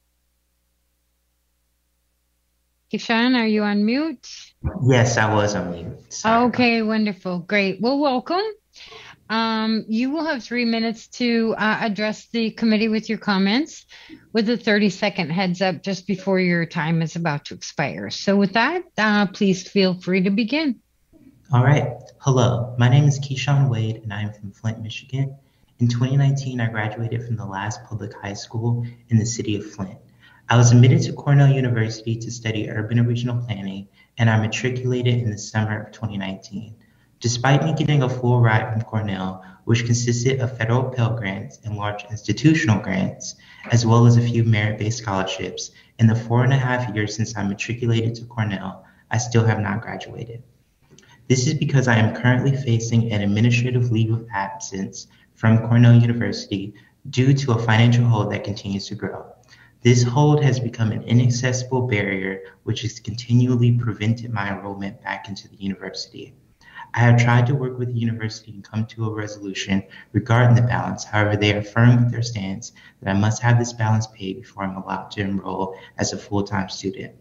Keyshawn, are you on mute? Yes, I was on mute. Sorry. Okay, wonderful. Great. Well, welcome. Um, you will have three minutes to uh, address the committee with your comments with a thirty second heads up just before your time is about to expire. So with that, uh, please feel free to begin. All right. Hello, my name is Keyshawn Wade and I am from Flint, Michigan. In twenty nineteen, I graduated from the last public high school in the city of Flint. I was admitted to Cornell University to study urban and regional planning, and I matriculated in the summer of twenty nineteen. Despite me getting a full ride from Cornell, which consisted of federal Pell Grants and large institutional grants, as well as a few merit-based scholarships, in the four and a half years since I matriculated to Cornell, I still have not graduated. This is because I am currently facing an administrative leave of absence from Cornell University due to a financial hold that continues to grow. This hold has become an inaccessible barrier, which has continually prevented my enrollment back into the university. I have tried to work with the university and come to a resolution regarding the balance. However, they are firm with their stance that I must have this balance paid before I'm allowed to enroll as a full-time student.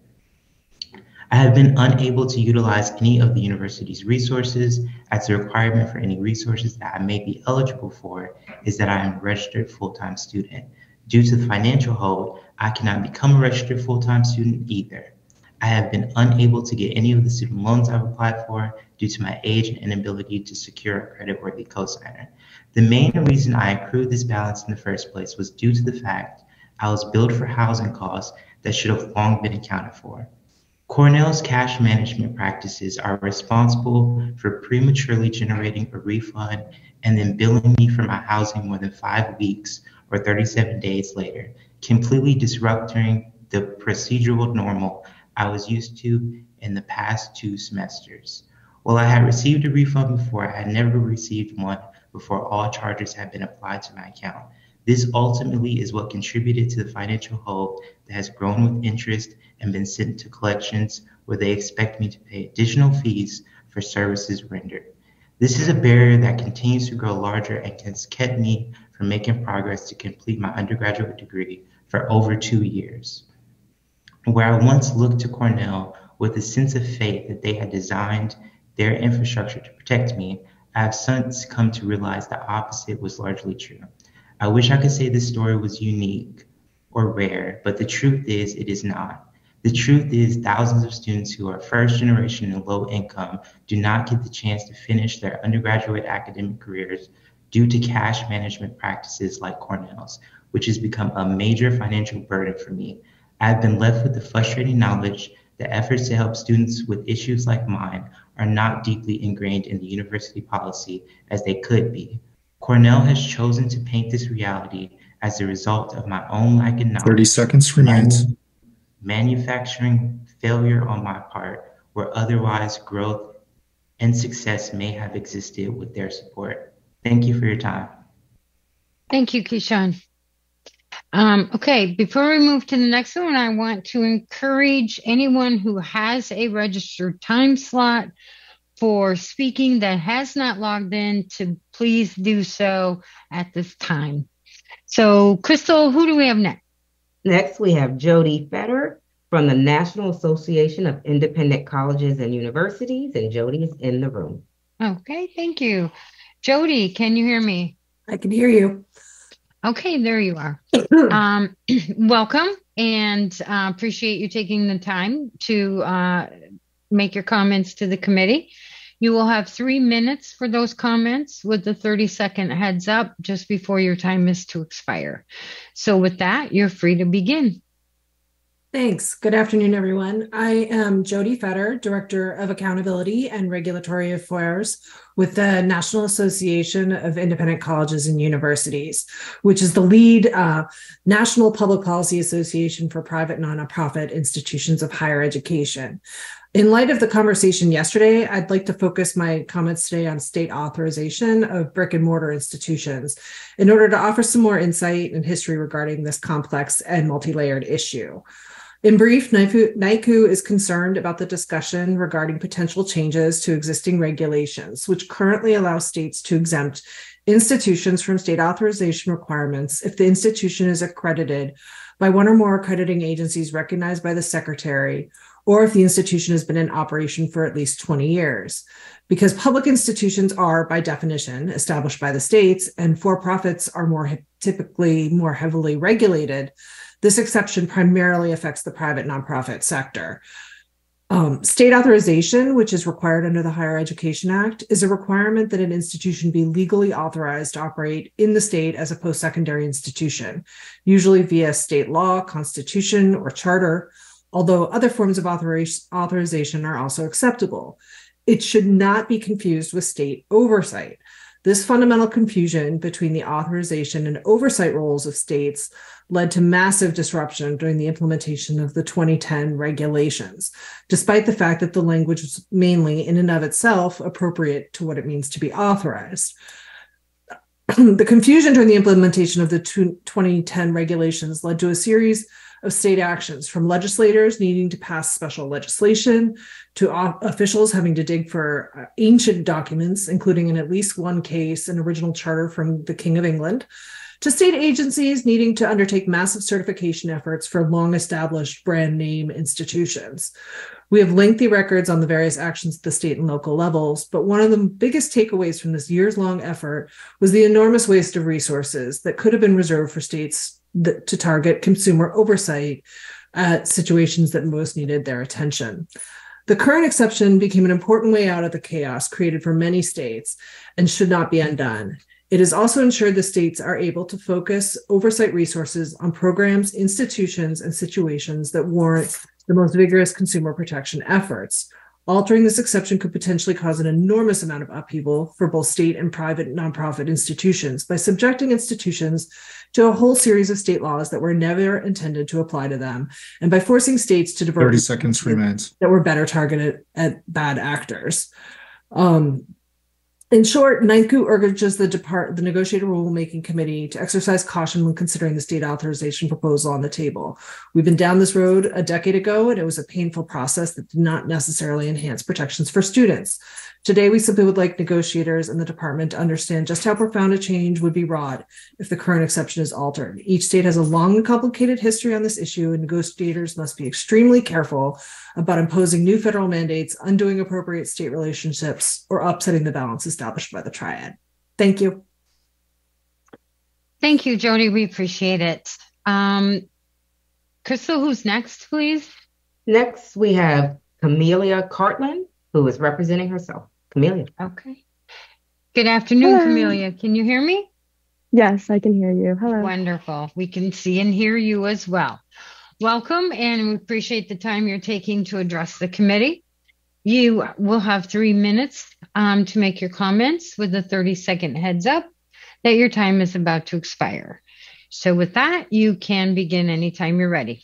I have been unable to utilize any of the university's resources, as the requirement for any resources that I may be eligible for is that I am a registered full-time student. Due to the financial hold, I cannot become a registered full-time student either. I have been unable to get any of the student loans I've applied for due to my age and inability to secure a credit-worthy cosigner. The main reason I accrued this balance in the first place was due to the fact I was billed for housing costs that should have long been accounted for. Cornell's cash management practices are responsible for prematurely generating a refund and then billing me for my housing more than five weeks or thirty-seven days later, completely disrupting the procedural normal I was used to in the past two semesters. While I had received a refund before, I had never received one before all charges had been applied to my account. This ultimately is what contributed to the financial hold that has grown with interest and been sent to collections, where they expect me to pay additional fees for services rendered. This is a barrier that continues to grow larger and has kept me from making progress to complete my undergraduate degree for over two years. Where I once looked to Cornell with a sense of faith that they had designed their infrastructure to protect me, I have since come to realize the opposite was largely true. I wish I could say this story was unique or rare, but the truth is it is not. The truth is thousands of students who are first generation and low income do not get the chance to finish their undergraduate academic careers due to cash management practices like Cornell's, which has become a major financial burden for me. I have been left with the frustrating knowledge that efforts to help students with issues like mine are not deeply ingrained in the university policy as they could be. Cornell has chosen to paint this reality as a result of my own lack of knowledge. thirty seconds remains. Manu- manufacturing failure on my part, where otherwise growth and success may have existed with their support. Thank you for your time. Thank you, Keyshawn. Um, okay, before we move to the next one, I want to encourage anyone who has a registered time slot for speaking that has not logged in to please do so at this time. So, Crystal, who do we have next? Next, we have Jody Fetter from the National Association of Independent Colleges and Universities, and Jody is in the room. Okay, thank you. Jody, can you hear me? I can hear you. Okay, there you are. um, welcome, and uh, appreciate you taking the time to uh, make your comments to the committee. You will have three minutes for those comments with the thirty second heads up just before your time is to expire. So with that, you're free to begin. Thanks. Good afternoon, everyone. I am Jody Fetter, Director of Accountability and Regulatory Affairs with the National Association of Independent Colleges and Universities, which is the lead uh, national public policy association for private nonprofit institutions of higher education. In light of the conversation yesterday, I'd like to focus my comments today on state authorization of brick and mortar institutions in order to offer some more insight and history regarding this complex and multi-layered issue. In brief, N I C U is concerned about the discussion regarding potential changes to existing regulations, which currently allow states to exempt institutions from state authorization requirements if the institution is accredited by one or more accrediting agencies recognized by the Secretary, or if the institution has been in operation for at least twenty years. Because public institutions are, by definition, established by the states, and for-profits are more typically more heavily regulated, this exception primarily affects the private nonprofit sector. Um, state authorization, which is required under the Higher Education Act, is a requirement that an institution be legally authorized to operate in the state as a post-secondary institution, usually via state law, constitution, or charter, although other forms of authorization are also acceptable. It should not be confused with state oversight. This fundamental confusion between the authorization and oversight roles of states led to massive disruption during the implementation of the twenty ten regulations, despite the fact that the language was mainly in and of itself appropriate to what it means to be authorized. The confusion during the implementation of the twenty ten regulations led to a series of state actions, from legislators needing to pass special legislation to officials having to dig for ancient documents, including in at least one case, an original charter from the King of England, to state agencies needing to undertake massive certification efforts for long-established brand name institutions. We have lengthy records on the various actions at the state and local levels, but one of the biggest takeaways from this years-long effort was the enormous waste of resources that could have been reserved for states that, to target consumer oversight at situations that most needed their attention. The current exception became an important way out of the chaos created for many states and should not be undone. It has also ensured the states are able to focus oversight resources on programs, institutions, and situations that warrant the most vigorous consumer protection efforts. Altering this exception could potentially cause an enormous amount of upheaval for both state and private nonprofit institutions by subjecting institutions to a whole series of state laws that were never intended to apply to them, and by forcing states to divert thirty seconds remains that were better targeted at bad actors. Um, In short, N I C U urges the, Depart- the Negotiated Rulemaking Committee to exercise caution when considering the state authorization proposal on the table. We've been down this road a decade ago, and it was a painful process that did not necessarily enhance protections for students. Today, we simply would like negotiators and the department to understand just how profound a change would be wrought if the current exception is altered. Each state has a long and complicated history on this issue, and negotiators must be extremely careful about imposing new federal mandates, undoing appropriate state relationships, or upsetting the balance established by the triad. Thank you. Thank you, Jody. We appreciate it. Um, Crystal, who's next, please? Next, we have Camelia Cartland, who is representing herself. Camelia. Okay. Good afternoon, Hello. Camelia. Can you hear me? Yes, I can hear you. Hello. Wonderful. We can see and hear you as well. Welcome, and we appreciate the time you're taking to address the committee. You will have three minutes um, to make your comments with a thirty second heads up that your time is about to expire. So with that, you can begin anytime you're ready.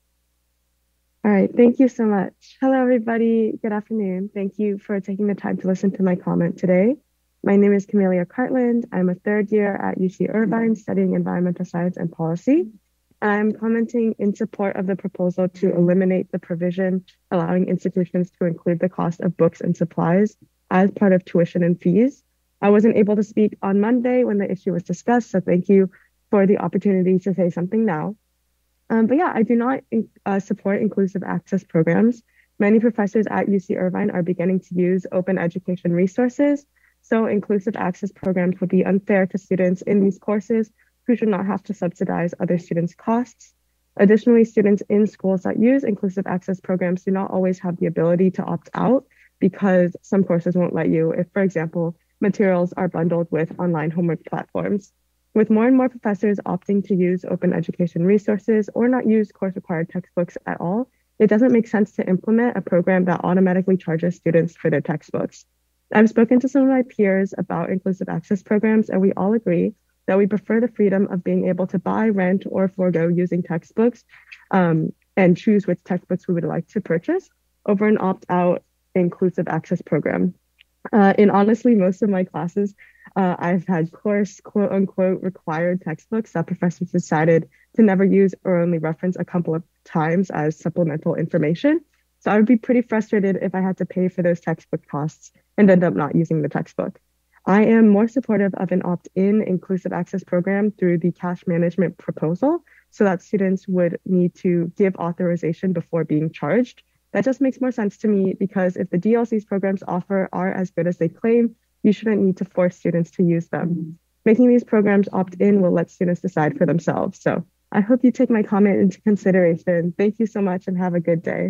All right, thank you so much. Hello, everybody. Good afternoon. Thank you for taking the time to listen to my comment today. My name is Camelia Cartland. I'm a third year at U C Irvine studying environmental science and policy. I'm commenting in support of the proposal to eliminate the provision allowing institutions to include the cost of books and supplies as part of tuition and fees. I wasn't able to speak on Monday when the issue was discussed, so thank you for the opportunity to say something now. Um, but yeah, I do not uh, support inclusive access programs. Many professors at U C Irvine are beginning to use open education resources, so inclusive access programs would be unfair to students in these courses who should not have to subsidize other students' costs. Additionally, students in schools that use inclusive access programs do not always have the ability to opt out because some courses won't let you if, for example, materials are bundled with online homework platforms. With more and more professors opting to use open education resources or not use course-required textbooks at all, it doesn't make sense to implement a program that automatically charges students for their textbooks. I've spoken to some of my peers about inclusive access programs, and we all agree that we prefer the freedom of being able to buy, rent, or forego using textbooks um, and choose which textbooks we would like to purchase over an opt-out inclusive access program. Uh, in honestly, most of my classes, uh, I've had course, quote unquote, required textbooks that professors decided to never use or only reference a couple of times as supplemental information. So I would be pretty frustrated if I had to pay for those textbook costs and end up not using the textbook. I am more supportive of an opt-in inclusive access program through the cash management proposal so that students would need to give authorization before being charged. That just makes more sense to me because if the D L Cs programs offer are as good as they claim, you shouldn't need to force students to use them. Making these programs opt-in will let students decide for themselves. So I hope you take my comment into consideration. Thank you so much and have a good day.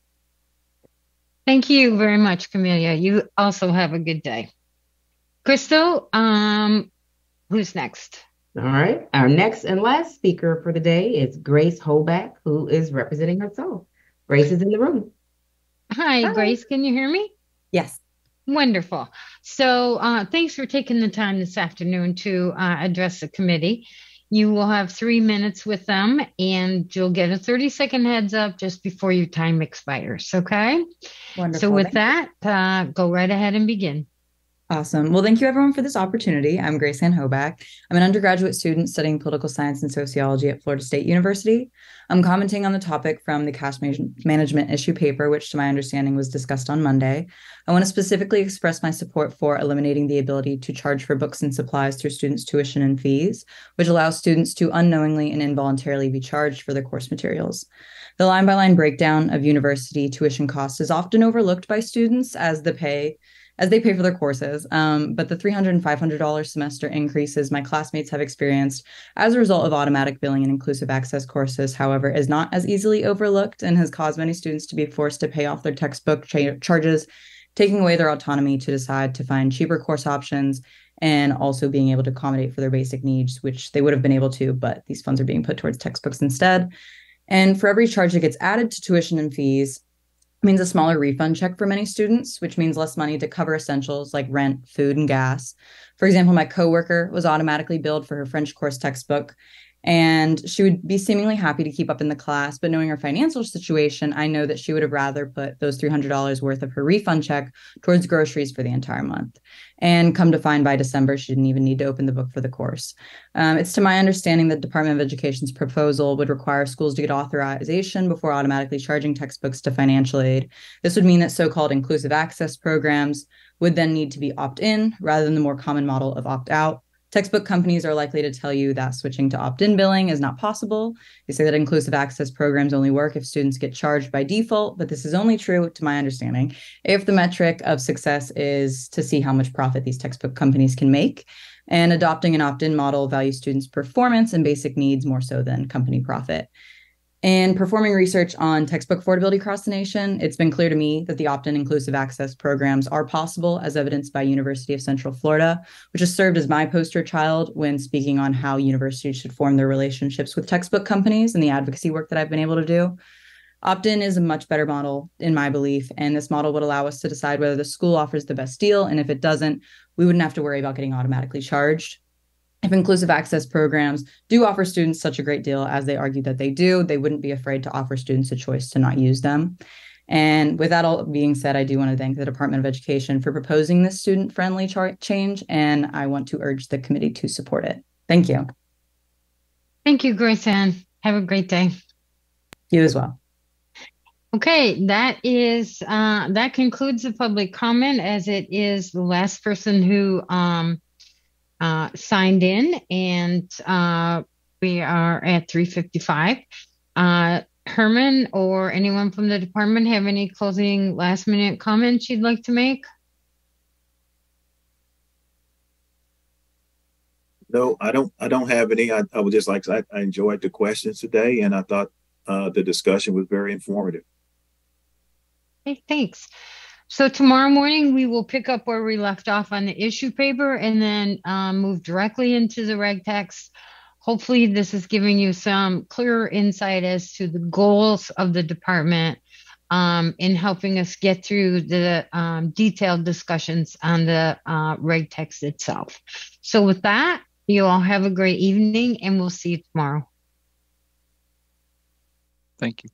Thank you very much, Camelia. You also have a good day. Crystal, um, who's next? All right. Our next and last speaker for the day is Grace Holback, who is representing herself. Grace is in the room. Hi, Hi. Grace. Can you hear me? Yes. Wonderful. So uh, thanks for taking the time this afternoon to uh, address the committee. You will have three minutes with them and you'll get a thirty second heads up just before your time expires. Okay. Wonderful. So with Thank that, uh, go right ahead and begin. Awesome. Well, thank you everyone for this opportunity. I'm Grace Ann Hoback. I'm an undergraduate student studying political science and sociology at Florida State University. I'm commenting on the topic from the cash management issue paper, which to my understanding was discussed on Monday. I want to specifically express my support for eliminating the ability to charge for books and supplies through students' tuition and fees, which allows students to unknowingly and involuntarily be charged for their course materials. The line-by-line breakdown of university tuition costs is often overlooked by students as the pay as they pay for their courses. Um, but the three hundred dollars and five hundred dollars semester increases my classmates have experienced as a result of automatic billing and inclusive access courses, however, is not as easily overlooked and has caused many students to be forced to pay off their textbook cha- charges, taking away their autonomy to decide to find cheaper course options and also being able to accommodate for their basic needs, which they would have been able to, but these funds are being put towards textbooks instead. And for every charge that gets added to tuition and fees, means a smaller refund check for many students, which means less money to cover essentials like rent, food, and gas. For example, my coworker was automatically billed for her French course textbook, and she would be seemingly happy to keep up in the class, but knowing her financial situation, I know that she would have rather put those three hundred dollars worth of her refund check towards groceries for the entire month. And come to find by December, she didn't even need to open the book for the course. Um, it's to my understanding that Department of Education's proposal would require schools to get authorization before automatically charging textbooks to financial aid. This would mean that so-called inclusive access programs would then need to be opt-in rather than the more common model of opt-out. Textbook companies are likely to tell you that switching to opt-in billing is not possible. They say that inclusive access programs only work if students get charged by default, but this is only true, to my understanding, if the metric of success is to see how much profit these textbook companies can make. And adopting an opt-in model values students' performance and basic needs more so than company profit. In performing research on textbook affordability across the nation, it's been clear to me that the opt-in inclusive access programs are possible, as evidenced by University of Central Florida, which has served as my poster child when speaking on how universities should form their relationships with textbook companies and the advocacy work that I've been able to do. Opt-in is a much better model, in my belief, and this model would allow us to decide whether the school offers the best deal, and if it doesn't, we wouldn't have to worry about getting automatically charged. If inclusive access programs do offer students such a great deal as they argue that they do, they wouldn't be afraid to offer students a choice to not use them. And with that all being said, I do want to thank the Department of Education for proposing this student-friendly char- change, and I want to urge the committee to support it. Thank you. Thank you, Grace Ann. Have a great day. You as well. Okay, that is uh, that concludes the public comment, as it is the last person who um, uh, signed in, and uh, we are at three fifty-five. Uh, Herman or anyone from the department have any closing last minute comments you'd like to make? No, I don't. I don't have any. I, I would just like. I, I enjoyed the questions today, and I thought uh, the discussion was very informative. Okay, thanks. So tomorrow morning we will pick up where we left off on the issue paper, and then um, move directly into the reg text. Hopefully, this is giving you some clearer insight as to the goals of the department um, in helping us get through the um, detailed discussions on the uh, reg text itself. So with that, you all have a great evening, and we'll see you tomorrow. Thank you.